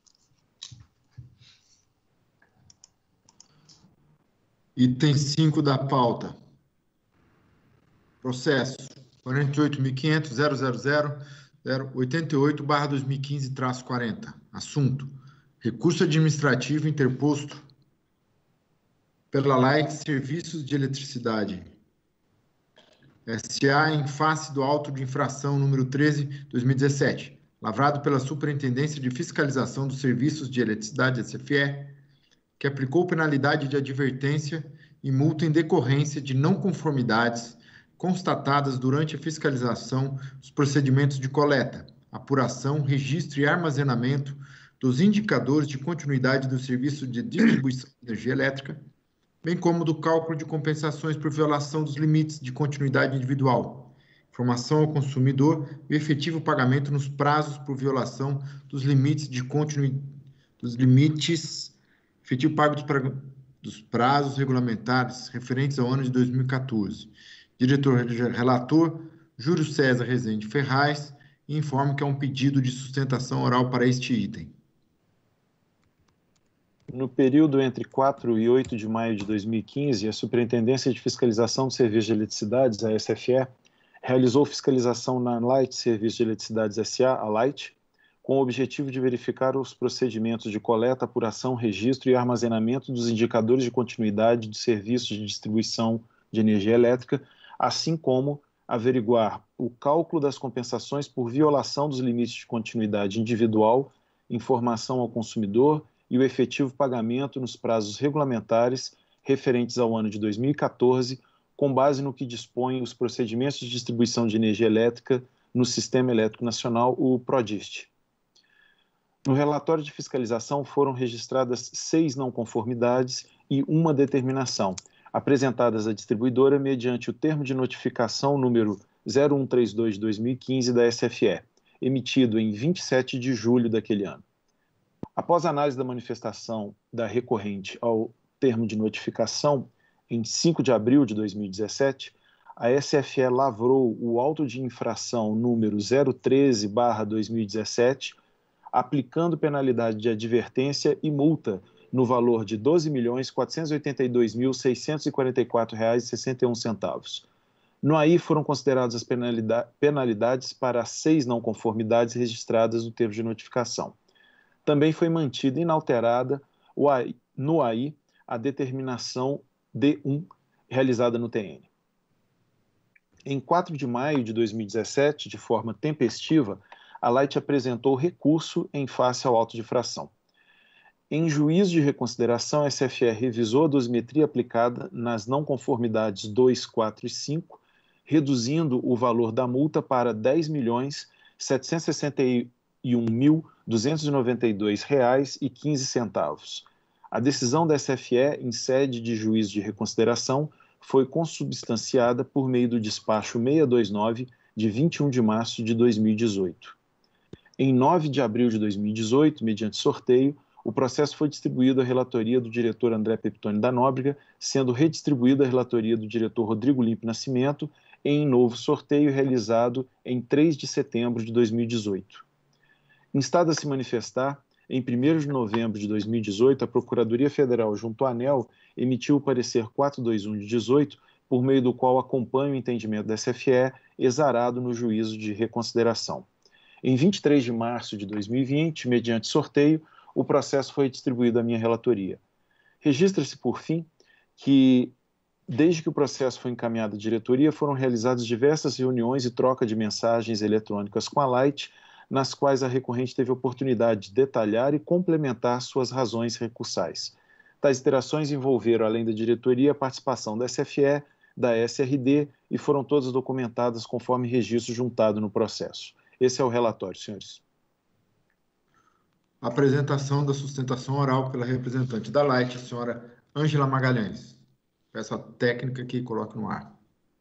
Item cinco da pauta. Processo quarenta e oito mil quinhentos ponto zero zero zero zero oitenta e oito barra dois mil e quinze traço quarenta. Assunto: recurso administrativo interposto pela Light Serviços de Eletricidade S A em face do auto de infração número treze barra dois mil e dezessete, lavrado pela Superintendência de Fiscalização dos Serviços de Eletricidade S F E, que aplicou penalidade de advertência e multa em decorrência de não conformidades constatadas durante a fiscalização dos procedimentos de coleta, apuração, registro e armazenamento dos indicadores de continuidade do serviço de distribuição de energia elétrica, bem como do cálculo de compensações por violação dos limites de continuidade individual, informação ao consumidor e efetivo pagamento nos prazos por violação dos limites de continuidade, dos limites, efetivo pago dos, pra, dos prazos regulamentares referentes ao ano de dois mil e quatorze. Diretor relator, Júlio César Rezende Ferraz, e informo que há um pedido de sustentação oral para este item. No período entre quatro e oito de maio de dois mil e quinze, a Superintendência de Fiscalização dos Serviços de Eletricidades, a S F E, realizou fiscalização na Light Serviços de Eletricidades S A, a Light, com o objetivo de verificar os procedimentos de coleta, apuração, registro e armazenamento dos indicadores de continuidade de serviços de distribuição de energia elétrica, assim como averiguar o cálculo das compensações por violação dos limites de continuidade individual, informação ao consumidor e o efetivo pagamento nos prazos regulamentares referentes ao ano de dois mil e quatorze, com base no que dispõem os procedimentos de distribuição de energia elétrica no Sistema Elétrico Nacional, o PRODIST. No relatório de fiscalização foram registradas seis não conformidades e uma determinação, apresentadas à distribuidora mediante o termo de notificação número zero um três dois de dois mil e quinze da S F E, emitido em vinte e sete de julho daquele ano. Após a análise da manifestação da recorrente ao termo de notificação, em cinco de abril de dois mil e dezessete, a S F E lavrou o auto de infração número zero treze barra dois mil e dezessete, aplicando penalidade de advertência e multa no valor de doze milhões quatrocentos e oitenta e dois mil seiscentos e quarenta e quatro reais e sessenta e um centavos. No A I foram consideradas as penalidades para as seis não conformidades registradas no termo de notificação. Também foi mantida inalterada no A I a determinação D um realizada no T N. Em quatro de maio de dois mil e dezessete, de forma tempestiva, a Light apresentou recurso em face ao auto de infração. Em juízo de reconsideração, a S F E revisou a dosimetria aplicada nas não conformidades dois, quatro e cinco, reduzindo o valor da multa para dez milhões setecentos e sessenta e e um mil duzentos e noventa e dois reais e quinze centavos. A decisão da S F E, em sede de juízo de reconsideração, foi consubstanciada por meio do despacho seiscentos e vinte e nove, de vinte e um de março de dois mil e dezoito. Em nove de abril de dois mil e dezoito, mediante sorteio, o processo foi distribuído à relatoria do diretor André Peptoni da Nóbrega, sendo redistribuído à relatoria do diretor Rodrigo Limpe Nascimento, em novo sorteio realizado em três de setembro de dois mil e dezoito. Instado a se manifestar, em primeiro de novembro de dois mil e dezoito, a Procuradoria Federal, junto à ANEEL, emitiu o parecer quatrocentos e vinte e um de dezoito, por meio do qual acompanha o entendimento da S F E, exarado no juízo de reconsideração. Em vinte e três de março de dois mil e vinte, mediante sorteio, o processo foi distribuído à minha relatoria. Registra-se, por fim, que, desde que o processo foi encaminhado à diretoria, foram realizadas diversas reuniões e troca de mensagens eletrônicas com a Light, nas quais a recorrente teve a oportunidade de detalhar e complementar suas razões recursais. Tais interações envolveram, além da diretoria, a participação da S F E, da S R D e foram todas documentadas conforme registro juntado no processo. Esse é o relatório, senhores. Apresentação da sustentação oral pela representante da Light, a senhora Ângela Magalhães. Peço a técnica que coloque no ar.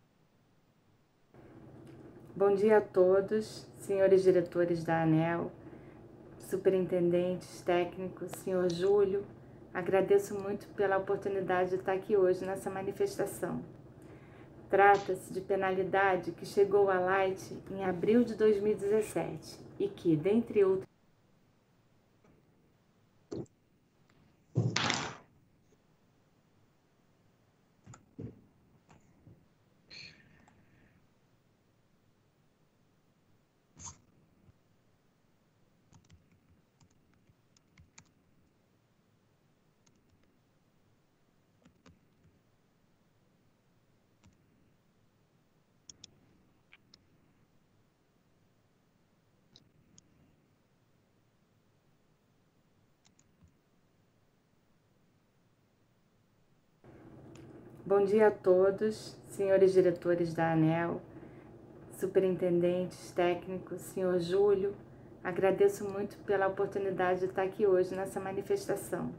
Bom dia a todos, senhores diretores da ANEEL, superintendentes, técnicos, senhor Júlio. Agradeço muito pela oportunidade de estar aqui hoje nessa manifestação. Trata-se de penalidade que chegou à Light em abril de dois mil e dezessete e que, dentre outros, Bom dia a todos, senhores diretores da ANEEL, superintendentes, técnicos, senhor Júlio. Agradeço muito pela oportunidade de estar aqui hoje nessa manifestação.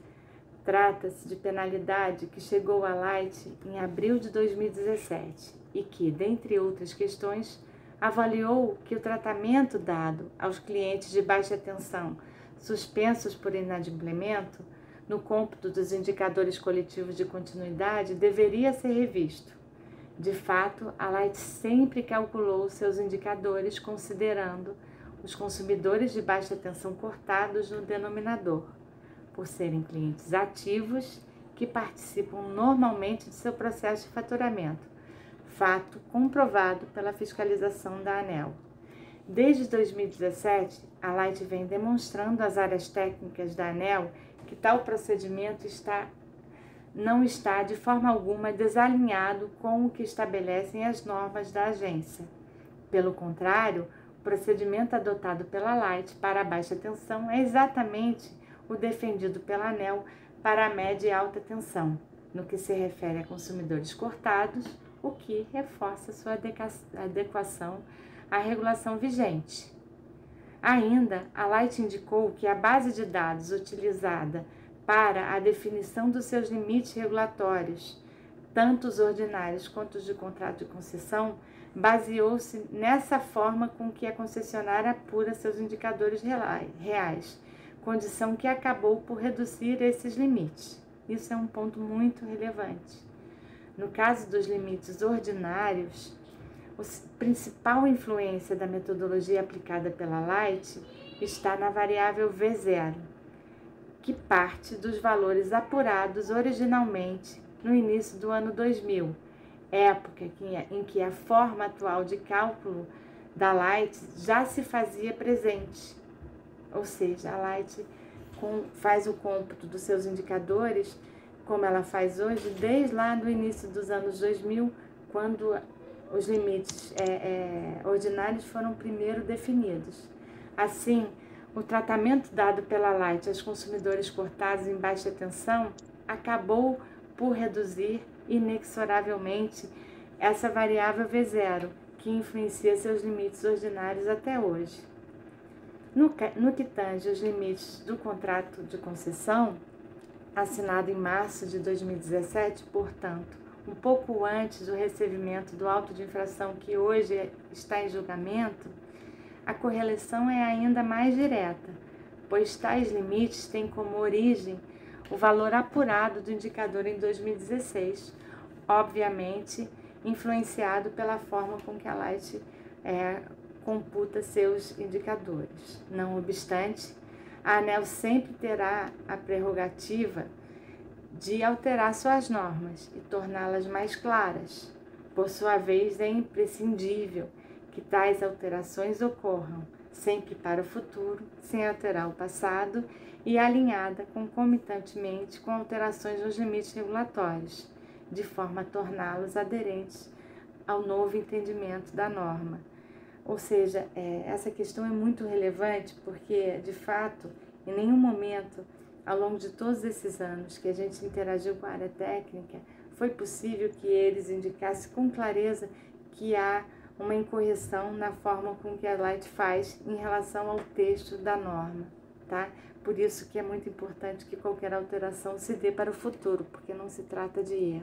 Trata-se de penalidade que chegou à Light em abril de dois mil e dezessete e que, dentre outras questões, avaliou que o tratamento dado aos clientes de baixa tensão suspensos por inadimplemento no cômputo dos indicadores coletivos de continuidade deveria ser revisto. De fato, a Light sempre calculou seus indicadores considerando os consumidores de baixa tensão cortados no denominador, por serem clientes ativos que participam normalmente de seu processo de faturamento, fato comprovado pela fiscalização da ANEEL. Desde dois mil e dezessete, a Light vem demonstrando às áreas técnicas da ANEEL que tal procedimento está, não está de forma alguma desalinhado com o que estabelecem as normas da agência. Pelo contrário, o procedimento adotado pela Light para a baixa tensão é exatamente o defendido pela ANEEL para a média e alta tensão, no que se refere a consumidores cortados, o que reforça sua adequação à regulação vigente. Ainda, a Light indicou que a base de dados utilizada para a definição dos seus limites regulatórios, tanto os ordinários quanto os de contrato de concessão, baseou-se nessa forma com que a concessionária apura seus indicadores reais, condição que acabou por reduzir esses limites. Isso é um ponto muito relevante. No caso dos limites ordinários, a principal influência da metodologia aplicada pela Light está na variável V zero, que parte dos valores apurados originalmente no início do ano dois mil, época em que a forma atual de cálculo da Light já se fazia presente. Ou seja, a Light faz o cômputo dos seus indicadores, como ela faz hoje, desde lá do início dos anos dois mil, quando os limites é, é, ordinários foram primeiro definidos. Assim, o tratamento dado pela Light aos consumidores cortados em baixa tensão acabou por reduzir inexoravelmente essa variável V zero, que influencia seus limites ordinários até hoje. No, no que tange os limites do contrato de concessão, assinado em março de dois mil e dezessete, portanto, um pouco antes do recebimento do auto de infração que hoje está em julgamento, a correlação é ainda mais direta, pois tais limites têm como origem o valor apurado do indicador em dois mil e dezesseis, obviamente influenciado pela forma com que a Light é, computa seus indicadores. Não obstante, a ANEEL sempre terá a prerrogativa de alterar suas normas e torná-las mais claras. Por sua vez, é imprescindível que tais alterações ocorram sempre para o futuro, sem alterar o passado e alinhada concomitantemente com alterações nos limites regulatórios, de forma a torná-los aderentes ao novo entendimento da norma. Ou seja, é, essa questão é muito relevante porque, de fato, em nenhum momento, ao longo de todos esses anos que a gente interagiu com a área técnica, foi possível que eles indicassem com clareza que há uma incorreção na forma com que a Light faz em relação ao texto da norma, tá? Por isso que é muito importante que qualquer alteração se dê para o futuro, porque não se trata de erro.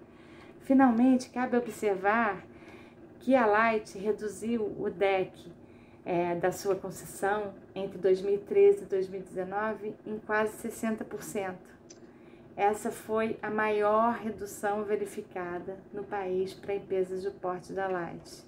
Finalmente, cabe observar que a Light reduziu o D E C é, da sua concessão entre dois mil e treze e dois mil e dezenove em quase sessenta por cento. Essa foi a maior redução verificada no país para empresas de porte da Light.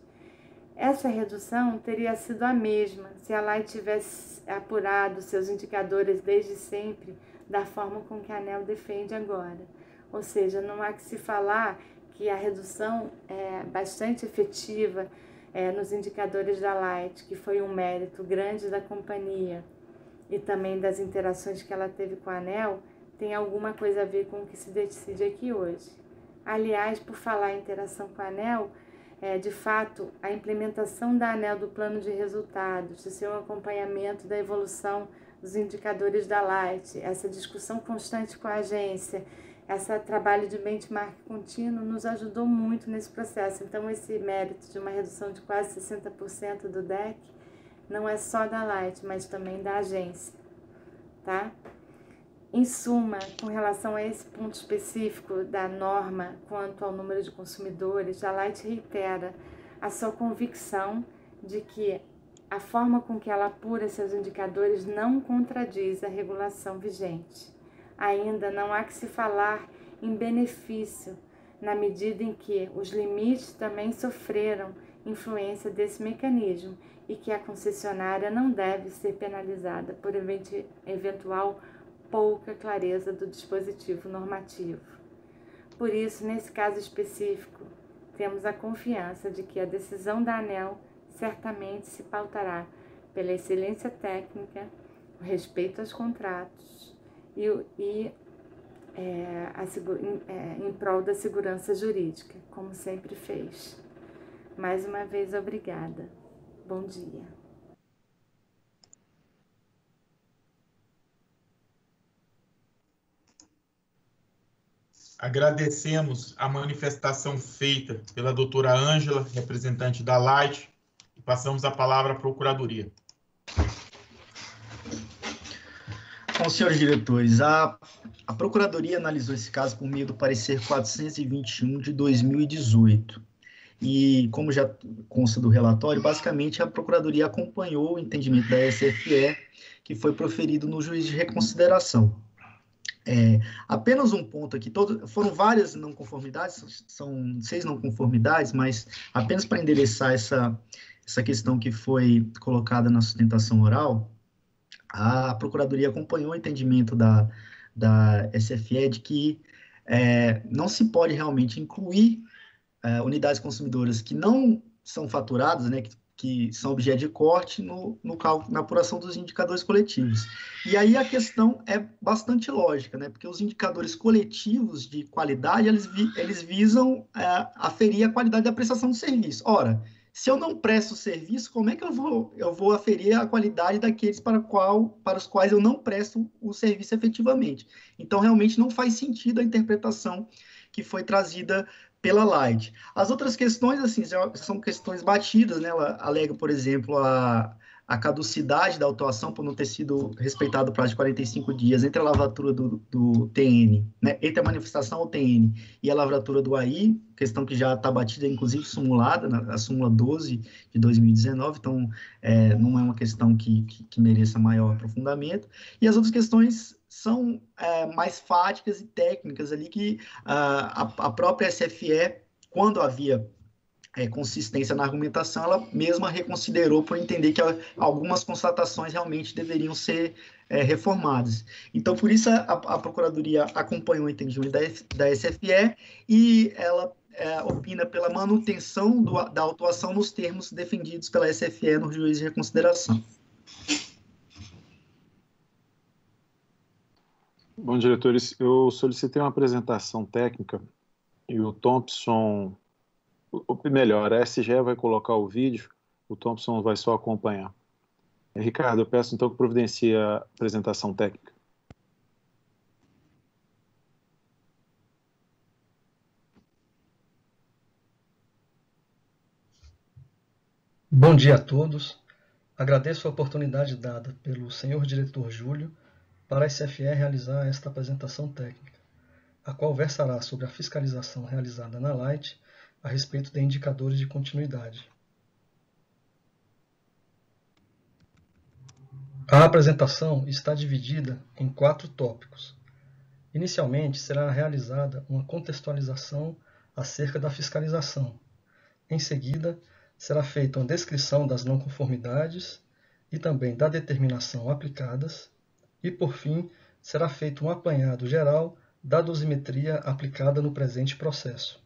Essa redução teria sido a mesma se a Light tivesse apurado seus indicadores desde sempre da forma com que a ANEEL defende agora. Ou seja, não há que se falar que a redução é bastante efetiva é, nos indicadores da Light, que foi um mérito grande da companhia e também das interações que ela teve com a ANEEL, tem alguma coisa a ver com o que se decide aqui hoje. Aliás, por falar em interação com a ANEEL, É, de fato, a implementação da ANEEL do plano de resultados, de seu acompanhamento da evolução dos indicadores da Light, essa discussão constante com a agência, esse trabalho de benchmark contínuo nos ajudou muito nesse processo. Então, esse mérito de uma redução de quase sessenta por cento do D E C não é só da Light, mas também da agência, tá? Em suma, com relação a esse ponto específico da norma quanto ao número de consumidores, a Light reitera a sua convicção de que a forma com que ela apura seus indicadores não contradiz a regulação vigente. Ainda não há que se falar em benefício, na medida em que os limites também sofreram influência desse mecanismo e que a concessionária não deve ser penalizada por eventual pouca clareza do dispositivo normativo. Por isso, nesse caso específico, temos a confiança de que a decisão da ANEEL certamente se pautará pela excelência técnica, o respeito aos contratos e, e é, a, em, é, em prol da segurança jurídica, como sempre fez. Mais uma vez, obrigada. Bom dia. Agradecemos a manifestação feita pela doutora Ângela, representante da Light, e passamos a palavra à Procuradoria. Bom, senhores diretores, a, a Procuradoria analisou esse caso por meio do parecer quatrocentos e vinte e um de dois mil e dezoito. E, como já consta do relatório, basicamente a Procuradoria acompanhou o entendimento da S F E, que foi proferido no juízo de reconsideração. É, apenas um ponto aqui, todo, foram várias não conformidades, são seis não conformidades, mas apenas para endereçar essa, essa questão que foi colocada na sustentação oral, a Procuradoria acompanhou o entendimento da, da S F E de que é, não se pode realmente incluir é, unidades consumidoras que não são faturadas, né, que, que são objeto de corte no, no cálculo, na apuração dos indicadores coletivos. E aí a questão é bastante lógica, né? Porque os indicadores coletivos de qualidade, eles, vi, eles visam é, aferir a qualidade da prestação do serviço. Ora, se eu não presto serviço, como é que eu vou, eu vou aferir a qualidade daqueles para, qual, para os quais eu não presto o serviço efetivamente? Então, realmente não faz sentido a interpretação que foi trazida pela Light. As outras questões, assim, já são questões batidas, né? Ela alega, por exemplo, a, a caducidade da autuação por não ter sido respeitado o prazo de quarenta e cinco dias entre a lavratura do, do T N, né, entre a manifestação ao T N e a lavratura do A I, questão que já está batida, inclusive simulada, na a súmula doze de dois mil e dezenove, então é, não é uma questão que, que, que mereça maior aprofundamento. E as outras questões são é, mais fáticas e técnicas ali que a, a própria S F E, quando havia É, consistência na argumentação, ela mesma reconsiderou por entender que algumas constatações realmente deveriam ser é, reformadas. Então, por isso, a, a Procuradoria acompanhou o entendimento da, da S F E e ela é, opina pela manutenção do, da autuação nos termos defendidos pela S F E no juízo de reconsideração. Bom, diretores, eu solicitei uma apresentação técnica e o Thompson... O melhor, a S G E vai colocar o vídeo, o Thompson vai só acompanhar. Ricardo, eu peço então que providencie a apresentação técnica. Bom dia a todos. Agradeço a oportunidade dada pelo senhor diretor Júlio para a S F E realizar esta apresentação técnica, a qual versará sobre a fiscalização realizada na Light a respeito de indicadores de continuidade. A apresentação está dividida em quatro tópicos. Inicialmente, será realizada uma contextualização acerca da fiscalização. Em seguida, será feita uma descrição das não conformidades e também da determinação aplicadas. E, por fim, será feito um apanhado geral da dosimetria aplicada no presente processo.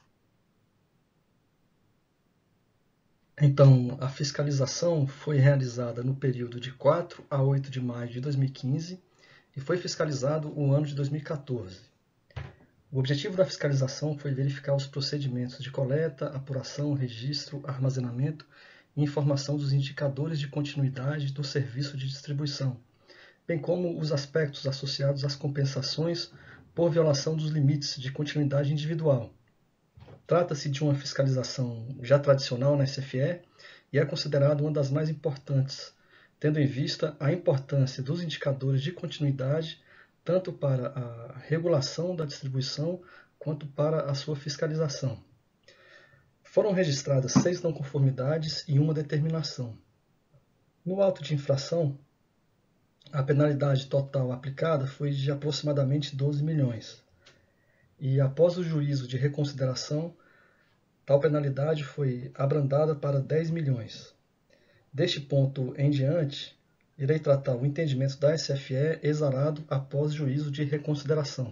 Então, a fiscalização foi realizada no período de quatro a oito de maio de dois mil e quinze e foi fiscalizado o ano de dois mil e quatorze. O objetivo da fiscalização foi verificar os procedimentos de coleta, apuração, registro, armazenamento e informação dos indicadores de continuidade do serviço de distribuição, bem como os aspectos associados às compensações por violação dos limites de continuidade individual. Trata-se de uma fiscalização já tradicional na S F E e é considerada uma das mais importantes, tendo em vista a importância dos indicadores de continuidade tanto para a regulação da distribuição quanto para a sua fiscalização. Foram registradas seis não conformidades e uma determinação. No auto de infração, a penalidade total aplicada foi de aproximadamente doze milhões. E após o juízo de reconsideração, tal penalidade foi abrandada para dez milhões. Deste ponto em diante, irei tratar o entendimento da S F E exarado após juízo de reconsideração.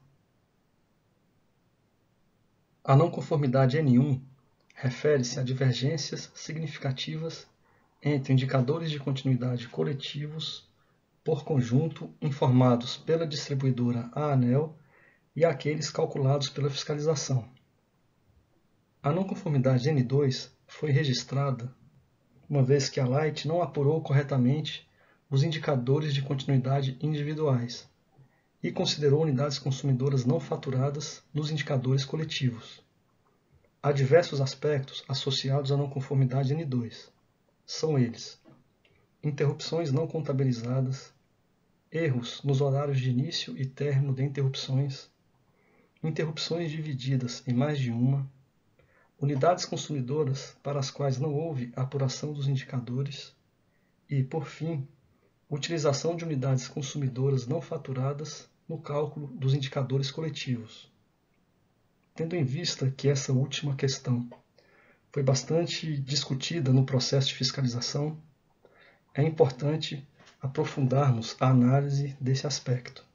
A não conformidade N um refere-se a divergências significativas entre indicadores de continuidade coletivos por conjunto informados pela distribuidora à ANEEL e aqueles calculados pela fiscalização. A não conformidade N dois foi registrada uma vez que a Light não apurou corretamente os indicadores de continuidade individuais e considerou unidades consumidoras não faturadas nos indicadores coletivos. Há diversos aspectos associados à não conformidade N dois. São eles: interrupções não contabilizadas, erros nos horários de início e término de interrupções, interrupções divididas em mais de uma, unidades consumidoras para as quais não houve apuração dos indicadores e, por fim, utilização de unidades consumidoras não faturadas no cálculo dos indicadores coletivos. Tendo em vista que essa última questão foi bastante discutida no processo de fiscalização, é importante aprofundarmos a análise desse aspecto.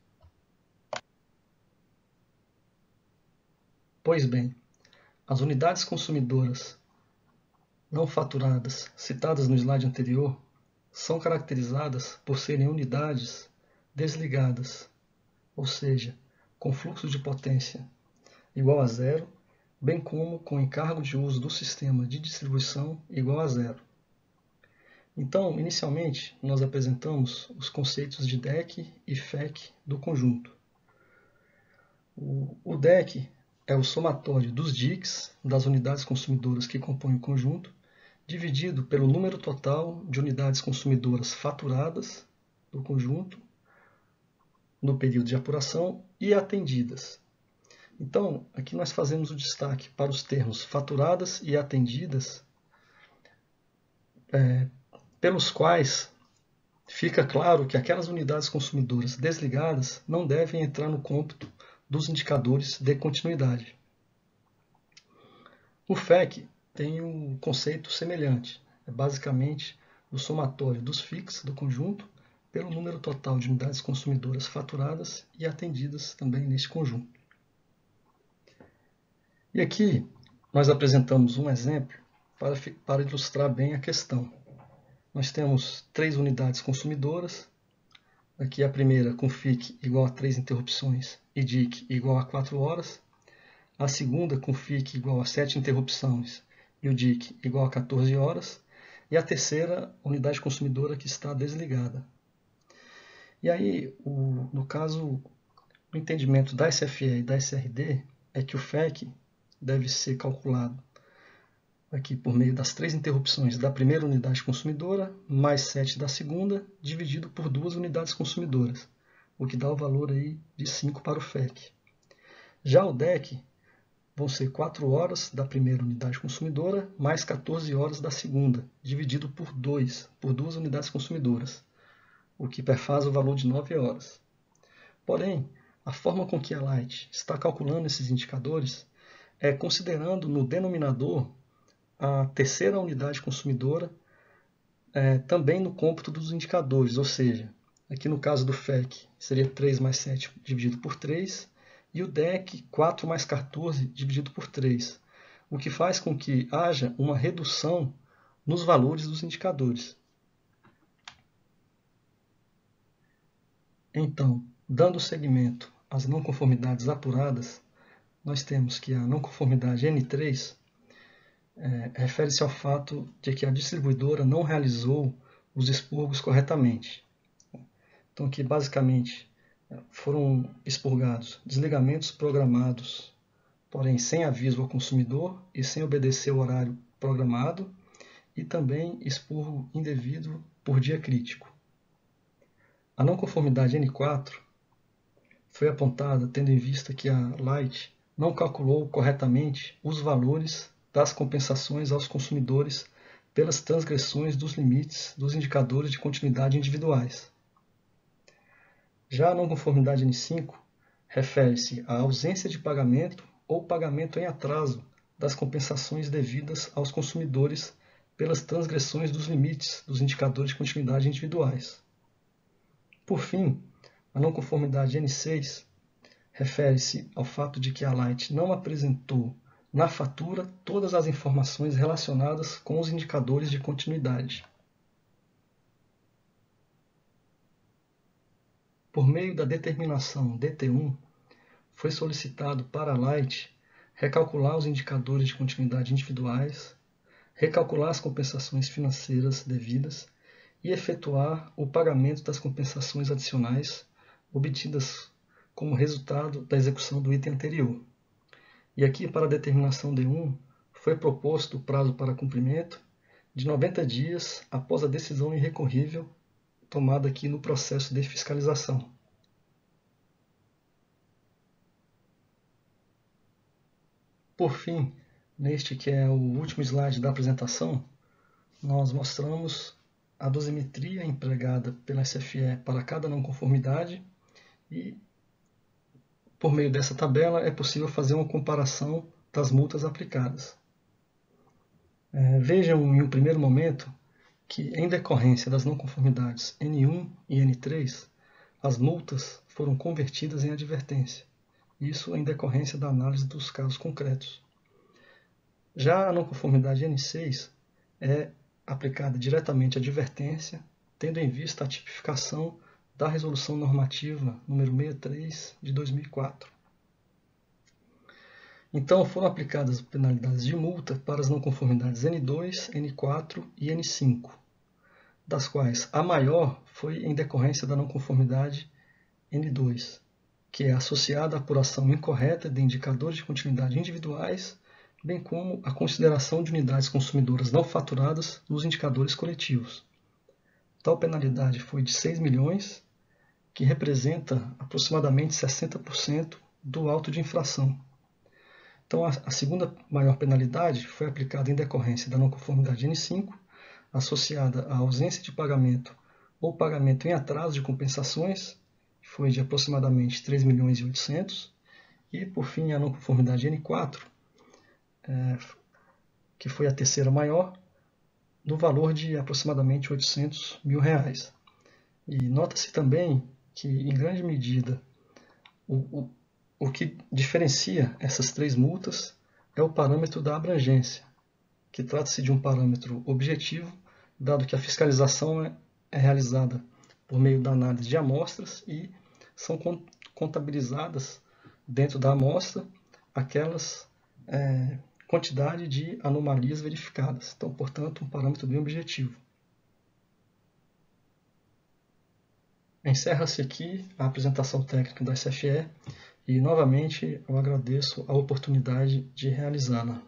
Pois bem, as unidades consumidoras não faturadas citadas no slide anterior são caracterizadas por serem unidades desligadas, ou seja, com fluxo de potência igual a zero, bem como com encargo de uso do sistema de distribuição igual a zero. Então, inicialmente, nós apresentamos os conceitos de D E C e F E C do conjunto. O, o D E C é o somatório dos D I Cs, das unidades consumidoras que compõem o conjunto, dividido pelo número total de unidades consumidoras faturadas do conjunto no período de apuração e atendidas. Então, aqui nós fazemos o destaque para os termos faturadas e atendidas, é, pelos quais fica claro que aquelas unidades consumidoras desligadas não devem entrar no cômputo dos indicadores de continuidade. O F E C tem um conceito semelhante, é basicamente o somatório dos F I Cs do conjunto pelo número total de unidades consumidoras faturadas e atendidas também neste conjunto. E aqui nós apresentamos um exemplo para, para ilustrar bem a questão. Nós temos três unidades consumidoras. Aqui a primeira com F I C igual a três interrupções e D I C igual a quatro horas. A segunda com F I C igual a sete interrupções e o D I C igual a quatorze horas. E a terceira unidade consumidora que está desligada. E aí, o, no caso, o entendimento da S F E e da S R D é que o F E C deve ser calculado aqui por meio das três interrupções da primeira unidade consumidora, mais sete da segunda, dividido por duas unidades consumidoras, o que dá o valor aí de cinco para o F E C. Já o D E C vão ser quatro horas da primeira unidade consumidora, mais quatorze horas da segunda, dividido por dois, por duas unidades consumidoras, o que perfaz o valor de nove horas. Porém, a forma com que a Light está calculando esses indicadores é considerando no denominador a terceira unidade consumidora é, também no cômputo dos indicadores, ou seja, aqui no caso do F E C seria três mais sete dividido por três, e o D E C quatro mais quatorze dividido por três, o que faz com que haja uma redução nos valores dos indicadores. Então, dando seguimento às não conformidades apuradas, nós temos que a não conformidade N três é, refere-se ao fato de que a distribuidora não realizou os expurgos corretamente. Então, aqui basicamente foram expurgados desligamentos programados, porém sem aviso ao consumidor e sem obedecer o horário programado, e também expurgo indevido por dia crítico. A não conformidade N quatro foi apontada tendo em vista que a Light não calculou corretamente os valores das compensações aos consumidores pelas transgressões dos limites dos indicadores de continuidade individuais. Já a não conformidade N cinco refere-se à ausência de pagamento ou pagamento em atraso das compensações devidas aos consumidores pelas transgressões dos limites dos indicadores de continuidade individuais. Por fim, a não conformidade N seis refere-se ao fato de que a Light não apresentou na fatura todas as informações relacionadas com os indicadores de continuidade. Por meio da determinação D T um, foi solicitado para a Light recalcular os indicadores de continuidade individuais, recalcular as compensações financeiras devidas e efetuar o pagamento das compensações adicionais obtidas como resultado da execução do item anterior. E aqui, para a determinação D um, foi proposto o prazo para cumprimento de noventa dias após a decisão irrecorrível tomada aqui no processo de fiscalização. Por fim, neste que é o último slide da apresentação, nós mostramos a dosimetria empregada pela S F E para cada não conformidade e, por meio dessa tabela, é possível fazer uma comparação das multas aplicadas. É, vejam, em um primeiro momento, que, em decorrência das não conformidades N um e N três, as multas foram convertidas em advertência. Isso em decorrência da análise dos casos concretos. Já a não conformidade N seis é aplicada diretamente à advertência, tendo em vista a tipificação da Resolução Normativa número sessenta e três de dois mil e quatro. Então, foram aplicadas penalidades de multa para as não conformidades N dois, N quatro e N cinco, das quais a maior foi em decorrência da não conformidade N dois, que é associada à apuração incorreta de indicadores de continuidade individuais bem como a consideração de unidades consumidoras não faturadas nos indicadores coletivos. Tal penalidade foi de seis milhões, que representa aproximadamente sessenta por cento do auto de infração. Então, a, a segunda maior penalidade foi aplicada em decorrência da não conformidade N cinco, associada à ausência de pagamento ou pagamento em atraso de compensações, que foi de aproximadamente três milhões e oitocentos, e, por fim, a não conformidade N quatro, é, que foi a terceira maior, no valor de aproximadamente oitocentos mil reais. E nota-se também que, em grande medida, o, o, o que diferencia essas três multas é o parâmetro da abrangência, que trata-se de um parâmetro objetivo, dado que a fiscalização é, é realizada por meio da análise de amostras e são contabilizadas dentro da amostra aquelas é, quantidade de anomalias verificadas. Então, portanto, um parâmetro bem objetivo. Encerra-se aqui a apresentação técnica da S F E e, novamente, eu agradeço a oportunidade de realizá-la.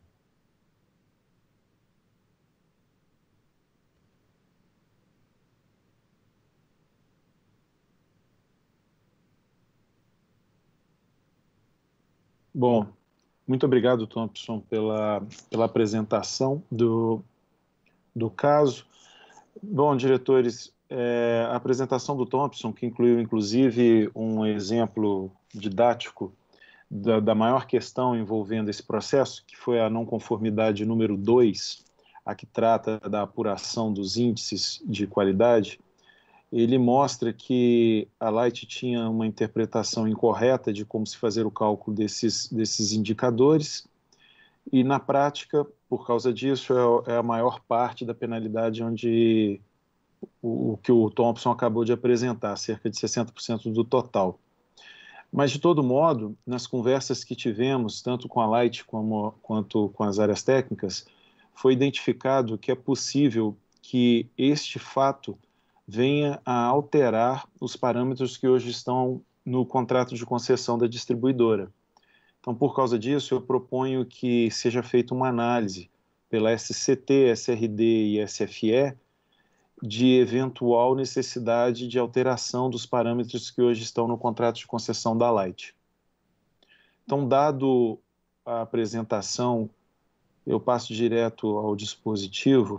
Bom, muito obrigado, Thompson, pela, pela apresentação do, do caso. Bom, diretores, é, a apresentação do Thompson, que incluiu, inclusive, um exemplo didático da, da maior questão envolvendo esse processo, que foi a não conformidade número dois, a que trata da apuração dos índices de qualidade, ele mostra que a Light tinha uma interpretação incorreta de como se fazer o cálculo desses, desses indicadores e, na prática, por causa disso, é, é a maior parte da penalidade onde o, o que o Thompson acabou de apresentar, cerca de sessenta por cento do total. Mas, de todo modo, nas conversas que tivemos, tanto com a Light como, quanto com as áreas técnicas, foi identificado que é possível que este fato venha a alterar os parâmetros que hoje estão no contrato de concessão da distribuidora. Então, por causa disso, eu proponho que seja feita uma análise pela S C T, S R D e S F E de eventual necessidade de alteração dos parâmetros que hoje estão no contrato de concessão da Light. Então, dado a apresentação, eu passo direto ao dispositivo.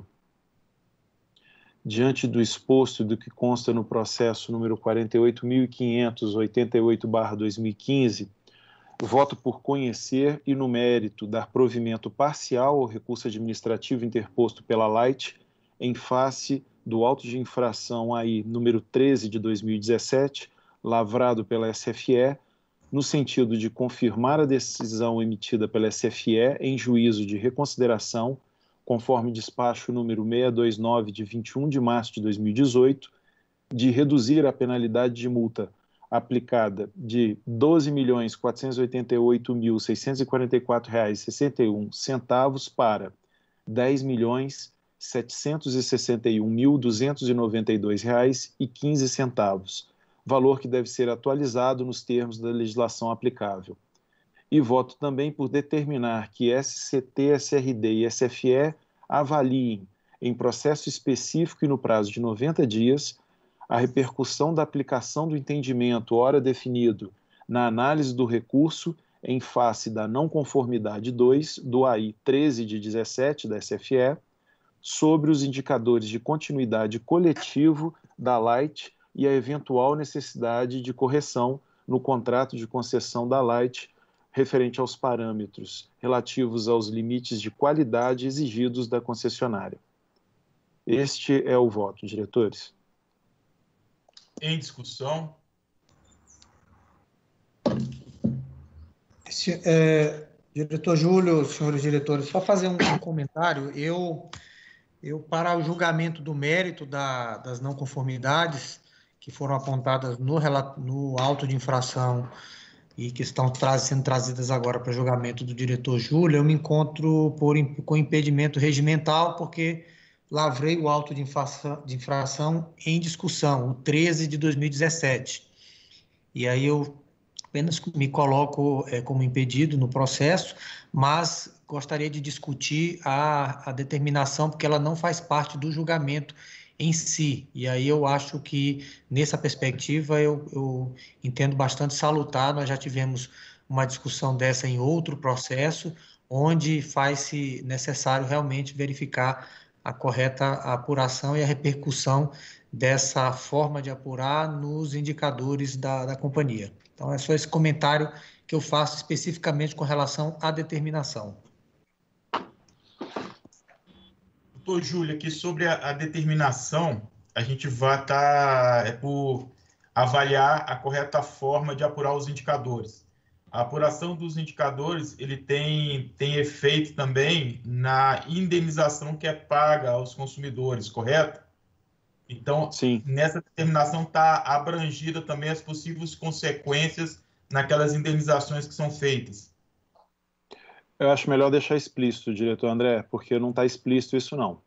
Diante do exposto do que consta no processo número quarenta e oito mil quinhentos e oitenta e oito barra dois mil e quinze, voto por conhecer e, no mérito, dar provimento parcial ao recurso administrativo interposto pela Light em face do auto de infração aí número treze de dois mil e dezessete, lavrado pela S F E, no sentido de confirmar a decisão emitida pela S F E em juízo de reconsideração, conforme despacho número seiscentos e vinte e nove, de vinte e um de março de dois mil e dezoito, de reduzir a penalidade de multa aplicada de doze milhões quatrocentos e oitenta e oito mil seiscentos e quarenta e quatro reais e sessenta e um centavos para dez milhões setecentos e sessenta e um mil duzentos e noventa e dois reais e quinze centavos, valor que deve ser atualizado nos termos da legislação aplicável. E voto também por determinar que S C T, S R D e S F E avaliem, em processo específico e no prazo de noventa dias, a repercussão da aplicação do entendimento ora definido na análise do recurso em face da não conformidade dois do A I treze de dezessete da S F E sobre os indicadores de continuidade coletivo da Light e a eventual necessidade de correção no contrato de concessão da Light referente aos parâmetros relativos aos limites de qualidade exigidos da concessionária. Este é o voto, diretores. Em discussão. Esse, é, diretor Júlio, senhores diretores, só fazer um comentário. Eu, eu para o julgamento do mérito da, das não conformidades que foram apontadas no, no auto de infração e que estão tra sendo trazidas agora para julgamento do diretor Júlio, eu me encontro por, com impedimento regimental, porque lavrei o auto de infração, de infração em discussão, o treze de dois mil e dezessete. E aí eu apenas me coloco é, como impedido no processo, mas gostaria de discutir a, a determinação, porque ela não faz parte do julgamento em si. E aí eu acho que, nessa perspectiva, eu, eu entendo bastante salutar. Nós já tivemos uma discussão dessa em outro processo, onde faz-se necessário realmente verificar a correta apuração e a repercussão dessa forma de apurar nos indicadores da, da companhia. Então, é só esse comentário que eu faço especificamente com relação à determinação. Doutor Júlio, aqui sobre a, a determinação, a gente vai estar tá, é por avaliar a correta forma de apurar os indicadores. A apuração dos indicadores, ele tem, tem efeito também na indenização que é paga aos consumidores, correto? Então, sim, nessa determinação está abrangida também as possíveis consequências naquelas indenizações que são feitas. Eu acho melhor deixar explícito, diretor André, porque não está explícito isso não.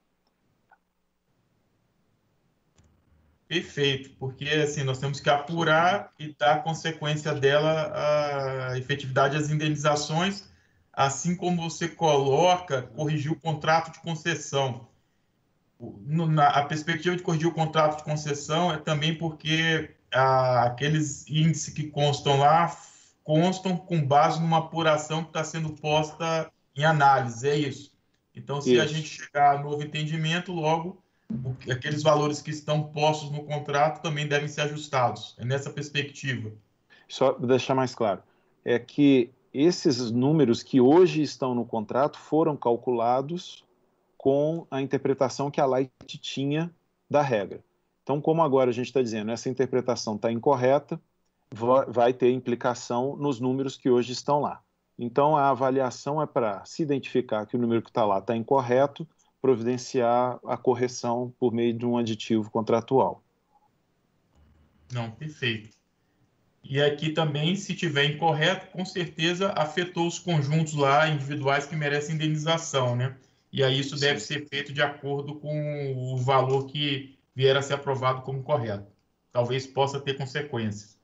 Perfeito, porque assim, nós temos que apurar e dar consequência dela a efetividade das indenizações, assim como você coloca, corrigir o contrato de concessão. No, na, a perspectiva de corrigir o contrato de concessão é também porque ah, aqueles índices que constam lá constam com base numa apuração que está sendo posta em análise, é isso. Então, se isso. a gente chegar a novo entendimento, logo, aqueles valores que estão postos no contrato também devem ser ajustados. É nessa perspectiva. Só para deixar mais claro, é que esses números que hoje estão no contrato foram calculados com a interpretação que a Light tinha da regra. Então, como agora a gente está dizendo, essa interpretação está incorreta, vai ter implicação nos números que hoje estão lá. Então, a avaliação é para se identificar que o número que está lá está incorreto, providenciar a correção por meio de um aditivo contratual. Não, perfeito. E aqui também, se tiver incorreto, com certeza afetou os conjuntos lá individuais que merecem indenização, né? E aí isso deve Sim. ser feito de acordo com o valor que vier a ser aprovado como correto. Talvez possa ter consequências.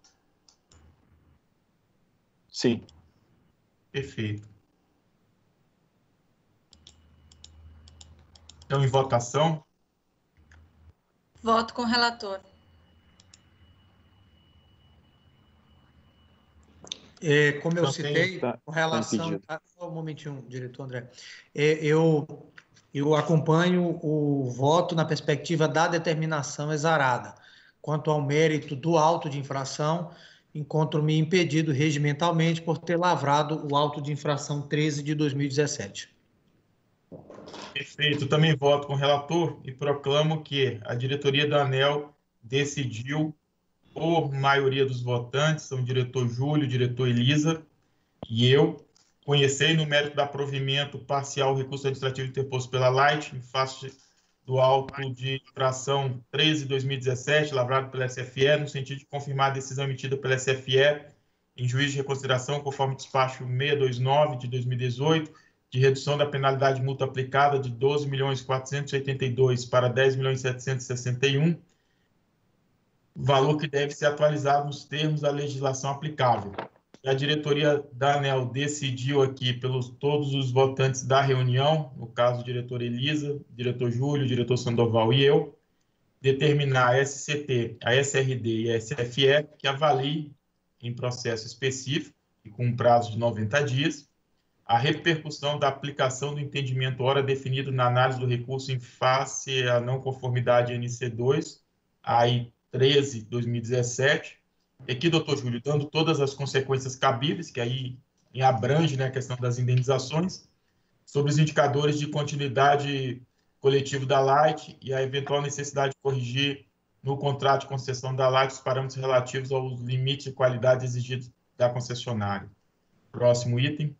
Sim. Perfeito. Então, em votação. Voto com o relator. É, como eu citei, tá, com relação... Tá só um momentinho, diretor André. É, eu, eu acompanho o voto na perspectiva da determinação exarada. Quanto ao mérito do auto de infração, encontro-me impedido regimentalmente por ter lavrado o auto de infração treze de dois mil e dezessete. Perfeito. Também voto com o relator e proclamo que a diretoria da ANEEL decidiu, por maioria dos votantes, são o diretor Júlio, o diretor Elisa e eu, conhecer no mérito da provimento parcial o recurso administrativo interposto pela Light, em face do auto de infração treze de dois mil e dezessete, lavrado pela S F E, no sentido de confirmar a decisão emitida pela S F E em juízo de reconsideração, conforme despacho seiscentos e vinte e nove de dois mil e dezoito, de redução da penalidade de multa aplicada de doze milhões quatrocentos e oitenta e dois para dez milhões setecentos e sessenta e um, valor que deve ser atualizado nos termos da legislação aplicável. A diretoria da ANEEL decidiu aqui, pelos todos os votantes da reunião, no caso, o diretor Elisa, o diretor Júlio, o diretor Sandoval e eu, determinar a S C T, a S R D e a S F E que avalie, em processo específico e com um prazo de noventa dias, a repercussão da aplicação do entendimento hora definido na análise do recurso em face à não conformidade N C dois, A I treze de dois mil e dezessete. E aqui, doutor Júlio, dando todas as consequências cabíveis, que aí abrange, né, a questão das indenizações, sobre os indicadores de continuidade coletivo da Light e a eventual necessidade de corrigir no contrato de concessão da Light os parâmetros relativos aos limites de qualidade exigidos da concessionária. Próximo item.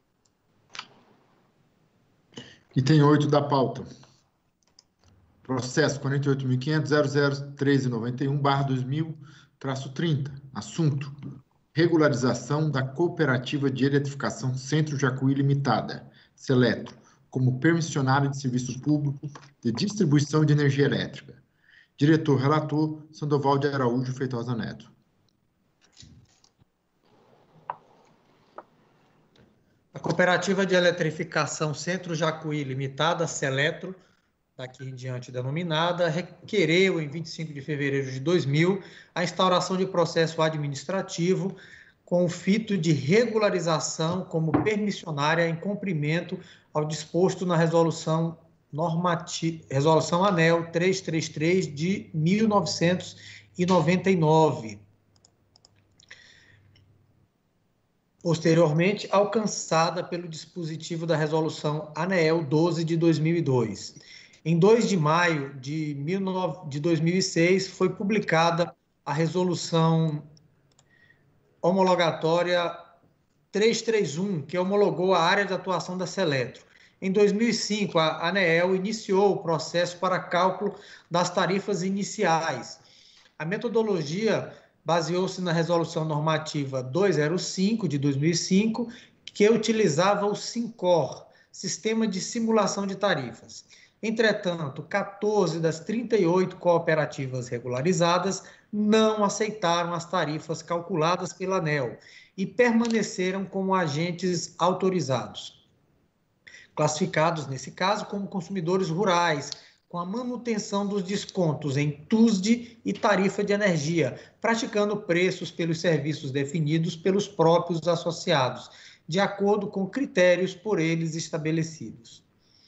Item oito da pauta. Processo quarenta e oito mil quinhentos ponto zero zero treze noventa e um barra dois mil traço trinta. Assunto: regularização da Cooperativa de Eletrificação Centro Jacuí Limitada, Seletro, como permissionário de serviço público de distribuição de energia elétrica. Diretor relator, Sandoval de Araújo Feitosa Neto. A Cooperativa de Eletrificação Centro Jacuí Limitada, Seletro, daqui em diante denominada, requereu em vinte e cinco de fevereiro de dois mil a instauração de processo administrativo com o fito de regularização como permissionária em cumprimento ao disposto na resolução normativa, resolução ANEEL trezentos e trinta e três de mil novecentos e noventa e nove. Posteriormente, alcançada pelo dispositivo da resolução ANEEL doze de dois mil e dois. Em dois de maio de dois mil e seis, foi publicada a resolução homologatória trezentos e trinta e um, que homologou a área de atuação da Seletro. Em dois mil e cinco, a ANEEL iniciou o processo para cálculo das tarifas iniciais. A metodologia baseou-se na resolução normativa duzentos e cinco de dois mil e cinco, que utilizava o SINCOR, Sistema de Simulação de Tarifas. Entretanto, quatorze das trinta e oito cooperativas regularizadas não aceitaram as tarifas calculadas pela ANEEL e permaneceram como agentes autorizados, classificados, nesse caso, como consumidores rurais, com a manutenção dos descontos em T U S D e tarifa de energia, praticando preços pelos serviços definidos pelos próprios associados, de acordo com critérios por eles estabelecidos.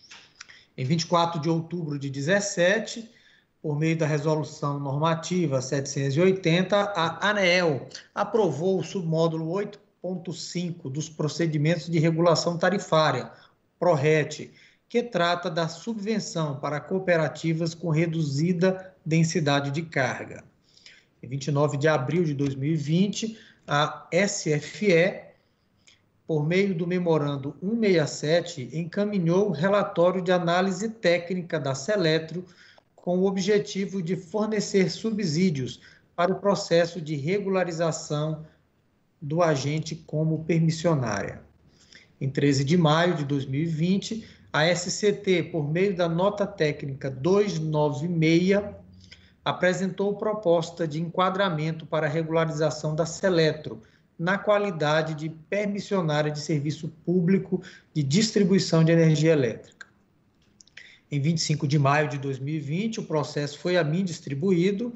Em vinte e quatro de outubro de dezessete, por meio da resolução normativa setecentos e oitenta, a ANEEL aprovou o submódulo oito ponto cinco dos procedimentos de regulação tarifária, PRORET, que trata da subvenção para cooperativas com reduzida densidade de carga. Em vinte e nove de abril de dois mil e vinte, a S F E, por meio do memorando cento e sessenta e sete, encaminhou o relatório de análise técnica da Seletro com o objetivo de fornecer subsídios para o processo de regularização do agente como permissionária. Em treze de maio de dois mil e vinte, a S C T, por meio da nota técnica duzentos e noventa e seis, apresentou proposta de enquadramento para a regularização da Seletro, na qualidade de permissionária de serviço público de distribuição de energia elétrica. Em vinte e cinco de maio de dois mil e vinte, o processo foi a mim distribuído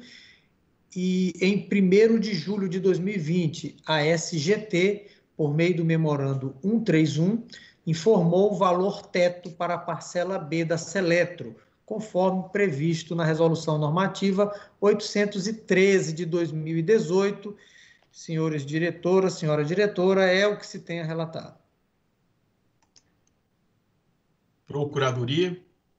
e, em primeiro de julho de dois mil e vinte, a S G T, por meio do memorando cento e trinta e um, informou o valor teto para a parcela B da Seletro, conforme previsto na resolução normativa oitocentos e treze de dois mil e dezoito. Senhores diretoras, senhora diretora, é o que se tem a relatar. Procuradoria.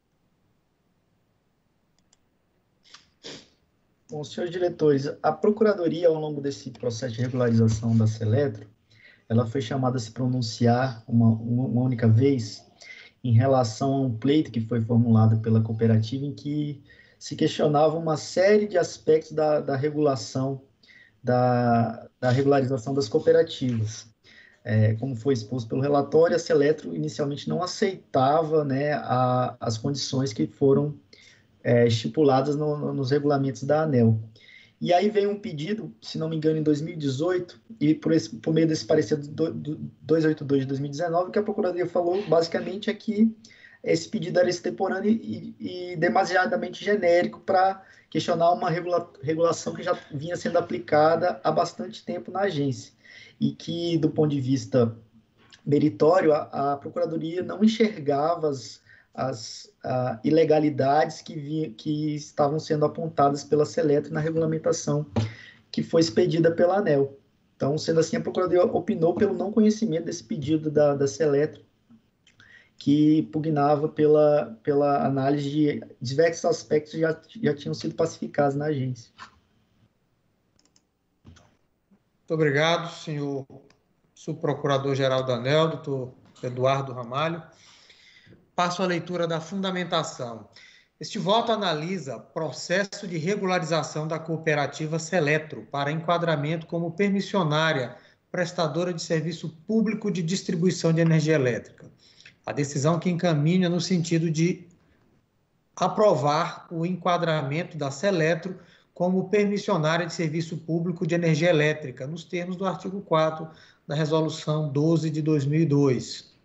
Bom, senhores diretores, a Procuradoria, ao longo desse processo de regularização da Seletro, ela foi chamada a se pronunciar uma, uma única vez em relação a um pleito que foi formulado pela cooperativa, em que se questionava uma série de aspectos da, da regulação Da, da regularização das cooperativas. É, como foi exposto pelo relatório, a Seletro inicialmente não aceitava, né, a, as condições que foram é, estipuladas no, no, nos regulamentos da ANEEL. E aí veio um pedido, se não me engano, em dois mil e dezoito, e por, esse, por meio desse parecer do, do duzentos e oitenta e dois de dois mil e dezenove, o que a Procuradoria falou, basicamente, é que esse pedido era extemporâneo e, e demasiadamente genérico para questionar uma regula regulação que já vinha sendo aplicada há bastante tempo na agência e que, do ponto de vista meritório, a, a Procuradoria não enxergava as, as a, ilegalidades que, vi, que estavam sendo apontadas pela Seletro na regulamentação que foi expedida pela ANEEL. Então, sendo assim, a Procuradoria opinou pelo não conhecimento desse pedido da, da Seletro, que pugnava pela, pela análise de diversos aspectos que já, já tinham sido pacificados na agência. Muito obrigado, senhor subprocurador-geral da ANEEL, doutor Eduardo Ramalho. Passo à leitura da fundamentação. Este voto analisa processo de regularização da cooperativa Seletro para enquadramento como permissionária prestadora de serviço público de distribuição de energia elétrica. A decisão que encaminha no sentido de aprovar o enquadramento da Seletro como permissionária de serviço público de energia elétrica, nos termos do artigo quatro da Resolução doze de dois mil e dois.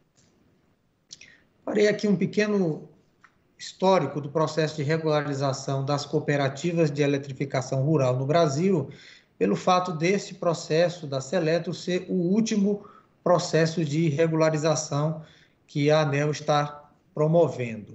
Farei aqui um pequeno histórico do processo de regularização das cooperativas de eletrificação rural no Brasil, pelo fato desse processo da Seletro ser o último processo de regularização que a ANEEL está promovendo.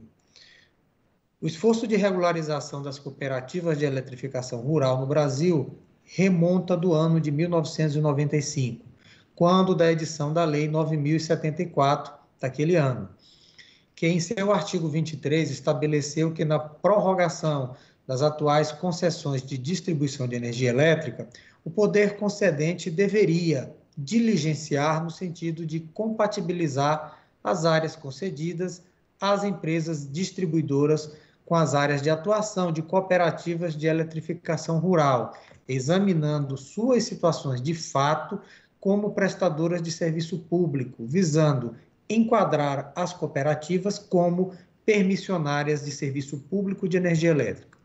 O esforço de regularização das cooperativas de eletrificação rural no Brasil remonta do ano de mil novecentos e noventa e cinco, quando da edição da Lei nove mil e setenta e quatro daquele ano, que em seu artigo vinte e três estabeleceu que na prorrogação das atuais concessões de distribuição de energia elétrica, o poder concedente deveria diligenciar no sentido de compatibilizar as áreas concedidas às empresas distribuidoras com as áreas de atuação de cooperativas de eletrificação rural, examinando suas situações de fato como prestadoras de serviço público, visando enquadrar as cooperativas como permissionárias de serviço público de energia elétrica.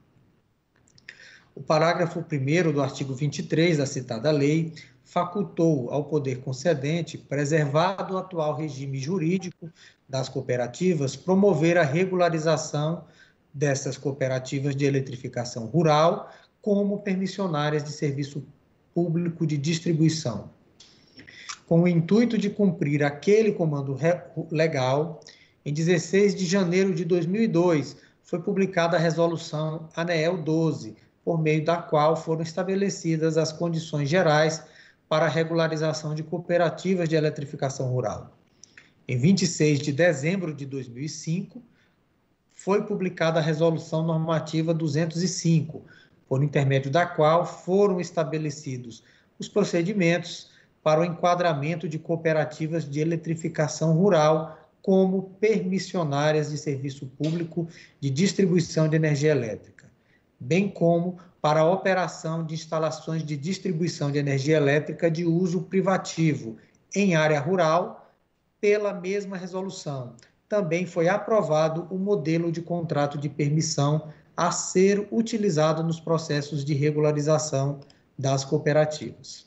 O parágrafo primeiro do artigo vinte e três da citada lei facultou ao poder concedente, preservado o atual regime jurídico das cooperativas, promover a regularização dessas cooperativas de eletrificação rural como permissionárias de serviço público de distribuição. Com o intuito de cumprir aquele comando legal, em dezesseis de janeiro de dois mil e dois, foi publicada a Resolução ANEEL doze, por meio da qual foram estabelecidas as condições gerais para a regularização de cooperativas de eletrificação rural. Em vinte e seis de dezembro de dois mil e cinco, foi publicada a Resolução Normativa duzentos e cinco, por intermédio da qual foram estabelecidos os procedimentos para o enquadramento de cooperativas de eletrificação rural como permissionárias de serviço público de distribuição de energia elétrica, bem como para a operação de instalações de distribuição de energia elétrica de uso privativo em área rural. Pela mesma resolução, também foi aprovado o modelo de contrato de permissão a ser utilizado nos processos de regularização das cooperativas.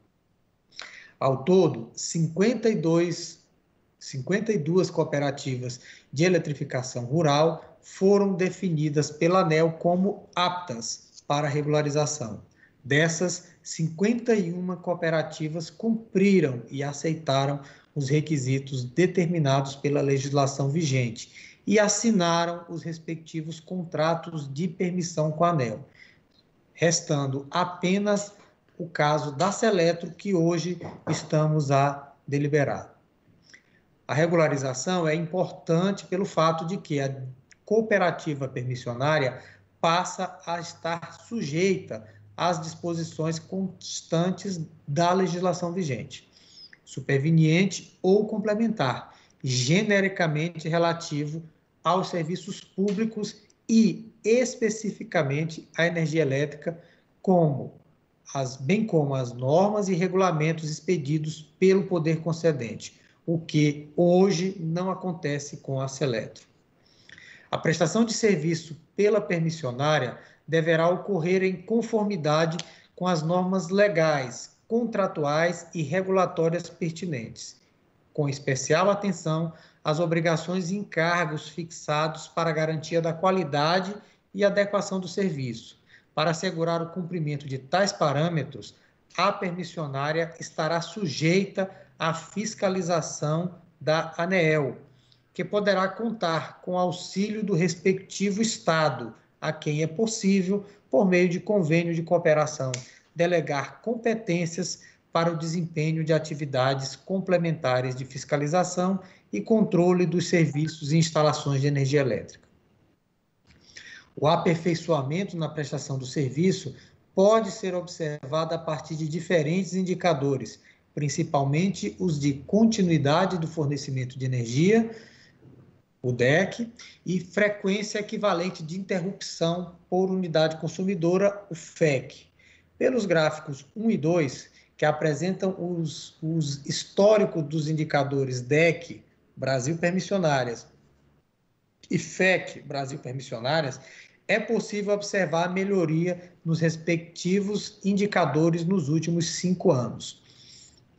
Ao todo, cinquenta e dois, cinquenta e duas cooperativas de eletrificação rural foram definidas pela ANEEL como aptas para regularização. Dessas, cinquenta e uma cooperativas cumpriram e aceitaram os requisitos determinados pela legislação vigente e assinaram os respectivos contratos de permissão com a ANEEL, restando apenas o caso da Seletro, que hoje estamos a deliberar. A regularização é importante pelo fato de que a cooperativa permissionária passa a estar sujeita às disposições constantes da legislação vigente, superveniente ou complementar, genericamente relativo aos serviços públicos e especificamente à energia elétrica, como as, bem como as normas e regulamentos expedidos pelo poder concedente, o que hoje não acontece com a Seletro. A prestação de serviço pela permissionária deverá ocorrer em conformidade com as normas legais, contratuais e regulatórias pertinentes, com especial atenção às obrigações e encargos fixados para a garantia da qualidade e adequação do serviço. Para assegurar o cumprimento de tais parâmetros, a permissionária estará sujeita à fiscalização da ANEEL, que poderá contar com auxílio do respectivo Estado, a quem é possível, por meio de convênio de cooperação, delegar competências para o desempenho de atividades complementares de fiscalização e controle dos serviços e instalações de energia elétrica. O aperfeiçoamento na prestação do serviço pode ser observado a partir de diferentes indicadores, principalmente os de continuidade do fornecimento de energia, o D E C, e frequência equivalente de interrupção por unidade consumidora, o F E C. Pelos gráficos um e dois, que apresentam os, os históricos dos indicadores D E C, Brasil Permissionárias, e F E C, Brasil Permissionárias, é possível observar a melhoria nos respectivos indicadores nos últimos cinco anos.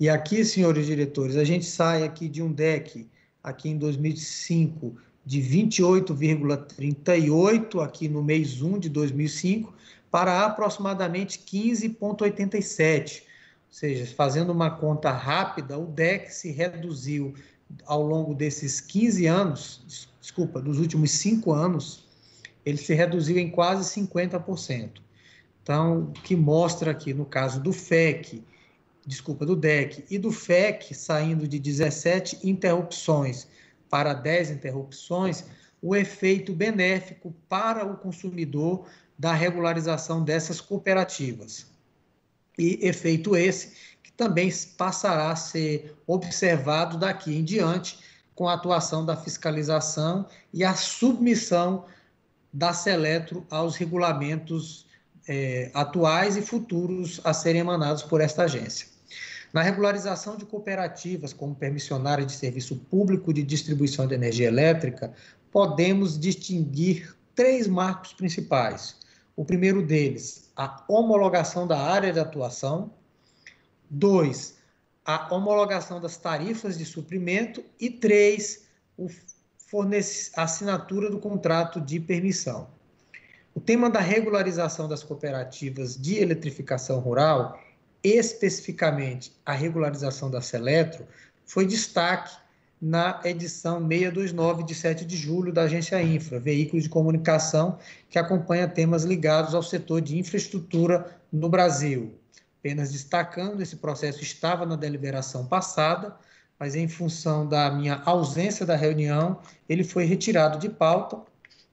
E aqui, senhores diretores, a gente sai aqui de um D E C, aqui em dois mil e cinco, de vinte e oito vírgula trinta e oito, aqui no mês um de dois mil e cinco, para aproximadamente quinze vírgula oitenta e sete. Ou seja, fazendo uma conta rápida, o D E C se reduziu ao longo desses quinze anos, desculpa, dos últimos cinco anos, ele se reduziu em quase cinquenta por cento. Então, o que mostra aqui, no caso do F E C, desculpa, do D E C e do F E C, saindo de dezessete interrupções para dez interrupções, o efeito benéfico para o consumidor da regularização dessas cooperativas. E efeito esse que também passará a ser observado daqui em diante com a atuação da fiscalização e a submissão da Seletro aos regulamentos eh, atuais e futuros a serem emanados por esta agência. Na regularização de cooperativas como permissionária de serviço público de distribuição de energia elétrica, podemos distinguir três marcos principais. O primeiro deles, a homologação da área de atuação. Dois, a homologação das tarifas de suprimento. E três, o fornece, a assinatura do contrato de permissão. O tema da regularização das cooperativas de eletrificação rural, especificamente a regularização da Seletro, foi destaque na edição seiscentos e vinte e nove, de sete de julho, da Agência Infra, veículo de comunicação que acompanha temas ligados ao setor de infraestrutura no Brasil. Apenas destacando, esse processo estava na deliberação passada, mas em função da minha ausência da reunião, ele foi retirado de pauta.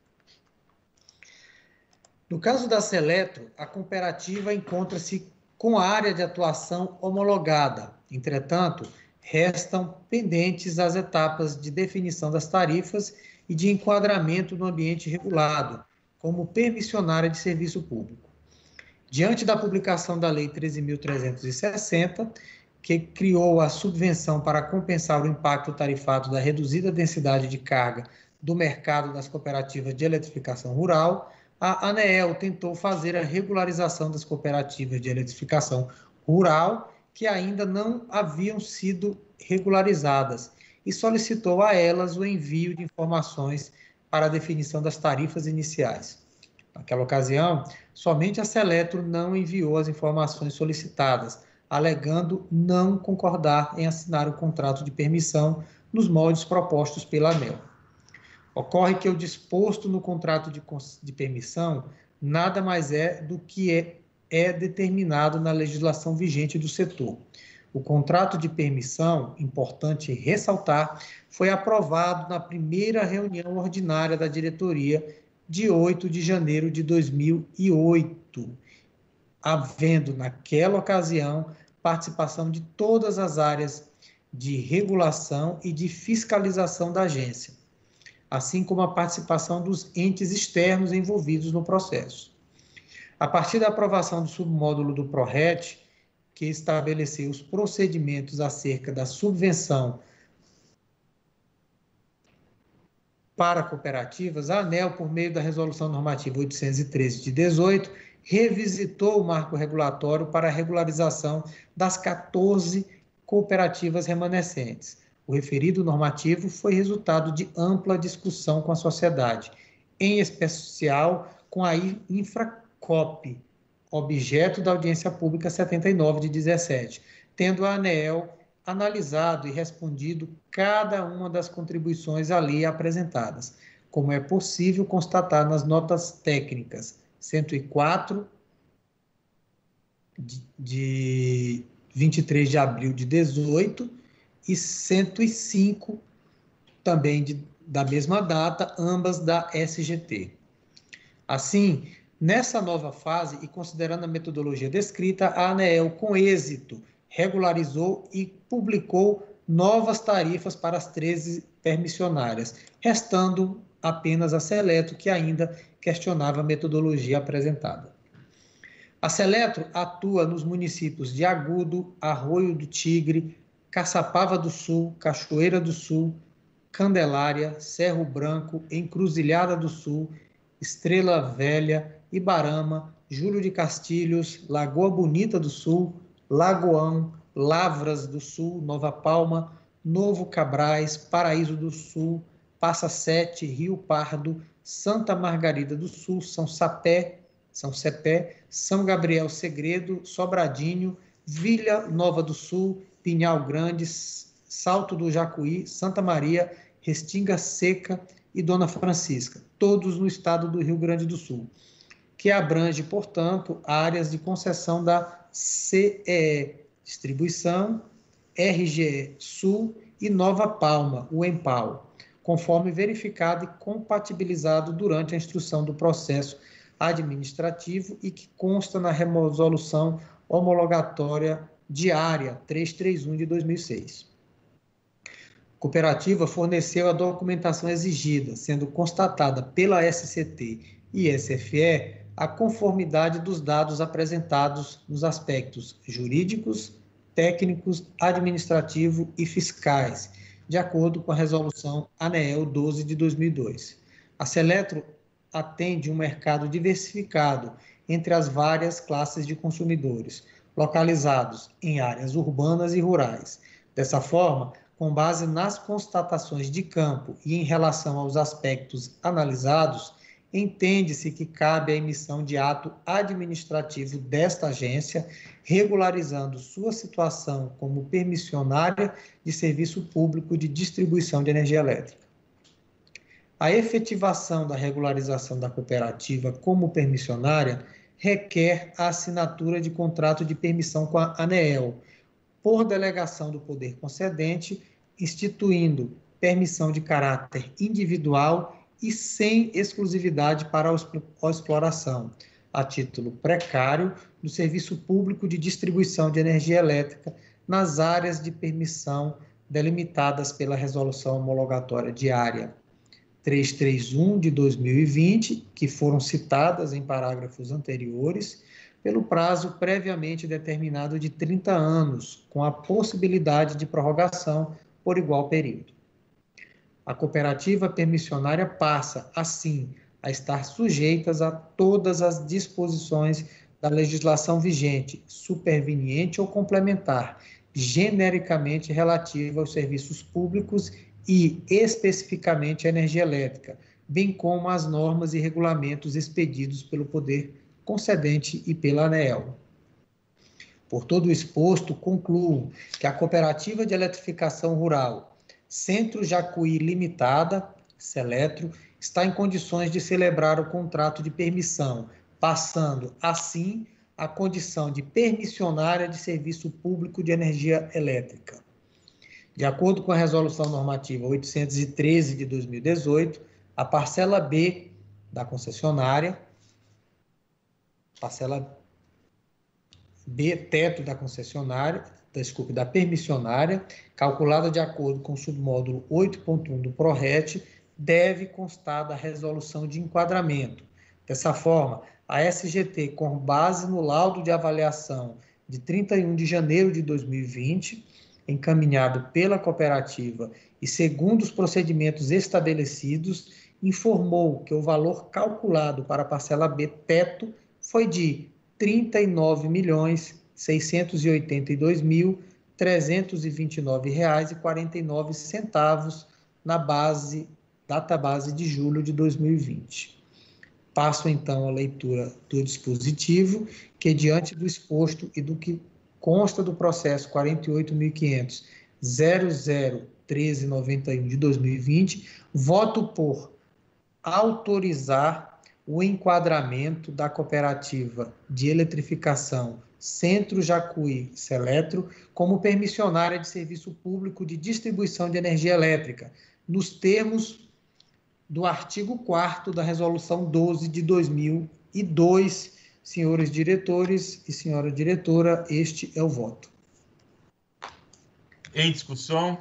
No caso da Seletro, a cooperativa encontra-se com a área de atuação homologada. Entretanto, restam pendentes as etapas de definição das tarifas e de enquadramento no ambiente regulado, como permissionária de serviço público. Diante da publicação da Lei treze mil trezentos e sessenta, que criou a subvenção para compensar o impacto tarifado da reduzida densidade de carga do mercado das cooperativas de eletrificação rural, a ANEEL tentou fazer a regularização das cooperativas de eletrificação rural que ainda não haviam sido regularizadas e solicitou a elas o envio de informações para a definição das tarifas iniciais. Naquela ocasião, somente a Seletro não enviou as informações solicitadas, alegando não concordar em assinar o contrato de permissão nos moldes propostos pela ANEEL. Ocorre que o disposto no contrato de, de permissão nada mais é do que é, é determinado na legislação vigente do setor. O contrato de permissão, importante ressaltar, foi aprovado na primeira reunião ordinária da diretoria de oito de janeiro de dois mil e oito, havendo naquela ocasião participação de todas as áreas de regulação e de fiscalização da agência, assim como a participação dos entes externos envolvidos no processo. A partir da aprovação do submódulo do PRORET, que estabeleceu os procedimentos acerca da subvenção para cooperativas, a ANEEL, por meio da Resolução Normativa oitocentos e treze de dezoito, revisitou o marco regulatório para a regularização das quatorze cooperativas remanescentes. O referido normativo foi resultado de ampla discussão com a sociedade, em especial com a Infracop, objeto da audiência pública setenta e nove de dezessete, tendo a ANEEL analisado e respondido cada uma das contribuições ali apresentadas, como é possível constatar nas notas técnicas cento e quatro, de, de vinte e três de abril de dezoito, e cento e cinco, também de, da mesma data, ambas da S G T. Assim, nessa nova fase, e considerando a metodologia descrita, a ANEEL, com êxito, regularizou e publicou novas tarifas para as treze permissionárias, restando apenas a Seletro, que ainda questionava a metodologia apresentada. A Seletro atua nos municípios de Agudo, Arroio do Tigre, Caçapava do Sul, Cachoeira do Sul, Candelária, Cerro Branco, Encruzilhada do Sul, Estrela Velha, Ibarama, Júlio de Castilhos, Lagoa Bonita do Sul, Lagoão, Lavras do Sul, Nova Palma, Novo Cabrais, Paraíso do Sul, Passa Sete, Rio Pardo, Santa Margarida do Sul, São Sapé, São Cepé, São Gabriel Segredo, Sobradinho, Vila Nova do Sul, Pinhal Grande, Salto do Jacuí, Santa Maria, Restinga Seca e Dona Francisca, todos no estado do Rio Grande do Sul, que abrange, portanto, áreas de concessão da C E E Distribuição, R G E Sul e Nova Palma, o EMPAL, conforme verificado e compatibilizado durante a instrução do processo administrativo e que consta na resolução homologatória diária trezentos e trinta e um de dois mil e seis. A cooperativa forneceu a documentação exigida, sendo constatada pela S C T e S F E a conformidade dos dados apresentados nos aspectos jurídicos, técnicos, administrativo e fiscais, de acordo com a resolução ANEEL doze de dois mil e dois. A Seletro atende um mercado diversificado entre as várias classes de consumidores, localizados em áreas urbanas e rurais. Dessa forma, com base nas constatações de campo e em relação aos aspectos analisados, entende-se que cabe a emissão de ato administrativo desta agência, regularizando sua situação como permissionária de serviço público de distribuição de energia elétrica. A efetivação da regularização da cooperativa como permissionária requer a assinatura de contrato de permissão com a ANEEL, por delegação do poder concedente, instituindo permissão de caráter individual e sem exclusividade para a exploração, a título precário, do serviço público de distribuição de energia elétrica nas áreas de permissão delimitadas pela Resolução Homologatória Diária trezentos e trinta e um de dois mil e vinte, que foram citadas em parágrafos anteriores, pelo prazo previamente determinado de trinta anos, com a possibilidade de prorrogação por igual período. A cooperativa permissionária passa, assim, a estar sujeitas a todas as disposições da legislação vigente, superveniente ou complementar, genericamente relativa aos serviços públicos e, especificamente, à energia elétrica, bem como às normas e regulamentos expedidos pelo Poder Concedente e pela ANEEL. Por todo o exposto, concluo que a Cooperativa de Eletrificação Rural Centro Jacuí Limitada, Seletro, está em condições de celebrar o contrato de permissão, passando, assim, a condição de permissionária de serviço público de energia elétrica. De acordo com a Resolução Normativa oitocentos e treze de dois mil e dezoito, a parcela B da concessionária, parcela B, teto da concessionária, desculpe, da permissionária, calculada de acordo com o submódulo oito ponto um do PRORET, deve constar da resolução de enquadramento. Dessa forma, a S G T, com base no laudo de avaliação de trinta e um de janeiro de dois mil e vinte, encaminhado pela cooperativa e segundo os procedimentos estabelecidos, informou que o valor calculado para a parcela B teto foi de trinta e nove milhões seiscentos e oitenta e dois mil trezentos e vinte e nove reais e quarenta e nove centavos na base, database de julho de dois mil e vinte. Passo então a leitura do dispositivo, que diante do exposto e do que consta do processo quarenta e oito mil quinhentos ponto zero zero um três nove um de dois mil e vinte, voto por autorizar o enquadramento da cooperativa de eletrificação Centro Jacuí Seletro como permissionária de serviço público de distribuição de energia elétrica, nos termos do artigo quarto da Resolução doze de dois mil e dois. Senhores diretores e senhora diretora, este é o voto. Em discussão.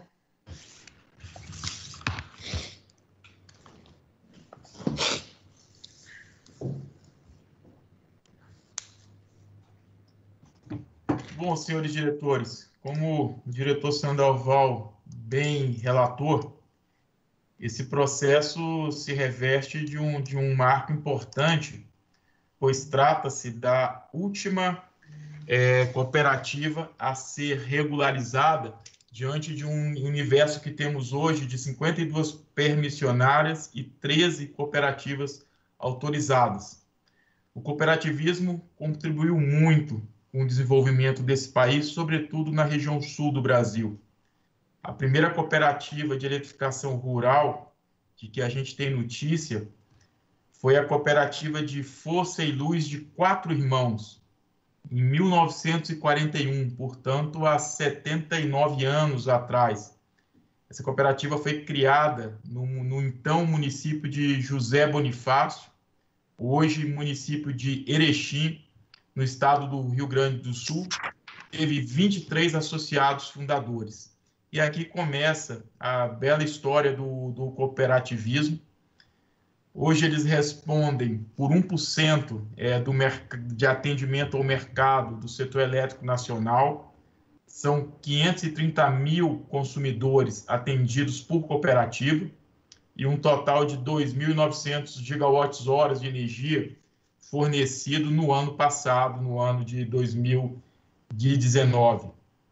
Bom, senhores diretores, como o diretor Sandoval bem relatou, esse processo se reveste de um, de um marco importante, pois trata-se da última é, cooperativa a ser regularizada diante de um universo que temos hoje de cinquenta e duas permissionárias e treze cooperativas autorizadas. O cooperativismo contribuiu muito com o desenvolvimento desse país, sobretudo na região sul do Brasil. A primeira cooperativa de eletrificação rural de que a gente tem notícia foi a cooperativa de Força e Luz de Quatro Irmãos, em mil novecentos e quarenta e um, portanto, há setenta e nove anos atrás. Essa cooperativa foi criada no, no então município de José Bonifácio, hoje município de Erechim, no estado do Rio Grande do Sul. Teve vinte e três associados fundadores. E aqui começa a bela história do, do cooperativismo. Hoje eles respondem por um por cento é, do de atendimento ao mercado do setor elétrico nacional. São quinhentos e trinta mil consumidores atendidos por cooperativa e um total de dois mil e novecentos gigawatts-horas de energia fornecido no ano passado, no ano de dois mil e dezenove.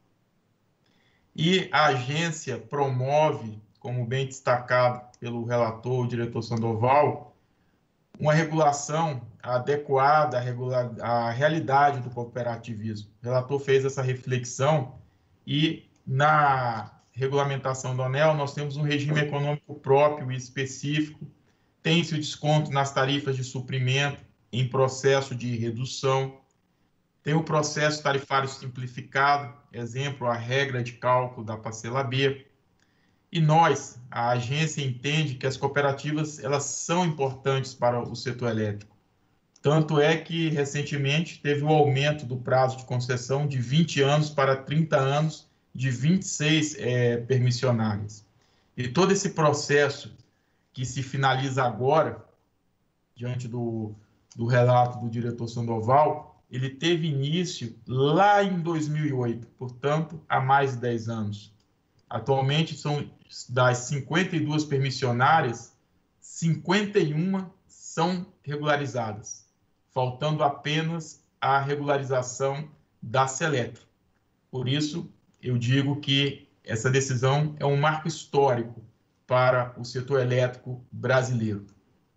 E a agência promove, como bem destacado pelo relator, o diretor Sandoval, uma regulação adequada à, regula à realidade do cooperativismo. O relator fez essa reflexão e, na regulamentação do ANEEL, nós temos um regime econômico próprio e específico, tem-se o desconto nas tarifas de suprimento em processo de redução, tem o processo tarifário simplificado, exemplo, a regra de cálculo da parcela B. E nós, a agência, entende que as cooperativas elas são importantes para o setor elétrico. Tanto é que, recentemente, teve o aumento do prazo de concessão de vinte anos para trinta anos, de vinte e seis é, permissionárias. E todo esse processo que se finaliza agora, diante do, do relato do diretor Sandoval, ele teve início lá em dois mil e oito, portanto, há mais de dez anos. Atualmente, são das cinquenta e duas permissionárias, cinquenta e uma são regularizadas, faltando apenas a regularização da Seletro. Por isso, eu digo que essa decisão é um marco histórico para o setor elétrico brasileiro.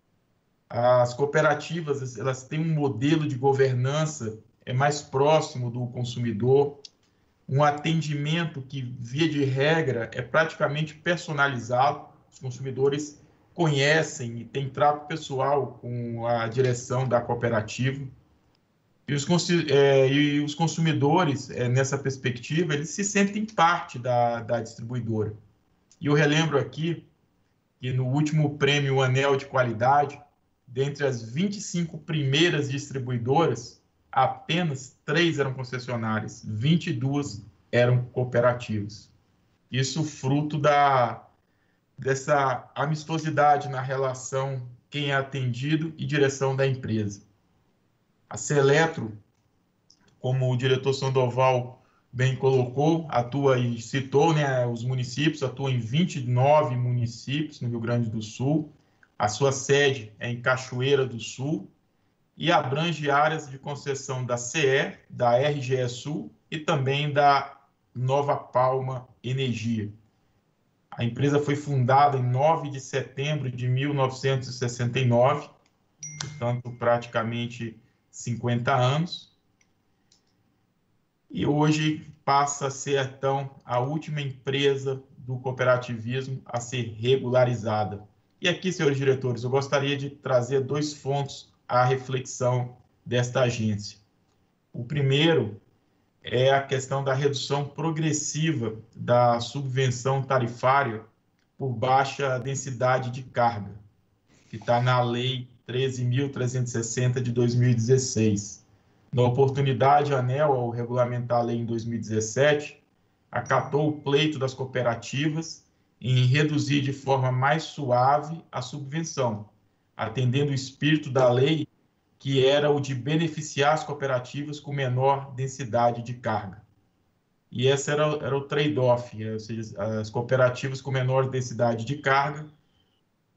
As cooperativas, elas têm um modelo de governança é mais próximo do consumidor, um atendimento que, via de regra, é praticamente personalizado. Os consumidores conhecem e têm trato pessoal com a direção da cooperativa. E os, é, e os consumidores, é, nessa perspectiva, eles se sentem parte da, da distribuidora. E eu relembro aqui que no último prêmio Anel de Qualidade, dentre as vinte e cinco primeiras distribuidoras, apenas três eram concessionárias, vinte e duas eram cooperativas. Isso fruto da, dessa amistosidade na relação quem é atendido e direção da empresa. A Seletro, como o diretor Sandoval bem colocou, atua e citou, né, os municípios, atua em vinte e nove municípios no Rio Grande do Sul. A sua sede é em Cachoeira do Sul e abrange áreas de concessão da C E, da R G E Sul e também da Nova Palma Energia. A empresa foi fundada em nove de setembro de mil novecentos e sessenta e nove, portanto, praticamente cinquenta anos. E hoje passa a ser, então, a última empresa do cooperativismo a ser regularizada. E aqui, senhores diretores, eu gostaria de trazer dois pontos à reflexão desta agência. O primeiro é a questão da redução progressiva da subvenção tarifária por baixa densidade de carga, que está na Lei treze mil trezentos e sessenta de dois mil e dezesseis. Na oportunidade, a ANEEL, ao regulamentar a lei em dois mil e dezessete, acatou o pleito das cooperativas em reduzir de forma mais suave a subvenção, atendendo o espírito da lei, que era o de beneficiar as cooperativas com menor densidade de carga. E esse era, era o trade-off, ou seja, as cooperativas com menor densidade de carga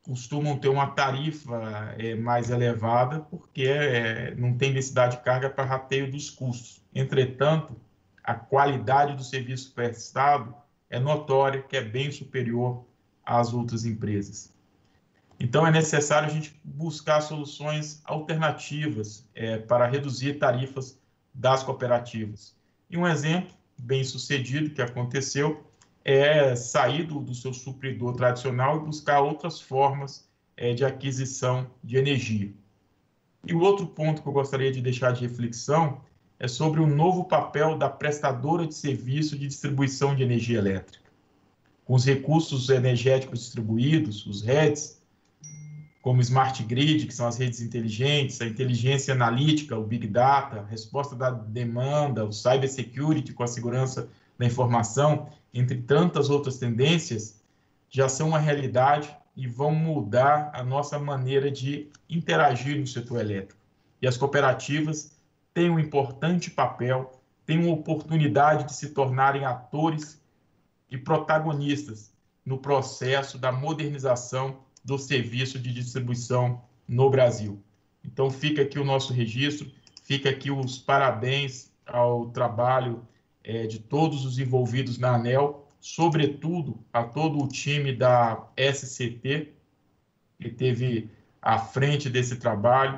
costumam ter uma tarifa é, mais elevada, porque é, não tem densidade de carga para rateio dos custos. Entretanto, a qualidade do serviço prestado é notória, que é bem superior às outras empresas. Então, é necessário a gente buscar soluções alternativas é, para reduzir tarifas das cooperativas. E um exemplo bem sucedido que aconteceu é sair do, do seu supridor tradicional e buscar outras formas é, de aquisição de energia. E o outro ponto que eu gostaria de deixar de reflexão é sobre o novo papel da prestadora de serviço de distribuição de energia elétrica. Com os recursos energéticos distribuídos, os R E Ds, como o Smart Grid, que são as redes inteligentes, a inteligência analítica, o Big Data, a resposta da demanda, o Cyber Security com a segurança da informação, entre tantas outras tendências, já são uma realidade e vão mudar a nossa maneira de interagir no setor elétrico. E as cooperativas têm um importante papel, têm uma oportunidade de se tornarem atores e protagonistas no processo da modernização do serviço de distribuição no Brasil. Então, fica aqui o nosso registro, fica aqui os parabéns ao trabalho é, de todos os envolvidos na ANEEL, sobretudo a todo o time da S C T, que esteve à frente desse trabalho,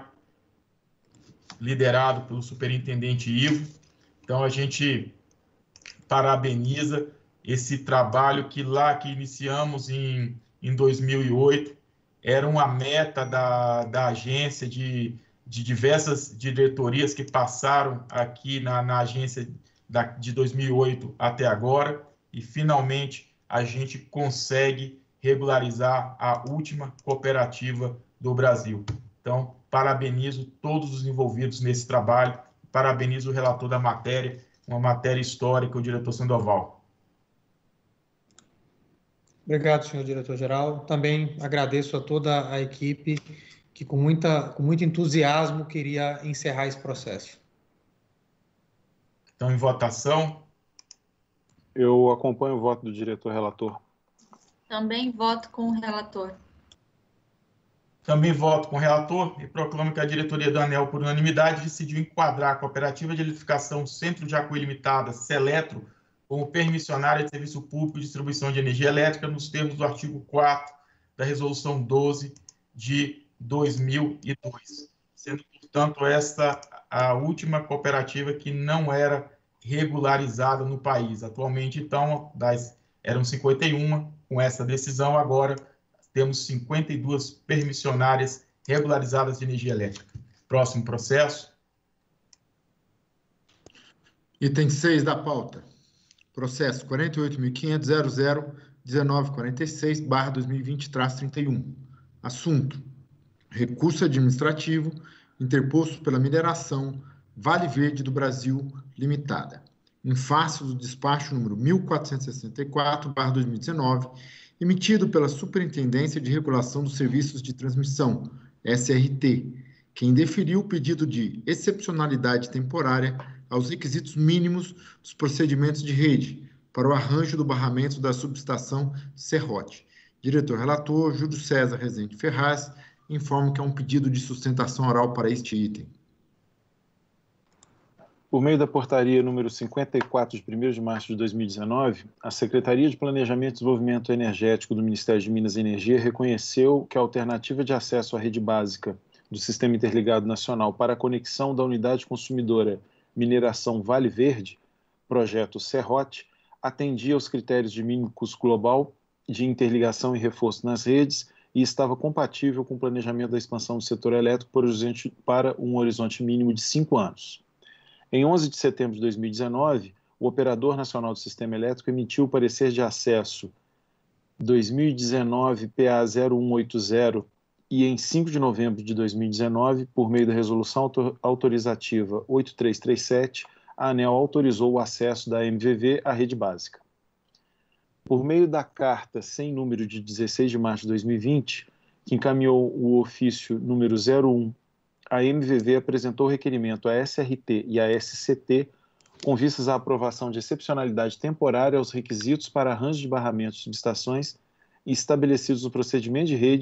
liderado pelo superintendente Ivo. Então, a gente parabeniza esse trabalho que lá que iniciamos em, em dois mil e oito, era uma meta da, da agência de, de diversas diretorias que passaram aqui na, na agência da, de dois mil e oito até agora, e finalmente a gente consegue regularizar a última cooperativa do Brasil. Então, parabenizo todos os envolvidos nesse trabalho, parabenizo o relator da matéria, uma matéria histórica, o diretor Sandoval. Obrigado, senhor diretor-geral. Também agradeço a toda a equipe que, com, muita, com muito entusiasmo, queria encerrar esse processo. Então, em votação. Eu acompanho o voto do diretor-relator. Também voto com o relator. Também voto com o relator e proclamo que a diretoria da ANEEL, por unanimidade, decidiu enquadrar a Cooperativa de Eletrificação Centro de Acuí Limitada, Celetro, como permissionária de serviço público de distribuição de energia elétrica nos termos do artigo quatro da Resolução doze de dois mil e dois, sendo, portanto, esta a última cooperativa que não era regularizada no país. Atualmente, então, das, eram cinquenta e uma, com essa decisão, agora temos cinquenta e duas permissionárias regularizadas de energia elétrica. Próximo processo. Item seis da pauta. Processo quarenta e oito mil quinhentos ponto zero zero ponto dezenove quarenta e seis barra dois mil e vinte traço trinta e um. Assunto: recurso administrativo interposto pela mineração Vale Verde do Brasil Limitada, em face do despacho número mil quatrocentos e sessenta e quatro barra dois mil e dezenove, emitido pela Superintendência de Regulação dos Serviços de Transmissão, S R T, que indeferiu o pedido de excepcionalidade temporária aos requisitos mínimos dos procedimentos de rede para o arranjo do barramento da subestação Serrote. Diretor-relator Júlio César Rezende Ferraz informa que é um pedido de sustentação oral para este item. Por meio da portaria número cinquenta e quatro, de primeiro de março de dois mil e dezenove, a Secretaria de Planejamento e Desenvolvimento Energético do Ministério de Minas e Energia reconheceu que a alternativa de acesso à rede básica do Sistema Interligado Nacional para a conexão da unidade consumidora Mineração Vale Verde, projeto Serrote, atendia aos critérios de mínimo custo global, de interligação e reforço nas redes e estava compatível com o planejamento da expansão do setor elétrico para um horizonte mínimo de cinco anos. Em onze de setembro de dois mil e dezenove, o Operador Nacional do Sistema Elétrico emitiu o parecer de acesso dois mil e dezenove P A zero um oito zero e em cinco de novembro de dois mil e dezenove, por meio da Resolução Autorizativa oito três três sete, a ANEEL autorizou o acesso da M V V à rede básica. Por meio da carta sem número de dezesseis de março de dois mil e vinte, que encaminhou o ofício número zero um, a M V V apresentou requerimento à S R T e à S C T com vistas à aprovação de excepcionalidade temporária aos requisitos para arranjo de barramentos de subestações estabelecidos no procedimento de rede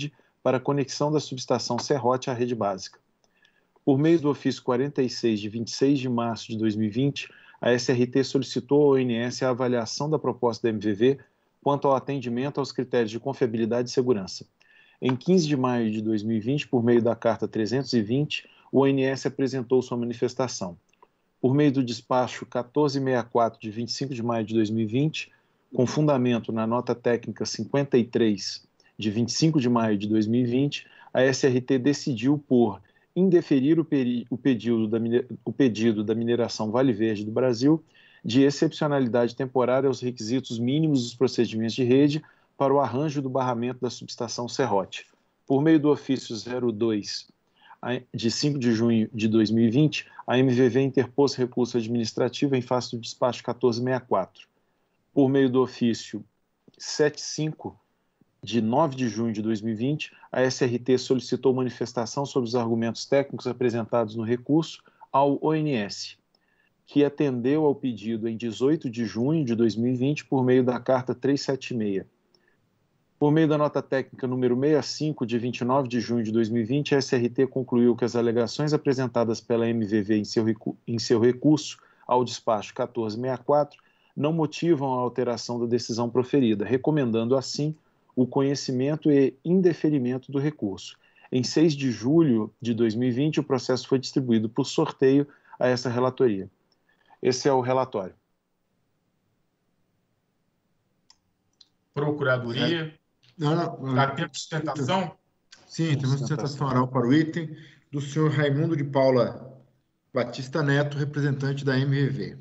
para a conexão da subestação Serrote à rede básica. Por meio do ofício quarenta e seis, de vinte e seis de março de dois mil e vinte, a S R T solicitou ao O N S a avaliação da proposta da M V V quanto ao atendimento aos critérios de confiabilidade e segurança. Em quinze de maio de dois mil e vinte, por meio da Carta trezentos e vinte, o O N S apresentou sua manifestação. Por meio do despacho quatorze sessenta e quatro, de vinte e cinco de maio de dois mil e vinte, com fundamento na nota técnica cinquenta e três, de vinte e cinco de maio de dois mil e vinte, a S R T decidiu por indeferir o, peri, o, pedido da, o pedido da mineração Vale Verde do Brasil de excepcionalidade temporária aos requisitos mínimos dos procedimentos de rede para o arranjo do barramento da subestação Serrote. Por meio do ofício zero dois, de cinco de junho de dois mil e vinte, a M V V interpôs recurso administrativo em face do despacho quatorze sessenta e quatro. Por meio do ofício setenta e cinco, de nove de junho de dois mil e vinte, a S R T solicitou manifestação sobre os argumentos técnicos apresentados no recurso ao O N S, que atendeu ao pedido em dezoito de junho de dois mil e vinte por meio da Carta trezentos e setenta e seis. Por meio da nota técnica número sessenta e cinco, de vinte e nove de junho de dois mil e vinte, a S R T concluiu que as alegações apresentadas pela M V V em seu, recu em seu recurso ao despacho quatorze sessenta e quatro não motivam a alteração da decisão proferida, recomendando assim o conhecimento e indeferimento do recurso. Em seis de julho de dois mil e vinte, o processo foi distribuído por sorteio a essa relatoria. Esse é o relatório. Procuradoria. Não, não. Dá tempo de sustentação? Sim, temos sustentação oral para o item do senhor Raimundo de Paula Batista Neto, representante da M V V.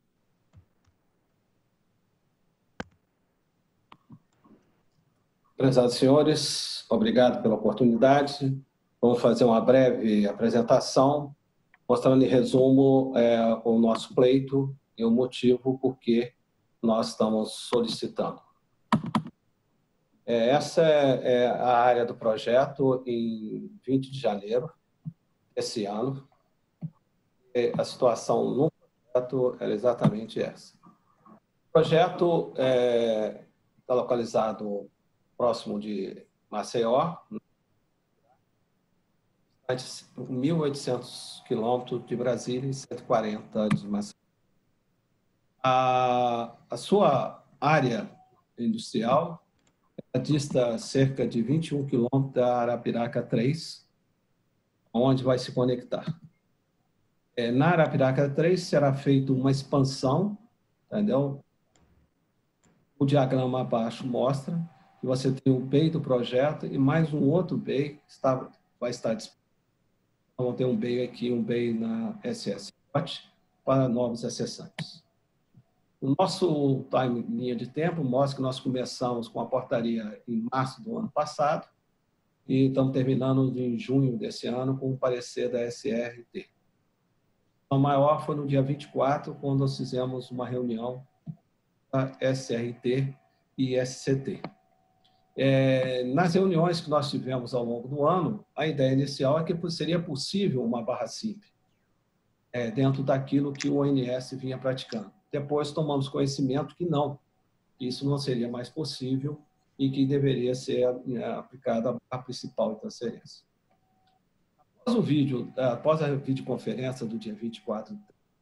Prezados senhores, obrigado pela oportunidade. Vamos fazer uma breve apresentação, mostrando em resumo é, o nosso pleito e o motivo por que nós estamos solicitando. É, essa é, é a área do projeto em vinte de janeiro desse ano. E a situação no projeto era exatamente essa. O projeto é, está localizado próximo de Maceió, mil e oitocentos quilômetros de Brasília e cento e quarenta de Maceió. A, a sua área industrial dista cerca de vinte e um quilômetros da Arapiraca três, onde vai se conectar. É, na Arapiraca três será feita uma expansão, entendeu? O diagrama abaixo mostra que você tem o B E I do projeto e mais um outro B E I que está, vai estar disponível. Vamos ter um B E I aqui, um B E I na S S para novos acessantes. O nosso time, linha de tempo, mostra que nós começamos com a portaria em março do ano passado e estamos terminando em junho desse ano com o parecer da S R T. O maior foi no dia vinte e quatro, quando nós fizemos uma reunião da S R T e S C T. É, nas reuniões que nós tivemos ao longo do ano, a ideia inicial é que seria possível uma barra simples, é, dentro daquilo que o O N S vinha praticando. Depois tomamos conhecimento que não, que isso não seria mais possível e que deveria ser é, aplicada a barra principal de transferência. Após o vídeo, após a videoconferência do dia vinte e quatro,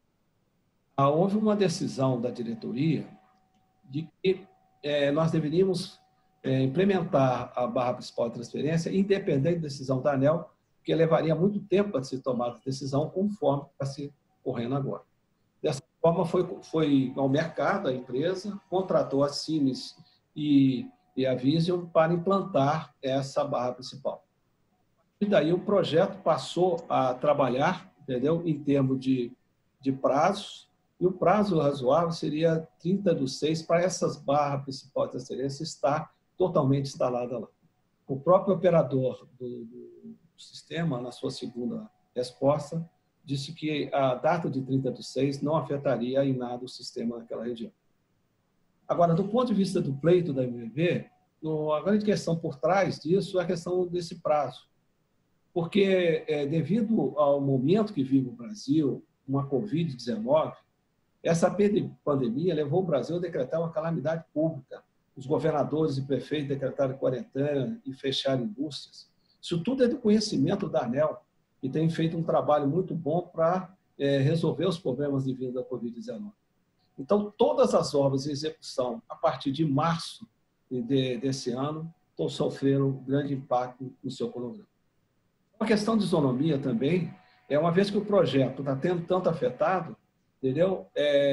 houve uma decisão da diretoria de que é, nós deveríamos é, implementar a barra principal de transferência, independente da decisão da ANEEL, porque levaria muito tempo para se tomar a decisão, conforme está se correndo agora. Dessa forma, foi, foi ao mercado, a empresa contratou a Siemens e, e a Vision para implantar essa barra principal. E daí o projeto passou a trabalhar, entendeu, em termos de, de prazos, e o prazo razoável seria trinta do seis para essas barras principais de transferência estar totalmente instalada lá. O próprio operador do, do sistema, na sua segunda resposta, disse que a data de trinta do seis não afetaria em nada o sistema naquela região. Agora, do ponto de vista do pleito da M V V, a grande questão por trás disso é a questão desse prazo. Porque, é, devido ao momento que vive o Brasil, uma covid dezenove, essa pandemia levou o Brasil a decretar uma calamidade pública. Os governadores e prefeitos decretaram quarentena e fecharam indústrias. Isso tudo é do conhecimento da ANEEL, e tem feito um trabalho muito bom para é, resolver os problemas de vinda da covid dezenove. Então, todas as obras em execução, a partir de março de, desse ano, estão sofrendo um grande impacto no seu cronograma. A questão de isonomia também, é uma vez que o projeto está tendo tanto afetado, entendeu?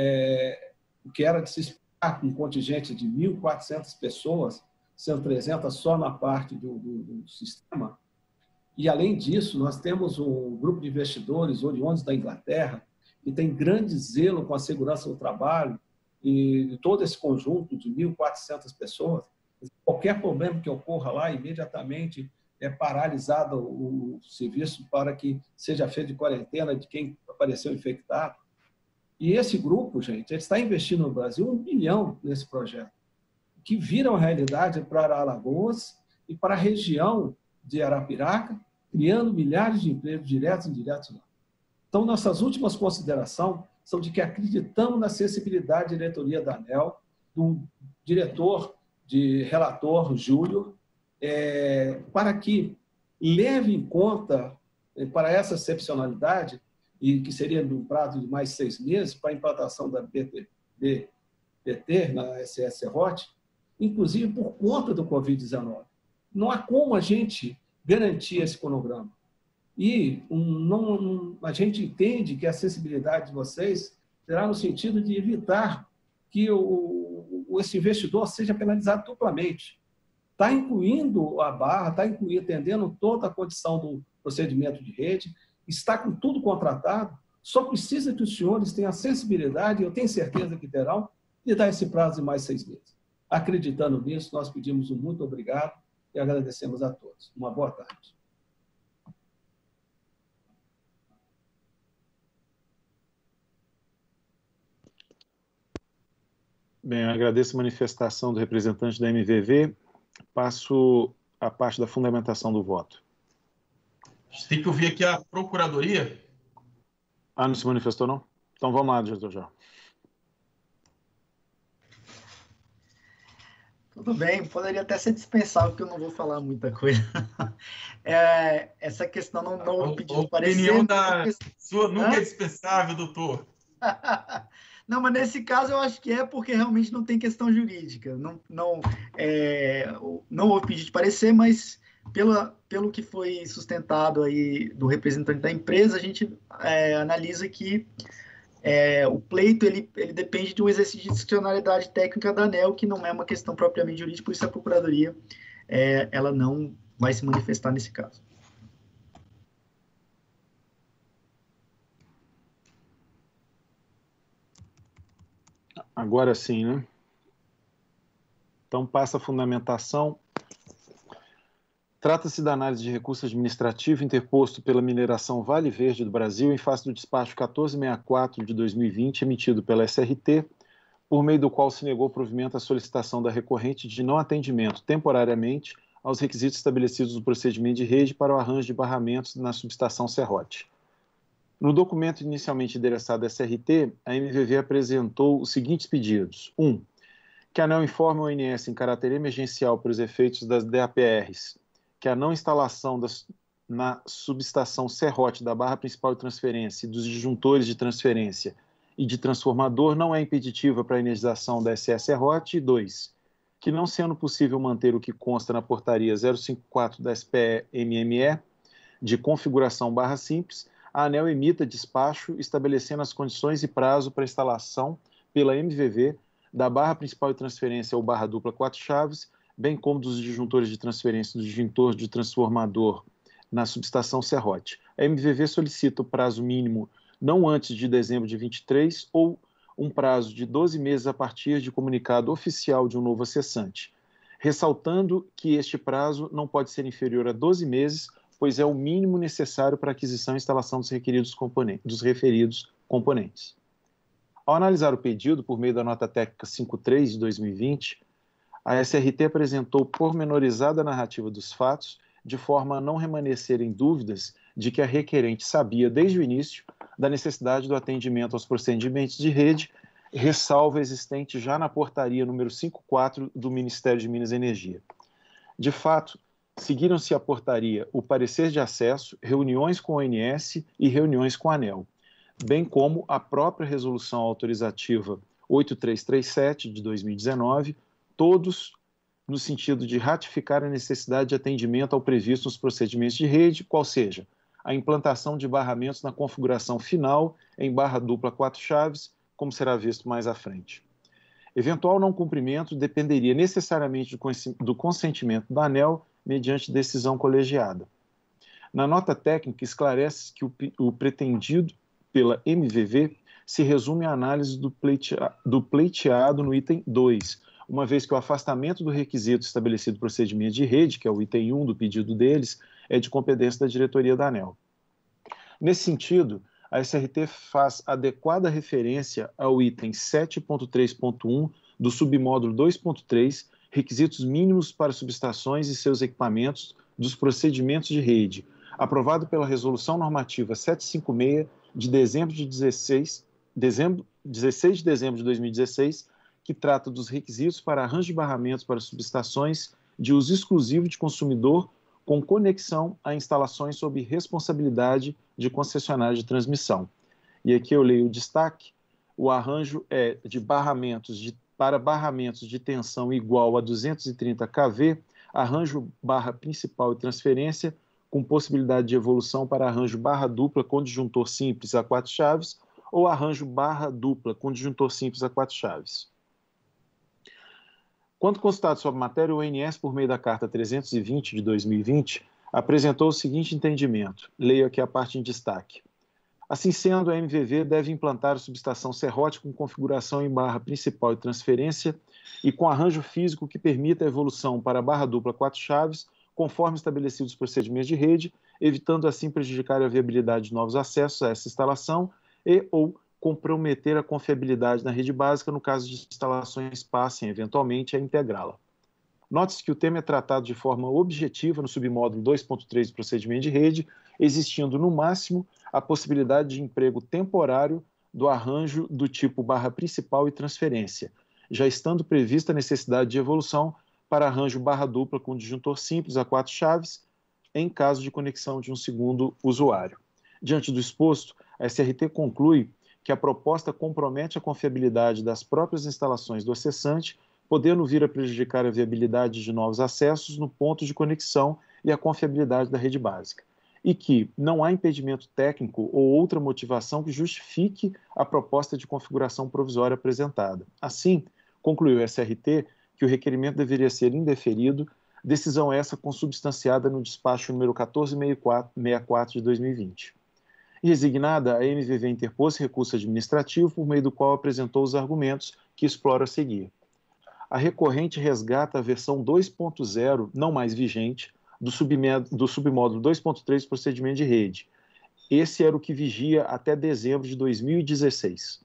É, o que era de se esperar com um contingente de mil e quatrocentas pessoas, sendo trezentas só na parte do, do, do sistema. E, além disso, nós temos um grupo de investidores oriundos da Inglaterra, que tem grande zelo com a segurança do trabalho, e todo esse conjunto de mil e quatrocentas pessoas, qualquer problema que ocorra lá, imediatamente é paralisado o serviço para que seja feito de quarentena de quem apareceu infectado. E esse grupo, gente, ele está investindo no Brasil um bilhão nesse projeto, que vira uma realidade para Alagoas e para a região de Arapiraca, criando milhares de empregos diretos e indiretos lá. Então, nossas últimas considerações são de que acreditamos na sensibilidade da diretoria da ANEEL, do diretor de relator, Júlio, é, para que leve em conta, é, para essa excepcionalidade, e que seria no prazo de mais seis meses, para a implantação da B T, B T na S S R O T, inclusive por conta do covid dezenove. Não há como a gente garantir esse cronograma. E um, não, um, a gente entende que a acessibilidade de vocês será no sentido de evitar que o, o, esse investidor seja penalizado duplamente. Está incluindo a barra, está incluindo, atendendo toda a condição do procedimento de rede, está com tudo contratado, só precisa que os senhores tenham a sensibilidade, eu tenho certeza que terão, de dar esse prazo de mais seis meses. Acreditando nisso, nós pedimos um muito obrigado e agradecemos a todos. Uma boa tarde. Bem, eu agradeço a manifestação do representante da M V V. Passo a parte da fundamentação do voto. Tem que ouvir aqui a Procuradoria. Ah, não se manifestou, não? Então vamos lá, diretor já. Tudo bem, poderia até ser dispensável, porque eu não vou falar muita coisa. É, essa questão não, não a, pedi a parecer. opinião da porque... sua nunca Hã? é dispensável, doutor. Não, mas nesse caso eu acho que é porque realmente não tem questão jurídica. Não, não, é, não houve pedido de parecer, mas pela, pelo que foi sustentado aí do representante da empresa, a gente é, analisa que é, o pleito ele, ele depende de um exercício de discricionalidade técnica da ANEEL, que não é uma questão propriamente jurídica, por isso a Procuradoria é, ela não vai se manifestar nesse caso. Agora sim, né? Então, passa a fundamentação. Trata-se da análise de recurso administrativo interposto pela Mineração Vale Verde do Brasil em face do despacho quatorze sessenta e quatro de dois mil e vinte, emitido pela S R T, por meio do qual se negou provimento à solicitação da recorrente de não atendimento temporariamente aos requisitos estabelecidos no procedimento de rede para o arranjo de barramentos na subestação Serrote. No documento inicialmente endereçado à S R T, a M V V apresentou os seguintes pedidos. um. Que a ANEEL informe o O N S em caráter emergencial para os efeitos das D A P Rs, que a não instalação das, na subestação Serrote da barra principal de transferência e dos disjuntores de transferência e de transformador não é impeditiva para a energização da S S Serrote. E dois. Que não sendo possível manter o que consta na portaria zero cinco quatro da S P E M M E de configuração barra simples, a ANEEL emita despacho estabelecendo as condições e prazo para instalação pela M V V da barra principal de transferência ou barra dupla quatro chaves, bem como dos disjuntores de transferência e do disjuntor de transformador na subestação Serrote. A M V V solicita o prazo mínimo não antes de dezembro de vinte e três ou um prazo de doze meses a partir de comunicado oficial de um novo acessante, ressaltando que este prazo não pode ser inferior a doze meses, pois é o mínimo necessário para a aquisição e instalação dos, requeridos componentes, dos referidos componentes. Ao analisar o pedido, por meio da nota técnica cinquenta e três de dois mil e vinte, a S R T apresentou pormenorizada narrativa dos fatos, de forma a não remanescerem dúvidas de que a requerente sabia, desde o início, da necessidade do atendimento aos procedimentos de rede, ressalva existente já na portaria número cinquenta e quatro do Ministério de Minas e Energia. De fato, Seguiram-se a portaria o parecer de acesso, reuniões com o O N S e reuniões com a ANEEL, bem como a própria resolução autorizativa oito três três sete de dois mil e dezenove, todos no sentido de ratificar a necessidade de atendimento ao previsto nos procedimentos de rede, qual seja, a implantação de barramentos na configuração final em barra dupla quatro chaves, como será visto mais à frente. Eventual não cumprimento dependeria necessariamente do consentimento da ANEEL mediante decisão colegiada. Na nota técnica, esclarece que o, o pretendido pela M V V se resume à análise do, pleitea, do pleiteado no item dois, uma vez que o afastamento do requisito estabelecido no procedimento de rede, que é o item um do pedido deles, é de competência da diretoria da ANEEL. Nesse sentido, a S R T faz adequada referência ao item sete ponto três ponto um do submódulo dois ponto três, requisitos mínimos para subestações e seus equipamentos dos procedimentos de rede, aprovado pela Resolução Normativa setecentos e cinquenta e seis de dezembro de dezesseis, dezembro, dezesseis de dezembro de dois mil e dezesseis, que trata dos requisitos para arranjo de barramentos para subestações de uso exclusivo de consumidor com conexão a instalações sob responsabilidade de concessionária de transmissão. E aqui eu leio o destaque: o arranjo é de barramentos de, para barramentos de tensão igual a duzentos e trinta quilovolts, arranjo barra principal e transferência, com possibilidade de evolução para arranjo barra dupla com disjuntor simples a quatro chaves ou arranjo barra dupla com disjuntor simples a quatro chaves. Quando consultado sobre a matéria, o O N S, por meio da Carta trezentos e vinte de dois mil e vinte, apresentou o seguinte entendimento. Leio aqui a parte em destaque. Assim sendo, a M V V deve implantar a subestação serrote com configuração em barra principal e transferência e com arranjo físico que permita a evolução para barra dupla quatro chaves, conforme estabelecidos os procedimentos de rede, evitando assim prejudicar a viabilidade de novos acessos a essa instalação e ou comprometer a confiabilidade na rede básica no caso de instalações passem, eventualmente, a integrá-la. Note-se que o tema é tratado de forma objetiva no submódulo dois ponto três do procedimento de rede, existindo, no máximo, a possibilidade de emprego temporário do arranjo do tipo barra principal e transferência, já estando prevista a necessidade de evolução para arranjo barra dupla com disjuntor simples a quatro chaves, em caso de conexão de um segundo usuário. Diante do exposto, a S R T conclui que a proposta compromete a confiabilidade das próprias instalações do acessante, podendo vir a prejudicar a viabilidade de novos acessos no ponto de conexão e a confiabilidade da rede básica, e que não há impedimento técnico ou outra motivação que justifique a proposta de configuração provisória apresentada. Assim, concluiu a S R T que o requerimento deveria ser indeferido, decisão essa consubstanciada no despacho número quatorze sessenta e quatro de dois mil e vinte. E resignada, a M V V interpôs recurso administrativo por meio do qual apresentou os argumentos que exploro a seguir. A recorrente resgata a versão dois ponto zero, não mais vigente, do, do submódulo dois ponto três do procedimento de rede. Esse era o que vigia até dezembro de dois mil e dezesseis.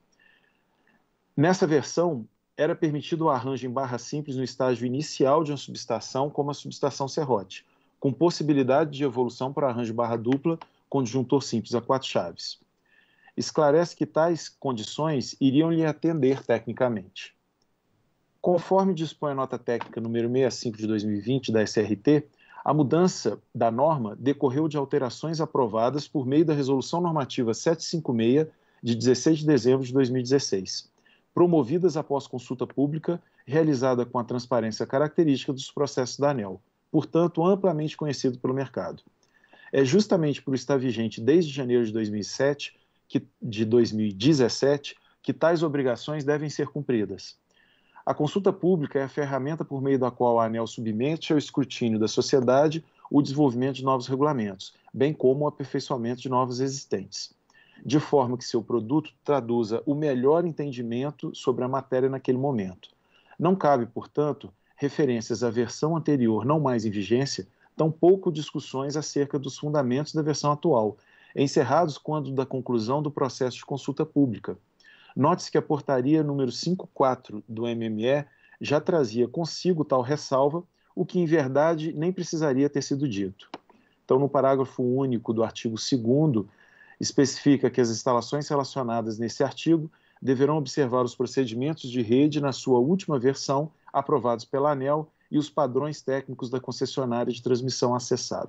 Nessa versão, era permitido o arranjo em barra simples no estágio inicial de uma subestação, como a subestação serrote, com possibilidade de evolução para arranjo barra dupla com disjuntor simples a quatro chaves. Esclarece que tais condições iriam lhe atender tecnicamente. Conforme dispõe a nota técnica número sessenta e cinco de dois mil e vinte da S R T, a mudança da norma decorreu de alterações aprovadas por meio da Resolução Normativa setecentos e cinquenta e seis de dezesseis de dezembro de dois mil e dezesseis, promovidas após consulta pública realizada com a transparência característica dos processos da ANEEL, portanto amplamente conhecido pelo mercado. É justamente por estar vigente desde janeiro de dois mil e sete, que, de dois mil e dezessete, que tais obrigações devem ser cumpridas. A consulta pública é a ferramenta por meio da qual a ANEEL submete ao escrutínio da sociedade o desenvolvimento de novos regulamentos, bem como o aperfeiçoamento de novos existentes, de forma que seu produto traduza o melhor entendimento sobre a matéria naquele momento. Não cabe, portanto, referências à versão anterior não mais em vigência, tampouco discussões acerca dos fundamentos da versão atual, encerrados quando da conclusão do processo de consulta pública. Note-se que a portaria número cinquenta e quatro do M M E já trazia consigo tal ressalva, o que em verdade nem precisaria ter sido dito. Então, no parágrafo único do artigo segundo, especifica que as instalações relacionadas nesse artigo deverão observar os procedimentos de rede na sua última versão, aprovados pela ANEEL, e os padrões técnicos da concessionária de transmissão acessada.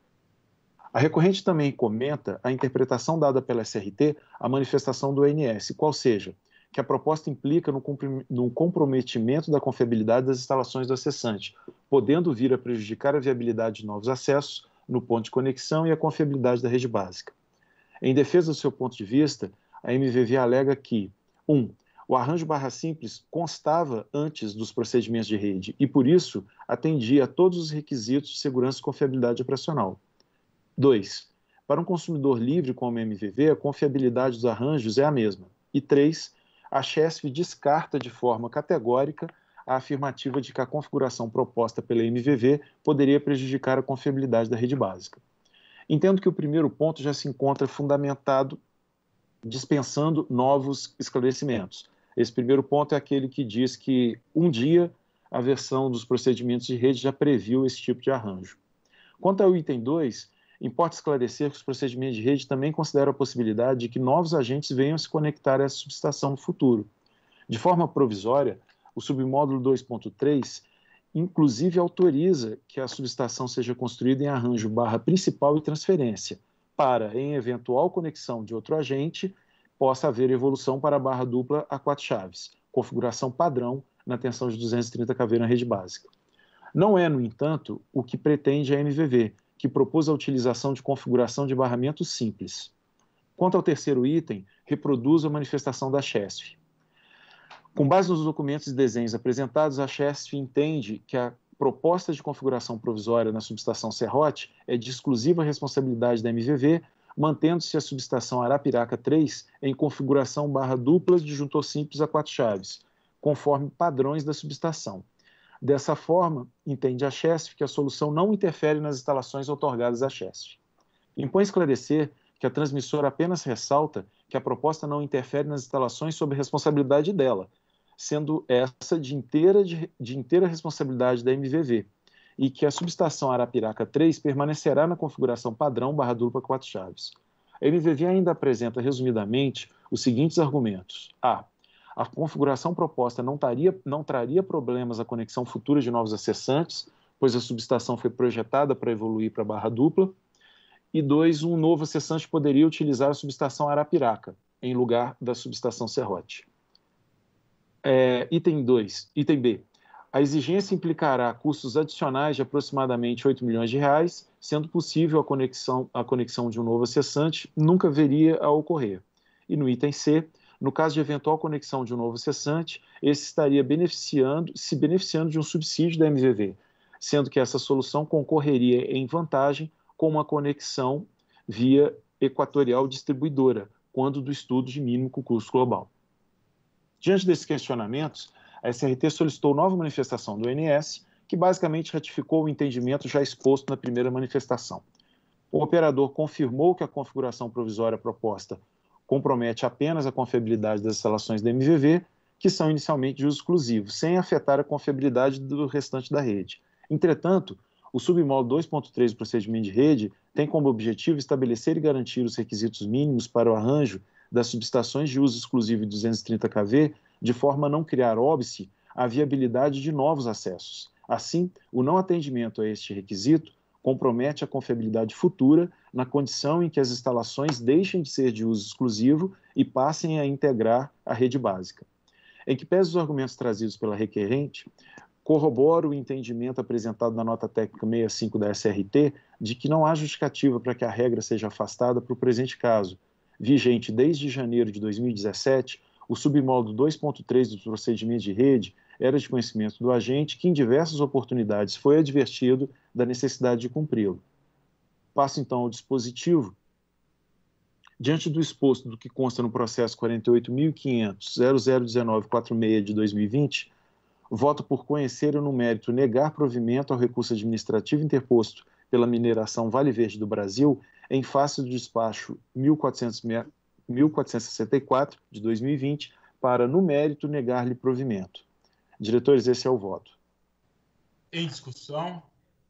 A recorrente também comenta a interpretação dada pela S R T à manifestação do O N S, qual seja, que a proposta implica no, no comprometimento da confiabilidade das instalações do acessante, podendo vir a prejudicar a viabilidade de novos acessos no ponto de conexão e a confiabilidade da rede básica. Em defesa do seu ponto de vista, a M V V alega que, um, o arranjo barra simples constava antes dos procedimentos de rede e, por isso, atendia a todos os requisitos de segurança e confiabilidade operacional. dois. Para um consumidor livre como a M V V, a confiabilidade dos arranjos é a mesma. E três. A Chesf descarta de forma categórica a afirmativa de que a configuração proposta pela M V V poderia prejudicar a confiabilidade da rede básica. Entendo que o primeiro ponto já se encontra fundamentado, dispensando novos esclarecimentos. Esse primeiro ponto é aquele que diz que, um dia, a versão dos procedimentos de rede já previu esse tipo de arranjo. Quanto ao item dois, importa esclarecer que os procedimentos de rede também consideram a possibilidade de que novos agentes venham se conectar a essa subestação no futuro. De forma provisória, o submódulo dois ponto três inclusive autoriza que a subestação seja construída em arranjo barra principal e transferência, para, em eventual conexão de outro agente, possa haver evolução para a barra dupla a quatro chaves, configuração padrão na tensão de duzentos e trinta kV na rede básica. Não é, no entanto, o que pretende a M V V, que propôs a utilização de configuração de barramento simples. Quanto ao terceiro item, reproduz a manifestação da Chesf. Com base nos documentos e desenhos apresentados, a Chesf entende que a proposta de configuração provisória na subestação Serrote é de exclusiva responsabilidade da M V V, mantendo-se a subestação Arapiraca três em configuração barra dupla de disjuntor simples a quatro chaves, conforme padrões da subestação. Dessa forma, entende a Chesf que a solução não interfere nas instalações outorgadas à Chesf. Impõe esclarecer que a transmissora apenas ressalta que a proposta não interfere nas instalações sob responsabilidade dela, sendo essa de inteira, de, de inteira responsabilidade da M V V, e que a subestação Arapiraca três permanecerá na configuração padrão barra dupla quatro chaves. A M V V ainda apresenta, resumidamente, os seguintes argumentos. A. A configuração proposta não, taria, não traria problemas à conexão futura de novos acessantes, pois a subestação foi projetada para evoluir para barra dupla. E dois, um novo acessante poderia utilizar a subestação Arapiraca, em lugar da subestação Serrote. É, item dois, item B. A exigência implicará custos adicionais de aproximadamente oito milhões de reais, sendo possível a conexão, a conexão de um novo acessante, nunca veria a ocorrer. E no item C, no caso de eventual conexão de um novo acessante, esse estaria beneficiando, se beneficiando de um subsídio da M V V, sendo que essa solução concorreria em vantagem com uma conexão via equatorial distribuidora, quando do estudo de mínimo custo global. Diante desses questionamentos, a S R T solicitou nova manifestação do O N S, que basicamente ratificou o entendimento já exposto na primeira manifestação. O operador confirmou que a configuração provisória proposta compromete apenas a confiabilidade das instalações da M V V, que são inicialmente de uso exclusivo, sem afetar a confiabilidade do restante da rede. Entretanto, o submódulo dois ponto três do procedimento de rede tem como objetivo estabelecer e garantir os requisitos mínimos para o arranjo das subestações de uso exclusivo de duzentos e trinta kV, de forma a não criar óbice a viabilidade de novos acessos. Assim, o não atendimento a este requisito compromete a confiabilidade futura na condição em que as instalações deixem de ser de uso exclusivo e passem a integrar a rede básica. Em que pese os argumentos trazidos pela requerente, corrobora o entendimento apresentado na nota técnica sessenta e cinco da S R T de que não há justificativa para que a regra seja afastada para o presente caso. Vigente desde janeiro de dois mil e dezessete, o submódulo dois ponto três do procedimento de rede era de conhecimento do agente que, em diversas oportunidades, foi advertido da necessidade de cumpri-lo. Passo, então, ao dispositivo. Diante do exposto do que consta no processo quarenta e oito mil quinhentos ponto zero zero um nove quatro seis de dois mil e vinte, voto por conhecer o no mérito negar provimento ao recurso administrativo interposto pela mineração Vale Verde do Brasil em face do despacho mil quatrocentos e sessenta e quatro de dois mil e vinte para, no mérito, negar-lhe provimento. Diretores, esse é o voto. Em discussão?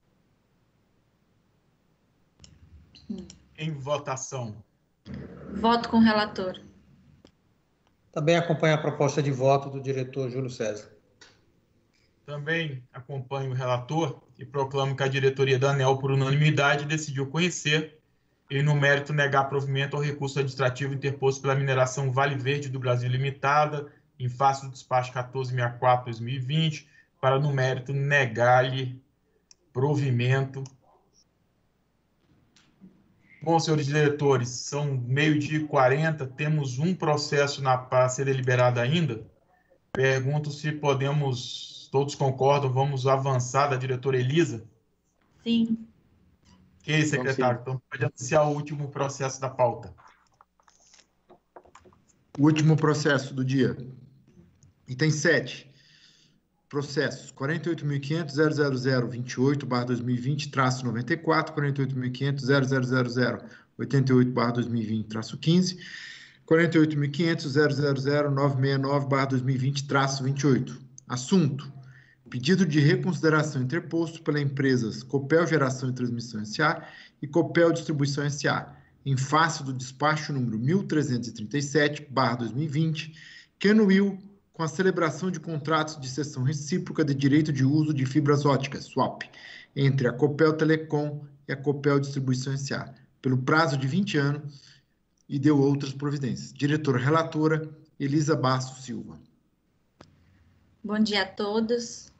Em votação? Voto com o relator. Também acompanho a proposta de voto do diretor Júlio César. Também acompanho o relator e proclamo que a diretoria da ANEEL, por unanimidade, decidiu conhecer e, no mérito, negar provimento ao recurso administrativo interposto pela Mineração Vale Verde do Brasil Limitada, em face do despacho quatorze sessenta e quatro barra dois mil e vinte, para, no mérito, negar-lhe provimento. Bom, senhores diretores, são meio-dia e quarenta, temos um processo na, para ser deliberado ainda. Pergunto se podemos, todos concordam, vamos avançar da diretora Elisa? Sim. Ok, secretário, então pode anunciar o último processo da pauta. O último processo do dia. Item sete. Processos quarenta e oito mil e quinhentos ponto zero zero zero vinte e oito barra dois mil e vinte traço noventa e quatro, quarenta e oito mil e quinhentos ponto zero zero zero zero oitenta e oito barra dois mil e vinte traço quinze, quarenta e oito mil e quinhentos ponto zero zero zero novecentos e sessenta e nove barra dois mil e vinte traço vinte e oito. Assunto: pedido de reconsideração interposto pela empresas Copel Geração e Transmissão S A e Copel Distribuição S A, em face do despacho número mil trezentos e trinta e sete barra dois mil e vinte, que anuiu com a celebração de contratos de cessão recíproca de direito de uso de fibras óticas, swap, entre a Copel Telecom e a Copel Distribuição S A, pelo prazo de vinte anos, e deu outras providências. Diretora relatora, Elisa Bastos Silva. Bom dia a todos.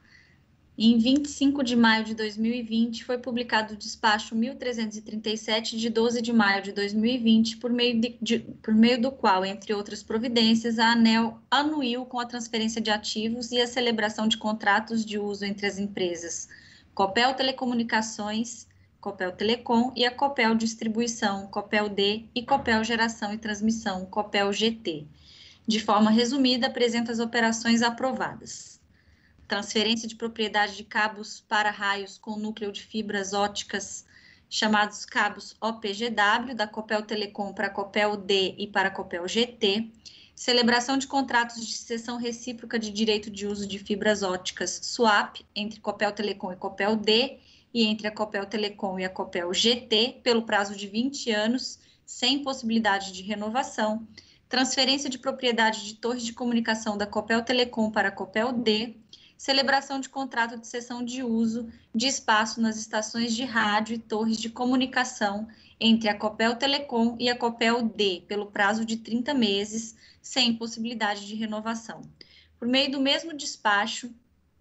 Em vinte e cinco de maio de dois mil e vinte, foi publicado o despacho mil trezentos e trinta e sete, de doze de maio de dois mil e vinte, por meio, de, de, por meio do qual, entre outras providências, a ANEEL anuiu com a transferência de ativos e a celebração de contratos de uso entre as empresas Copel Telecomunicações, Copel Telecom e a Copel Distribuição, Copel D, e Copel Geração e Transmissão, Copel G T. De forma resumida, apresenta as operações aprovadas. Transferência de propriedade de cabos para-raios com núcleo de fibras óticas, chamados cabos O P G W, da Copel Telecom para a Copel D e para a Copel G T. Celebração de contratos de cessão recíproca de direito de uso de fibras óticas, swap, entre Copel Telecom e Copel D, e entre a Copel Telecom e a Copel G T, pelo prazo de vinte anos, sem possibilidade de renovação. Transferência de propriedade de torres de comunicação da Copel Telecom para a Copel D. Celebração de contrato de cessão de uso de espaço nas estações de rádio e torres de comunicação entre a Copel Telecom e a Copel D, pelo prazo de trinta meses, sem possibilidade de renovação. Por meio do mesmo despacho,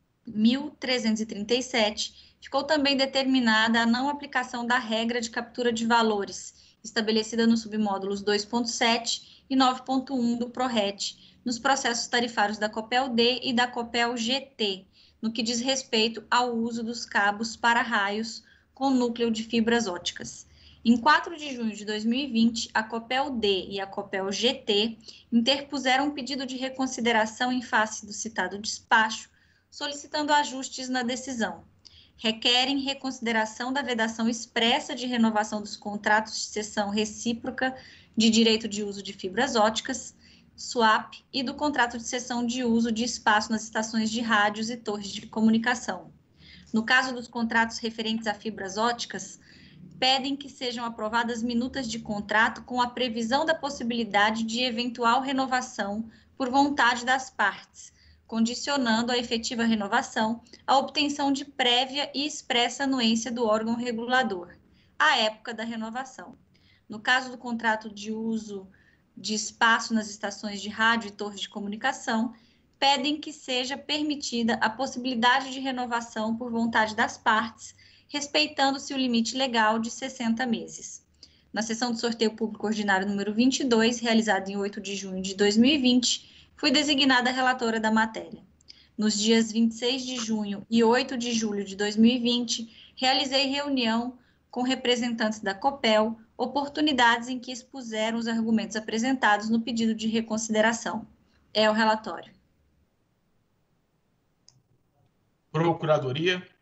mil trezentos e trinta e sete, ficou também determinada a não aplicação da regra de captura de valores, estabelecida nos submódulos dois ponto sete e nove ponto um do PRORET, nos processos tarifários da Copel D e da Copel G T, no que diz respeito ao uso dos cabos para-raios com núcleo de fibras óticas. Em quatro de junho de dois mil e vinte, a Copel D e a Copel G T interpuseram um pedido de reconsideração em face do citado despacho, solicitando ajustes na decisão. Requerem reconsideração da vedação expressa de renovação dos contratos de cessão recíproca de direito de uso de fibras óticas, swap, e do contrato de cessão de uso de espaço nas estações de rádios e torres de comunicação. No caso dos contratos referentes a fibras óticas, pedem que sejam aprovadas minutas de contrato com a previsão da possibilidade de eventual renovação por vontade das partes, condicionando a efetiva renovação à obtenção de prévia e expressa anuência do órgão regulador, à época da renovação. No caso do contrato de uso de espaço nas estações de rádio e torres de comunicação, pedem que seja permitida a possibilidade de renovação por vontade das partes, respeitando-se o limite legal de sessenta meses. Na sessão de sorteio público ordinário número vinte e dois, realizada em oito de junho de dois mil e vinte, fui designada relatora da matéria. Nos dias vinte e seis de junho e oito de julho de dois mil e vinte, realizei reunião com representantes da Copel, oportunidades em que expuseram os argumentos apresentados no pedido de reconsideração. É o relatório. Procuradoria.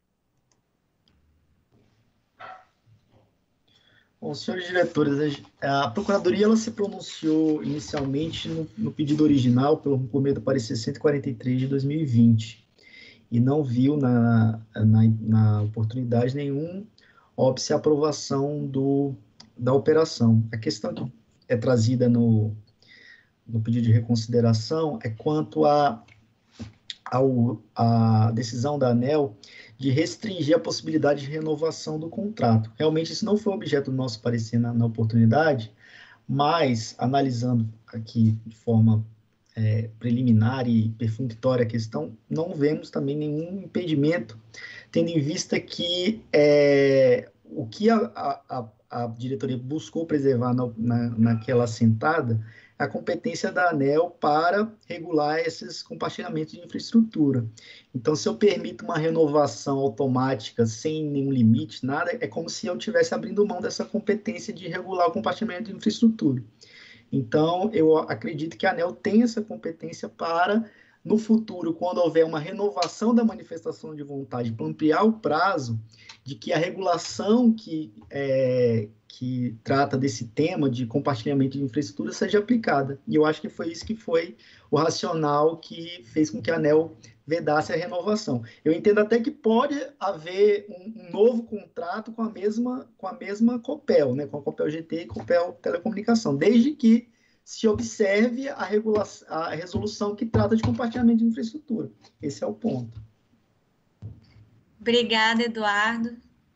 Bom, senhores diretores, a Procuradoria ela se pronunciou inicialmente no, no pedido original, pelo, por meio do parecer cento e quarenta e três de dois mil e vinte, e não viu na, na, na oportunidade nenhum óbice a aprovação do, da operação. A questão que é trazida no, no pedido de reconsideração é quanto à ao, a decisão da ANEEL de restringir a possibilidade de renovação do contrato. Realmente, isso não foi objeto do nosso parecer na, na oportunidade, mas, analisando aqui de forma é, preliminar e perfunctória a questão, não vemos também nenhum impedimento, tendo em vista que é, o que a, a, a diretoria buscou preservar na, na, naquela assentada a competência da ANEEL para regular esses compartilhamentos de infraestrutura. Então, se eu permito uma renovação automática sem nenhum limite, nada, é como se eu estivesse abrindo mão dessa competência de regular o compartilhamento de infraestrutura. Então, eu acredito que a ANEEL tem essa competência para, no futuro, quando houver uma renovação da manifestação de vontade, para ampliar o prazo de que a regulação que, é, que trata desse tema de compartilhamento de infraestrutura seja aplicada. E eu acho que foi isso que foi o racional que fez com que a ANEEL vedasse a renovação. Eu entendo até que pode haver um, um novo contrato com a mesma, com a mesma Copel, né, com a Copel G T e Copel Telecomunicação, desde que se observe a, regulação, a resolução que trata de compartilhamento de infraestrutura. Esse é o ponto. Obrigada, Eduardo.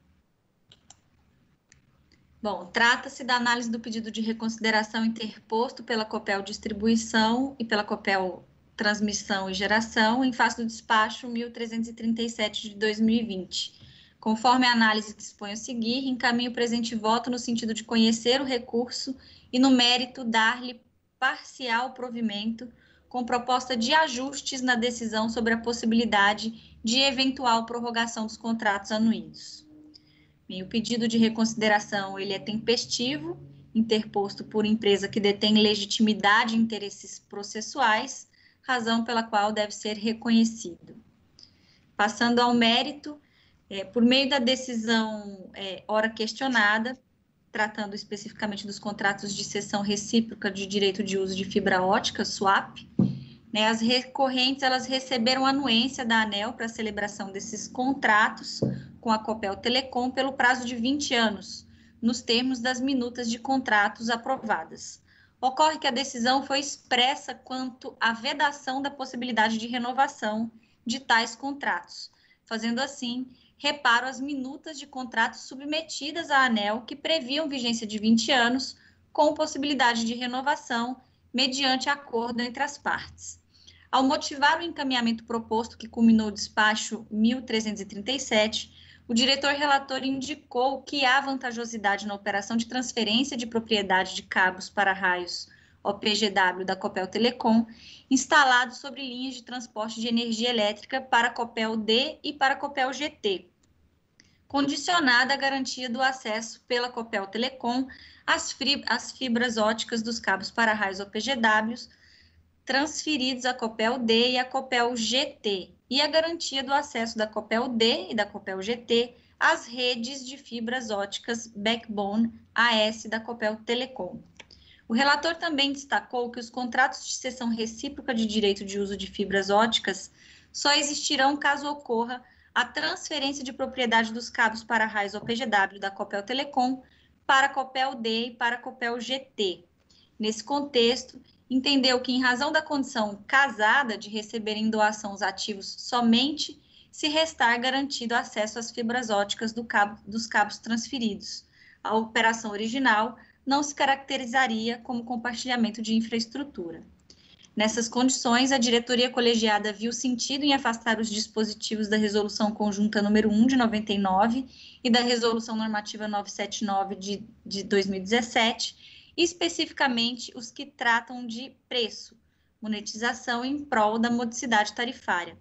Bom, trata-se da análise do pedido de reconsideração interposto pela Copel Distribuição e pela Copel Transmissão e Geração em face do despacho mil trezentos e trinta e sete de dois mil e vinte. Conforme a análise dispõe a seguir, encaminho o presente voto no sentido de conhecer o recurso e, no mérito, dar-lhe parcial provimento com proposta de ajustes na decisão sobre a possibilidade de eventual prorrogação dos contratos anuídos. Bem, o pedido de reconsideração ele é tempestivo, interposto por empresa que detém legitimidade e interesses processuais, razão pela qual deve ser reconhecido. Passando ao mérito, é, por meio da decisão é, ora questionada, tratando especificamente dos contratos de cessão recíproca de direito de uso de fibra ótica, swap, né, as recorrentes elas receberam anuência da ANEEL para a celebração desses contratos com a Copel Telecom pelo prazo de vinte anos, nos termos das minutas de contratos aprovadas. Ocorre que a decisão foi expressa quanto à vedação da possibilidade de renovação de tais contratos, fazendo assim reparo às minutas de contratos submetidas à ANEEL que previam vigência de vinte anos, com possibilidade de renovação mediante acordo entre as partes. Ao motivar o encaminhamento proposto que culminou o despacho mil trezentos e trinta e sete, o diretor relator indicou que há vantajosidade na operação de transferência de propriedade de cabos para raios O P G W da Copel Telecom, instalados sobre linhas de transporte de energia elétrica para a Copel D e para a Copel G T, condicionada à garantia do acesso pela Copel Telecom às fibras óticas dos cabos para raios O P G Ws transferidos à Copel D e à Copel G T, e a garantia do acesso da Copel D e da Copel G T às redes de fibras óticas Backbone A S da Copel Telecom. O relator também destacou que os contratos de cessão recíproca de direito de uso de fibras óticas só existirão caso ocorra a transferência de propriedade dos cabos para raios O P G W da Copel Telecom para a Copel D e para a Copel G T. Nesse contexto, entendeu que, em razão da condição casada de receber em doação os ativos somente se restar garantido acesso às fibras óticas do cabo, dos cabos transferidos, a operação original não se caracterizaria como compartilhamento de infraestrutura. Nessas condições, a diretoria colegiada viu sentido em afastar os dispositivos da Resolução Conjunta número um de noventa e nove e da Resolução Normativa novecentos e setenta e nove de, de dois mil e dezessete, especificamente os que tratam de preço, monetização em prol da modicidade tarifária,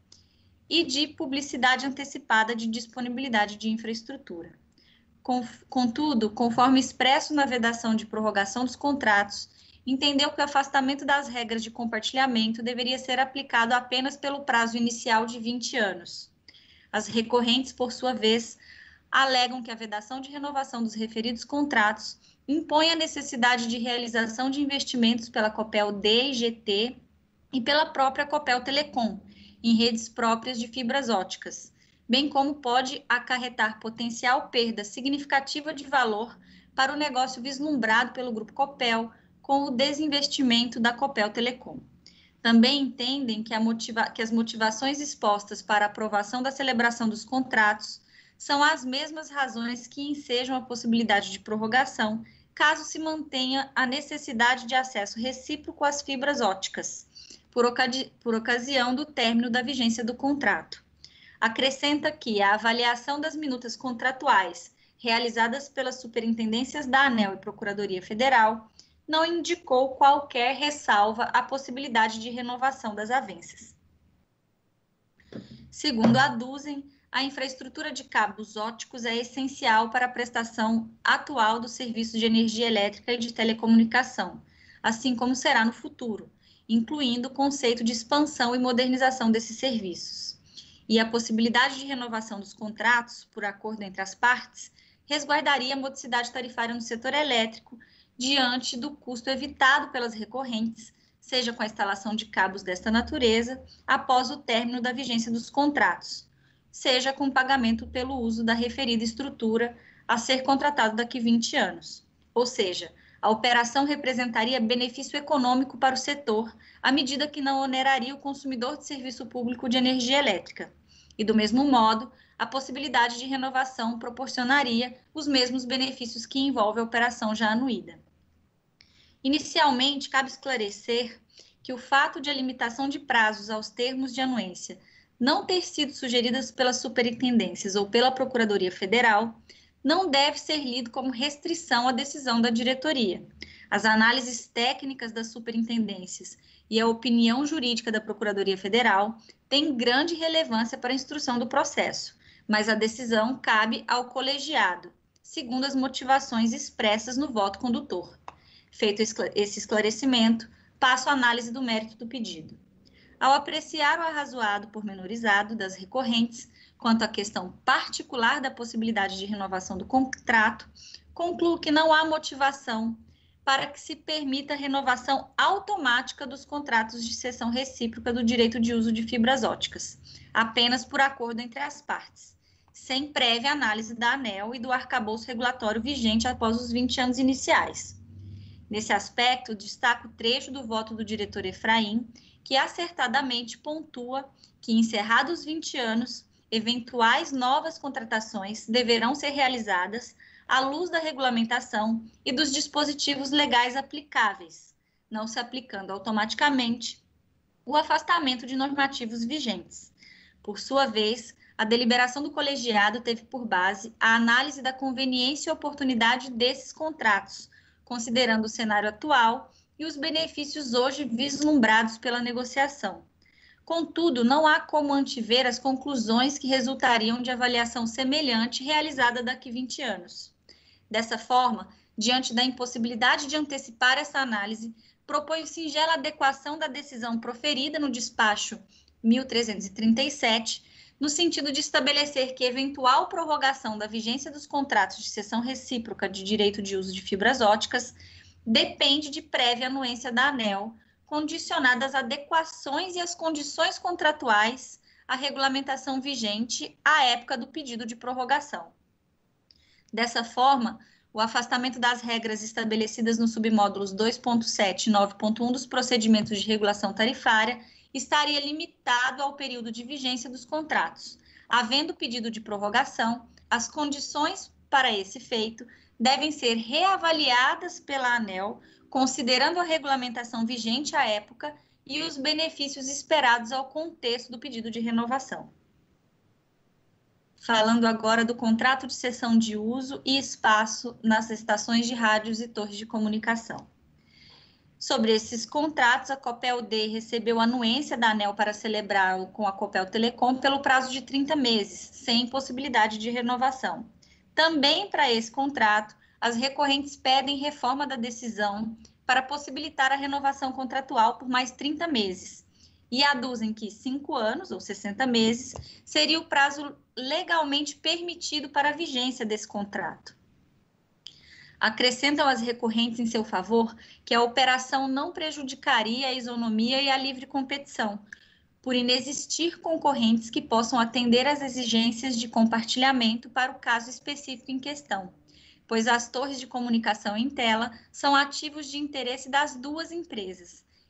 e de publicidade antecipada de disponibilidade de infraestrutura. Contudo, conforme expresso na vedação de prorrogação dos contratos, entendeu que o afastamento das regras de compartilhamento deveria ser aplicado apenas pelo prazo inicial de vinte anos. As recorrentes, por sua vez, alegam que a vedação de renovação dos referidos contratos impõe a necessidade de realização de investimentos pela Copel D e G T e pela própria Copel Telecom, em redes próprias de fibras óticas, bem como pode acarretar potencial perda significativa de valor para o negócio vislumbrado pelo Grupo Copel com o desinvestimento da Copel Telecom. Também entendem que, a motiva que as motivações expostas para a aprovação da celebração dos contratos são as mesmas razões que ensejam a possibilidade de prorrogação, caso se mantenha a necessidade de acesso recíproco às fibras ópticas, por, ocasi por ocasião do término da vigência do contrato. Acrescenta que a avaliação das minutas contratuais realizadas pelas superintendências da ANEEL e Procuradoria Federal não indicou qualquer ressalva à possibilidade de renovação das avenças. Segundo a Dusen, a infraestrutura de cabos ópticos é essencial para a prestação atual do serviço de energia elétrica e de telecomunicação, assim como será no futuro, incluindo o conceito de expansão e modernização desses serviços. E a possibilidade de renovação dos contratos, por acordo entre as partes, resguardaria a modicidade tarifária no setor elétrico diante do custo evitado pelas recorrentes, seja com a instalação de cabos desta natureza, após o término da vigência dos contratos, seja com pagamento pelo uso da referida estrutura a ser contratado daqui a vinte anos. Ou seja, a operação representaria benefício econômico para o setor, à medida que não oneraria o consumidor de serviço público de energia elétrica. E, do mesmo modo, a possibilidade de renovação proporcionaria os mesmos benefícios que envolve a operação já anuída. Inicialmente, cabe esclarecer que o fato de a limitação de prazos aos termos de anuência não ter sido sugeridas pelas superintendências ou pela Procuradoria Federal não deve ser lido como restrição à decisão da diretoria. As análises técnicas das superintendências e a opinião jurídica da Procuradoria Federal têm grande relevância para a instrução do processo, mas a decisão cabe ao colegiado, segundo as motivações expressas no voto condutor. Feito esse esclarecimento, passo à análise do mérito do pedido. Ao apreciar o arrazoado pormenorizado das recorrentes quanto à questão particular da possibilidade de renovação do contrato, concluo que não há motivação para que se permita a renovação automática dos contratos de cessão recíproca do direito de uso de fibras ópticas, apenas por acordo entre as partes, sem prévia análise da ANEEL e do arcabouço regulatório vigente após os vinte anos iniciais. Nesse aspecto, destaco o trecho do voto do diretor Efraim, que acertadamente pontua que, encerrados os vinte anos, eventuais novas contratações deverão ser realizadas à luz da regulamentação e dos dispositivos legais aplicáveis, não se aplicando automaticamente o afastamento de normativos vigentes. Por sua vez, a deliberação do colegiado teve por base a análise da conveniência e oportunidade desses contratos, considerando o cenário atual e os benefícios hoje vislumbrados pela negociação. Contudo, não há como antever as conclusões que resultariam de avaliação semelhante realizada daqui a vinte anos. Dessa forma, diante da impossibilidade de antecipar essa análise, propõe singela adequação da decisão proferida no despacho mil trezentos e trinta e sete, no sentido de estabelecer que eventual prorrogação da vigência dos contratos de cessão recíproca de direito de uso de fibras ópticas depende de prévia anuência da ANEEL, condicionada às adequações e às condições contratuais à regulamentação vigente à época do pedido de prorrogação. Dessa forma, o afastamento das regras estabelecidas nos submódulos dois ponto sete e nove ponto um dos procedimentos de regulação tarifária estaria limitado ao período de vigência dos contratos. Havendo pedido de prorrogação, as condições para esse feito devem ser reavaliadas pela ANEEL, considerando a regulamentação vigente à época e os benefícios esperados ao contexto do pedido de renovação. Falando agora do contrato de cessão de uso e espaço nas estações de rádios e torres de comunicação. Sobre esses contratos, a Copel-D recebeu anuência da ANEEL para celebrá-lo com a Copel Telecom pelo prazo de trinta meses, sem possibilidade de renovação. Também para esse contrato, as recorrentes pedem reforma da decisão para possibilitar a renovação contratual por mais trinta meses e aduzem que cinco anos, ou sessenta meses, seria o prazo legalmente permitido para a vigência desse contrato. Acrescentam as recorrentes em seu favor que a operação não prejudicaria a isonomia e a livre competição, por inexistir concorrentes que possam atender às exigências de compartilhamento para o caso específico em questão, pois as torres de comunicação em tela são ativos de interesse das duas empresas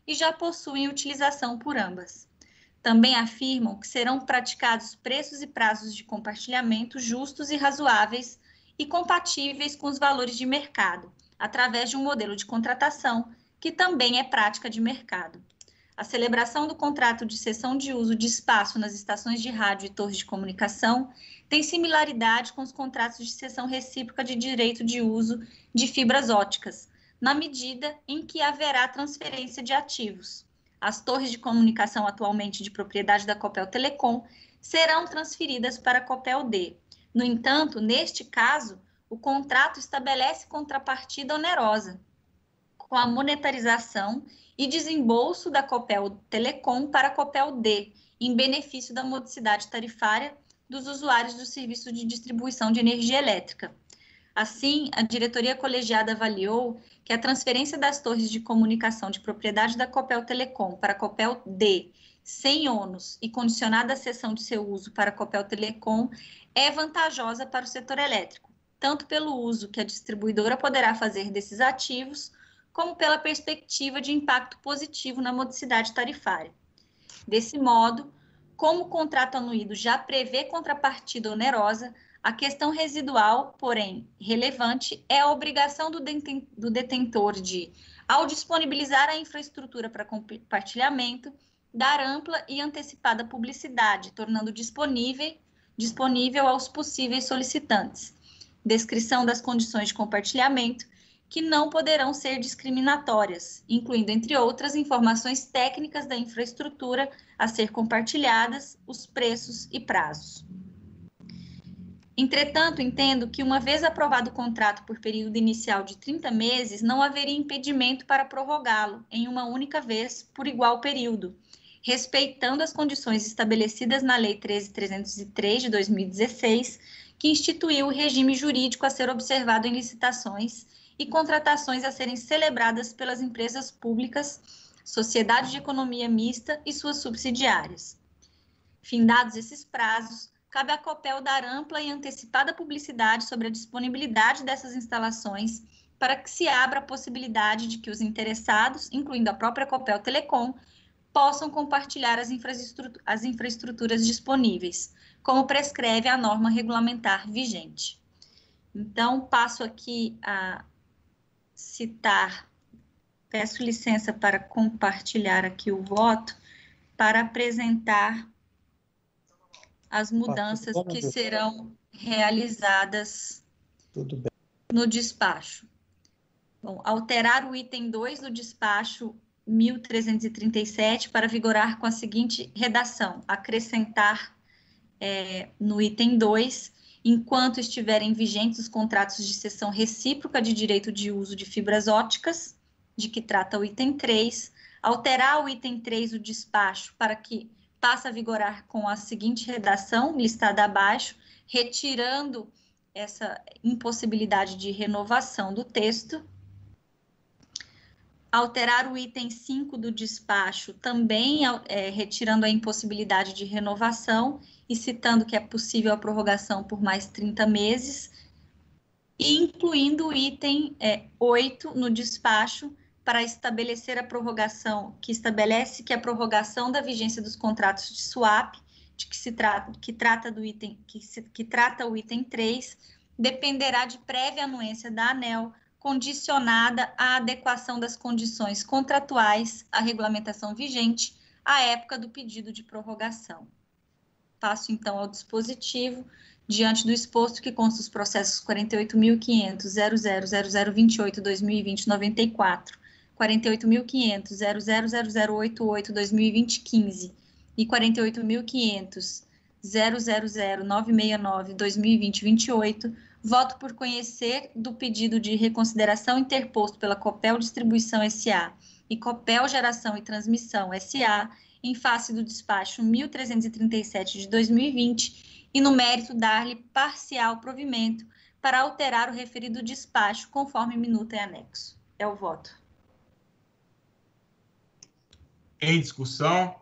e já possuem utilização por ambas. Também afirmam que serão praticados preços e prazos de compartilhamento justos e razoáveis e compatíveis com os valores de mercado, através de um modelo de contratação que também é prática de mercado. A celebração do contrato de cessão de uso de espaço nas estações de rádio e torres de comunicação tem similaridade com os contratos de cessão recíproca de direito de uso de fibras óticas, na medida em que haverá transferência de ativos. As torres de comunicação atualmente de propriedade da Copel Telecom serão transferidas para a Copel D. No entanto, neste caso, o contrato estabelece contrapartida onerosa, com a monetarização e desembolso da Copel Telecom para a Copel D, em benefício da modicidade tarifária dos usuários do serviço de distribuição de energia elétrica. Assim, a diretoria colegiada avaliou que a transferência das torres de comunicação de propriedade da Copel Telecom para a Copel D, sem ônus e condicionada a cessão de seu uso para a Copel Telecom, é vantajosa para o setor elétrico, tanto pelo uso que a distribuidora poderá fazer desses ativos, como pela perspectiva de impacto positivo na modicidade tarifária. Desse modo, como o contrato anuído já prevê contrapartida onerosa, a questão residual, porém relevante, é a obrigação do, deten do detentor de, ao disponibilizar a infraestrutura para compartilhamento, dar ampla e antecipada publicidade, tornando disponível, disponível aos possíveis solicitantes. Descrição das condições de compartilhamento, que não poderão ser discriminatórias, incluindo, entre outras, informações técnicas da infraestrutura a ser compartilhadas, os preços e prazos. Entretanto, entendo que, uma vez aprovado o contrato por período inicial de trinta meses, não haveria impedimento para prorrogá-lo em uma única vez por igual período, respeitando as condições estabelecidas na Lei treze mil trezentos e três de dois mil e dezesseis, que instituiu o regime jurídico a ser observado em licitações e contratações a serem celebradas pelas empresas públicas, sociedade de economia mista e suas subsidiárias. Findados esses prazos, cabe à Copel dar ampla e antecipada publicidade sobre a disponibilidade dessas instalações para que se abra a possibilidade de que os interessados, incluindo a própria Copel Telecom, possam compartilhar as, infraestruturas, as infraestruturas disponíveis, como prescreve a norma regulamentar vigente. Então, passo aqui a citar, peço licença para compartilhar aqui o voto, para apresentar as mudanças que serão realizadas no despacho. Bom, alterar o item dois do despacho mil trezentos e trinta e sete para vigorar com a seguinte redação: acrescentar é, no item dois, enquanto estiverem vigentes os contratos de cessão recíproca de direito de uso de fibras óticas, de que trata o item três, alterar o item três do despacho para que passe a vigorar com a seguinte redação, listada abaixo, retirando essa impossibilidade de renovação do texto. Alterar o item cinco do despacho, também é, retirando a impossibilidade de renovação e citando que é possível a prorrogação por mais trinta meses, e incluindo o item é, oito no despacho, para estabelecer a prorrogação, que estabelece que a prorrogação da vigência dos contratos de swap, de que se trata, que trata do item, que, se, que trata o item três, dependerá de prévia anuência da ANEEL, condicionada à adequação das condições contratuais à regulamentação vigente à época do pedido de prorrogação. Passo, então, ao dispositivo. Diante do exposto, que consta os processos quarenta e oito mil quinhentos ponto zero zero zero zero vinte e oito ponto dois mil e vinte noventa e quatro, quarenta e oito mil quinhentos ponto zero zero zero zero oito oito ponto dois mil e vinte quinze e quarenta e oito mil quinhentos ponto zero zero zero nove seis nove ponto dois mil e vinte vinte e oito, voto por conhecer do pedido de reconsideração interposto pela Copel Distribuição S A e Copel Geração e Transmissão S A em face do despacho mil trezentos e trinta e sete de dois mil e vinte e, no mérito, dar-lhe parcial provimento para alterar o referido despacho conforme minuta e anexo. É o voto. Em discussão?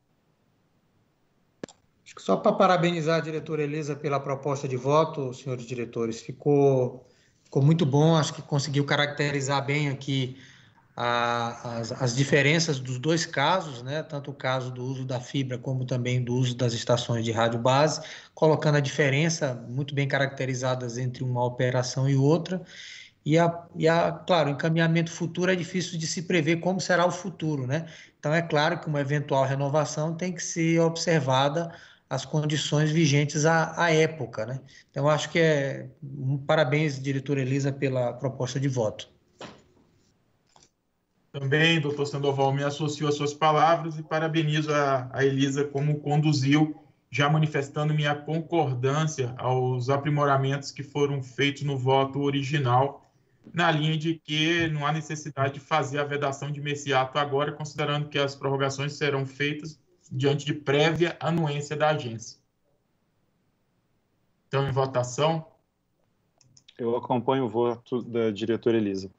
Acho que só para parabenizar a diretora Elisa pela proposta de voto, senhores diretores, ficou, ficou muito bom, acho que conseguiu caracterizar bem aqui a, as, as diferenças dos dois casos, né, tanto o caso do uso da fibra como também do uso das estações de rádio base, colocando a diferença muito bem caracterizadas entre uma operação e outra. E, a, e a, claro, o encaminhamento futuro é difícil de se prever como será o futuro, né? Então, é claro que uma eventual renovação tem que ser observada as condições vigentes à, à época, né? Então, acho que é... Um, parabéns, diretora Elisa, pela proposta de voto. Também, doutor Sandoval, me associo às suas palavras e parabenizo a, a Elisa como conduziu, já manifestando minha concordância aos aprimoramentos que foram feitos no voto original, na linha de que não há necessidade de fazer a vedação de imediato agora, considerando que as prorrogações serão feitas diante de prévia anuência da agência. Então, em votação. Eu acompanho o voto da diretora Elisa.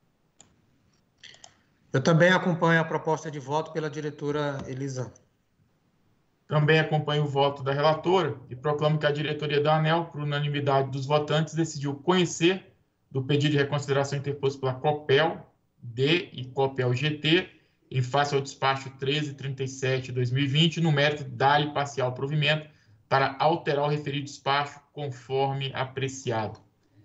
Eu também acompanho a proposta de voto pela diretora Elisa. Também acompanho o voto da relatora e proclamo que a diretoria da ANEEL, por unanimidade dos votantes, decidiu conhecer do pedido de reconsideração interposto pela Copel D e Copel G T, em face ao despacho treze trinta e sete de dois mil e vinte, no mérito dar-lhe parcial provimento para alterar o referido despacho conforme apreciado.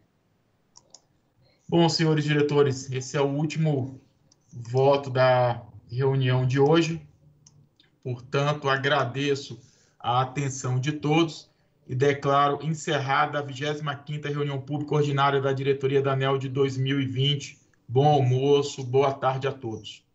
Bom, senhores diretores, esse é o último voto da reunião de hoje. Portanto, agradeço a atenção de todos e declaro encerrada a vigésima quinta reunião pública ordinária da diretoria da ANEEL de dois mil e vinte. Bom almoço, boa tarde a todos.